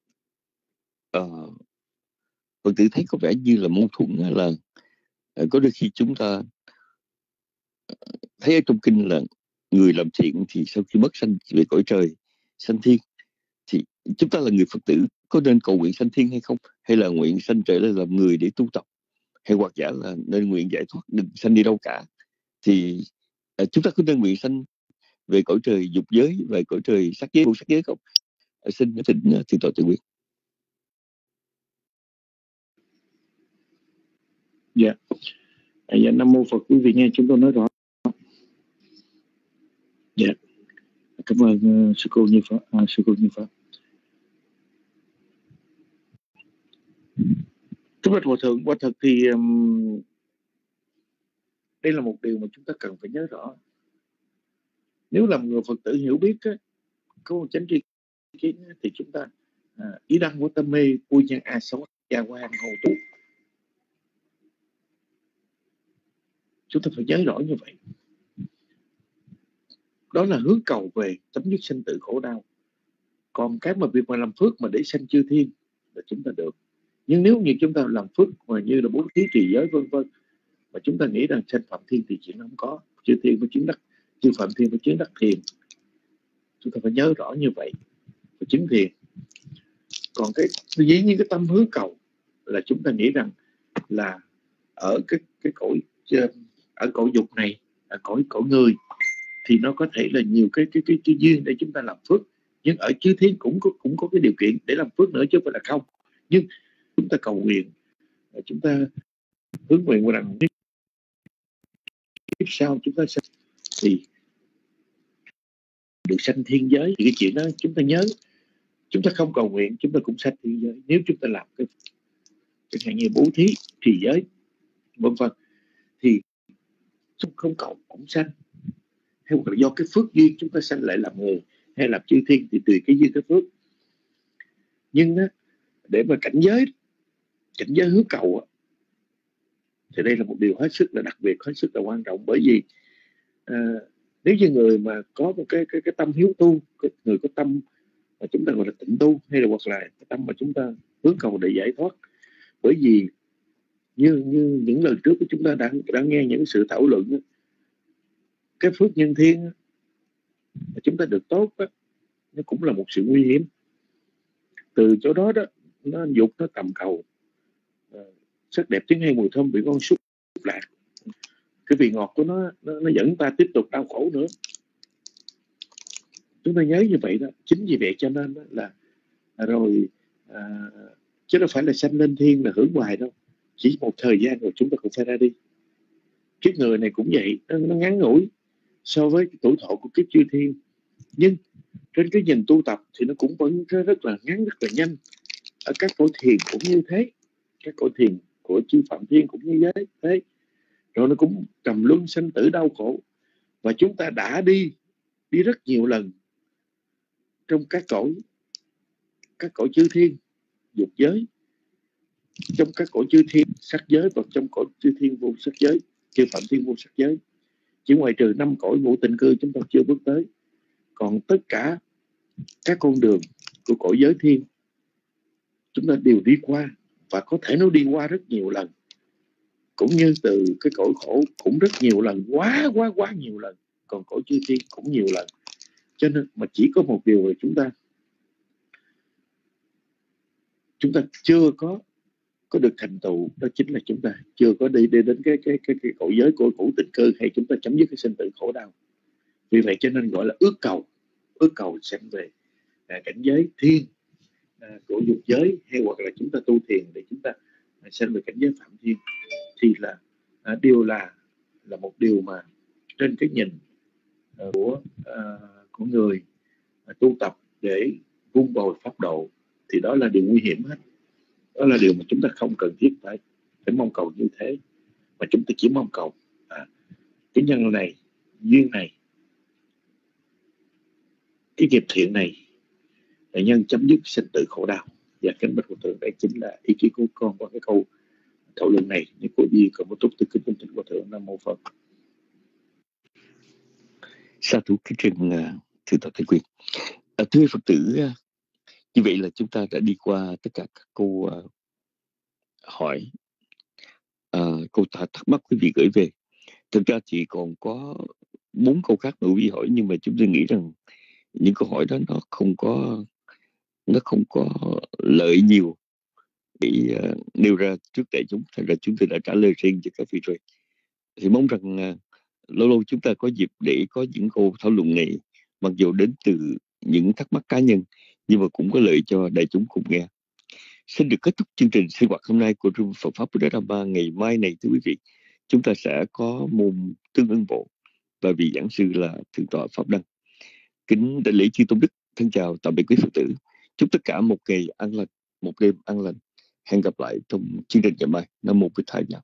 Phật tử thấy có vẻ như là mâu thuẫn, là có đôi khi chúng ta thấy ở trong kinh là người làm thiện thì sau khi mất sanh về cõi trời sanh thiên, thì chúng ta là người Phật tử có nên cầu nguyện sanh thiên hay không, hay là nguyện sanh trở lại làm người để tu tập, hay hoặc giả là nên nguyện giải thoát đừng sanh đi đâu cả, thì chúng ta có nên nguyện sanh về cõi trời dục giới, về cõi trời sắc giới, vô sắc giới không? Xin thỉnh Thượng tọa tự quyết. Dạ. Dạ, Nam Mô Phật. Quý vị nghe chúng tôi nói rõ. Dạ. Cảm ơn sư cô Như Pháp. Sư cô Như Pháp. Thưa bạch Hòa Thượng, quả thật thì đây là một điều mà chúng ta cần phải nhớ rõ. Nếu làm người Phật tử hiểu biết có một chánh tri kiến thì chúng ta ý đăng của tâm mê vui nhan a sáu gia quan hồ tụ. Chúng ta phải nhớ rõ như vậy. Đó là hướng cầu về chấm dứt sinh tử khổ đau. Còn cái mà việc mà làm phước mà để sanh chư thiên là chúng ta được. Nhưng nếu như chúng ta làm phước mà như là bố thí trì giới vân vân, mà chúng ta nghĩ rằng sanh phạm thiên thì chuyện không có. Chư thiên với chứng đắc, chư phạm thiên với chứng đắc thiền. Chúng ta phải nhớ rõ như vậy và chứng thiền. Còn dĩ nhiên cái tâm hướng cầu là chúng ta nghĩ rằng là ở cái cõi ở cõi dục này, ở cõi người thì nó có thể là nhiều cái duyên để chúng ta làm phước, nhưng ở chư thiên cũng có cái điều kiện để làm phước nữa chứ không phải là không. Nhưng chúng ta cầu nguyện, chúng ta hướng nguyện rằng kiếp sau chúng ta sẽ thì được sanh thiên giới, thì cái chuyện đó chúng ta nhớ. Chúng ta không cầu nguyện chúng ta cũng sanh thiên giới. Nếu chúng ta làm cái chẳng hạn như bố thí trì giới vân vân thì chúng không cầu cũng sanh, hay là do cái phước duyên chúng ta sanh lại làm người hay làm chư thiên thì tùy cái duyên cái phước. Nhưng để mà cảnh giới hướng cầu thì đây là một điều hết sức là đặc biệt, hết sức là quan trọng. Bởi vì nếu như người mà có một cái tâm hiếu tu, người có tâm mà chúng ta gọi là tịnh tu, hay là hoặc là cái tâm mà chúng ta hướng cầu để giải thoát. Bởi vì như những lần trước chúng ta đã nghe những sự thảo luận, cái phước nhân thiên mà chúng ta được tốt nó cũng là một sự nguy hiểm. Từ chỗ đó nó dục, nó tầm cầu sắc đẹp tiếng hay mùi thơm vị ngon xúc lạc, cái vị ngọt của nó dẫn ta tiếp tục đau khổ nữa. Chúng ta nhớ như vậy đó. Chính vì vậy cho nên là rồi chứ đâu phải là sanh lên thiên là hưởng hoài đâu, chỉ một thời gian rồi chúng ta cũng phải ra đi. Kiếp người này cũng vậy, nó ngắn ngủi so với tuổi thọ của kiếp chư thiên, nhưng trên cái nhìn tu tập thì nó cũng vẫn rất là ngắn, rất là nhanh. Ở các cõi thiền cũng như thế, các cõi thiền của chư phạm thiên cũng như thế, rồi nó cũng trầm luân sanh tử đau khổ. Và chúng ta đã đi rất nhiều lần trong các cõi chư thiên dục giới, trong các cõi chư thiên sắc giới và trong cõi chư thiên vô sắc giới, chư phạm thiên vô sắc giới, chỉ ngoại trừ 5 cõi vô tình cư chúng ta chưa bước tới. Còn tất cả các con đường của cõi giới thiên chúng ta đều đi qua, và có thể nó đi qua rất nhiều lần, cũng như từ cái cõi khổ cũng rất nhiều lần, quá nhiều lần. Còn cõi chư thiên cũng nhiều lần. Cho nên mà chỉ có một điều là chúng ta chưa có được thành tựu, đó chính là chúng ta chưa có đi đến cái cõi giới của cõi tình cư, hay chúng ta chấm dứt cái sinh tử khổ đau. Vì vậy cho nên gọi là ước cầu sanh về cảnh giới thiên của dục giới, hay hoặc là chúng ta tu thiền để chúng ta sanh về cảnh giới phạm thiên, thì là điều là một điều mà trên cái nhìn của người tu tập để vun bồi pháp độ, thì đó là điều nguy hiểm hết. Đó là điều mà chúng ta không cần thiết phải mong cầu như thế, mà chúng ta chỉ mong cầu cái nhân này, duyên này, cái nghiệp thiện này là nhân chấm dứt sinh tử khổ đau. Và kính bạch Hòa Thượng, đây chính là ý kiến của con qua cái câu thảo luận này. Nếu cô Di còn một chút từ kính thỉnh Hòa Thượng. Nam mô Phật. Sa thú kính trình thượng tọa Thanh Quyền. Thưa Phật tử, như vậy là chúng ta đã đi qua tất cả các câu hỏi, câu thắc mắc quý vị gửi về. Thực ra chỉ còn có 4 câu khác nữa quý vị hỏi, nhưng mà chúng tôi nghĩ rằng những câu hỏi đó nó không có lợi nhiều để nêu ra trước đại chúng. Thành ra chúng tôi đã trả lời riêng cho các vị rồi. Thì mong rằng lâu lâu chúng ta có dịp để có những câu thảo luận này, mặc dù đến từ những thắc mắc cá nhân, nhưng mà cũng có lợi cho đại chúng cùng nghe. Xin được kết thúc chương trình sinh hoạt hôm nay của Trung Phật Pháp Buddha Dhamma. Ngày mai này thưa quý vị, chúng ta sẽ có môn tương ưng bộ, và vị giảng sư là thượng tọa Pháp Đăng. Kính đại lễ chư tôn đức, thân chào tạm biệt quý Phật tử. Chúc tất cả một ngày an lành, một đêm an lành. Hẹn gặp lại trong chương trình ngày mai. Nam mô Bích Thầy Nhạc.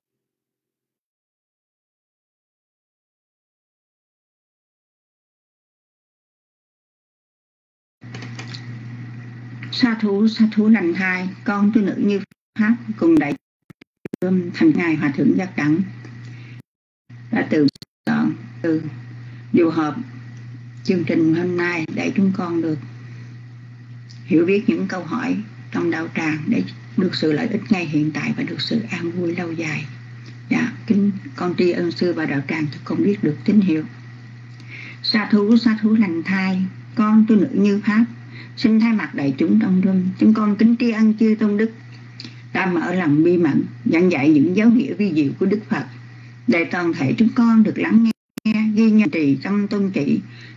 Sa thú lành thai, con tu nữ như Pháp cùng đại thương thành ngài Hòa Thượng Giác Đẳng đã từ điều hợp chương trình hôm nay để chúng con được hiểu biết những câu hỏi trong đạo tràng để được sự lợi ích ngay hiện tại và được sự an vui lâu dài. Dạ, kính con tri ân sư và đạo tràng cho con biết được tín hiệu. Sa thú lành thai, con tu nữ như Pháp xin thay mặt đại chúng trong rung, chúng con kính tri ân chư tôn đức đã mở lòng bi mẫn giảng dạy những giáo nghĩa vi diệu của Đức Phật, để toàn thể chúng con được lắng nghe, ghi nhận trì trong tôn trị,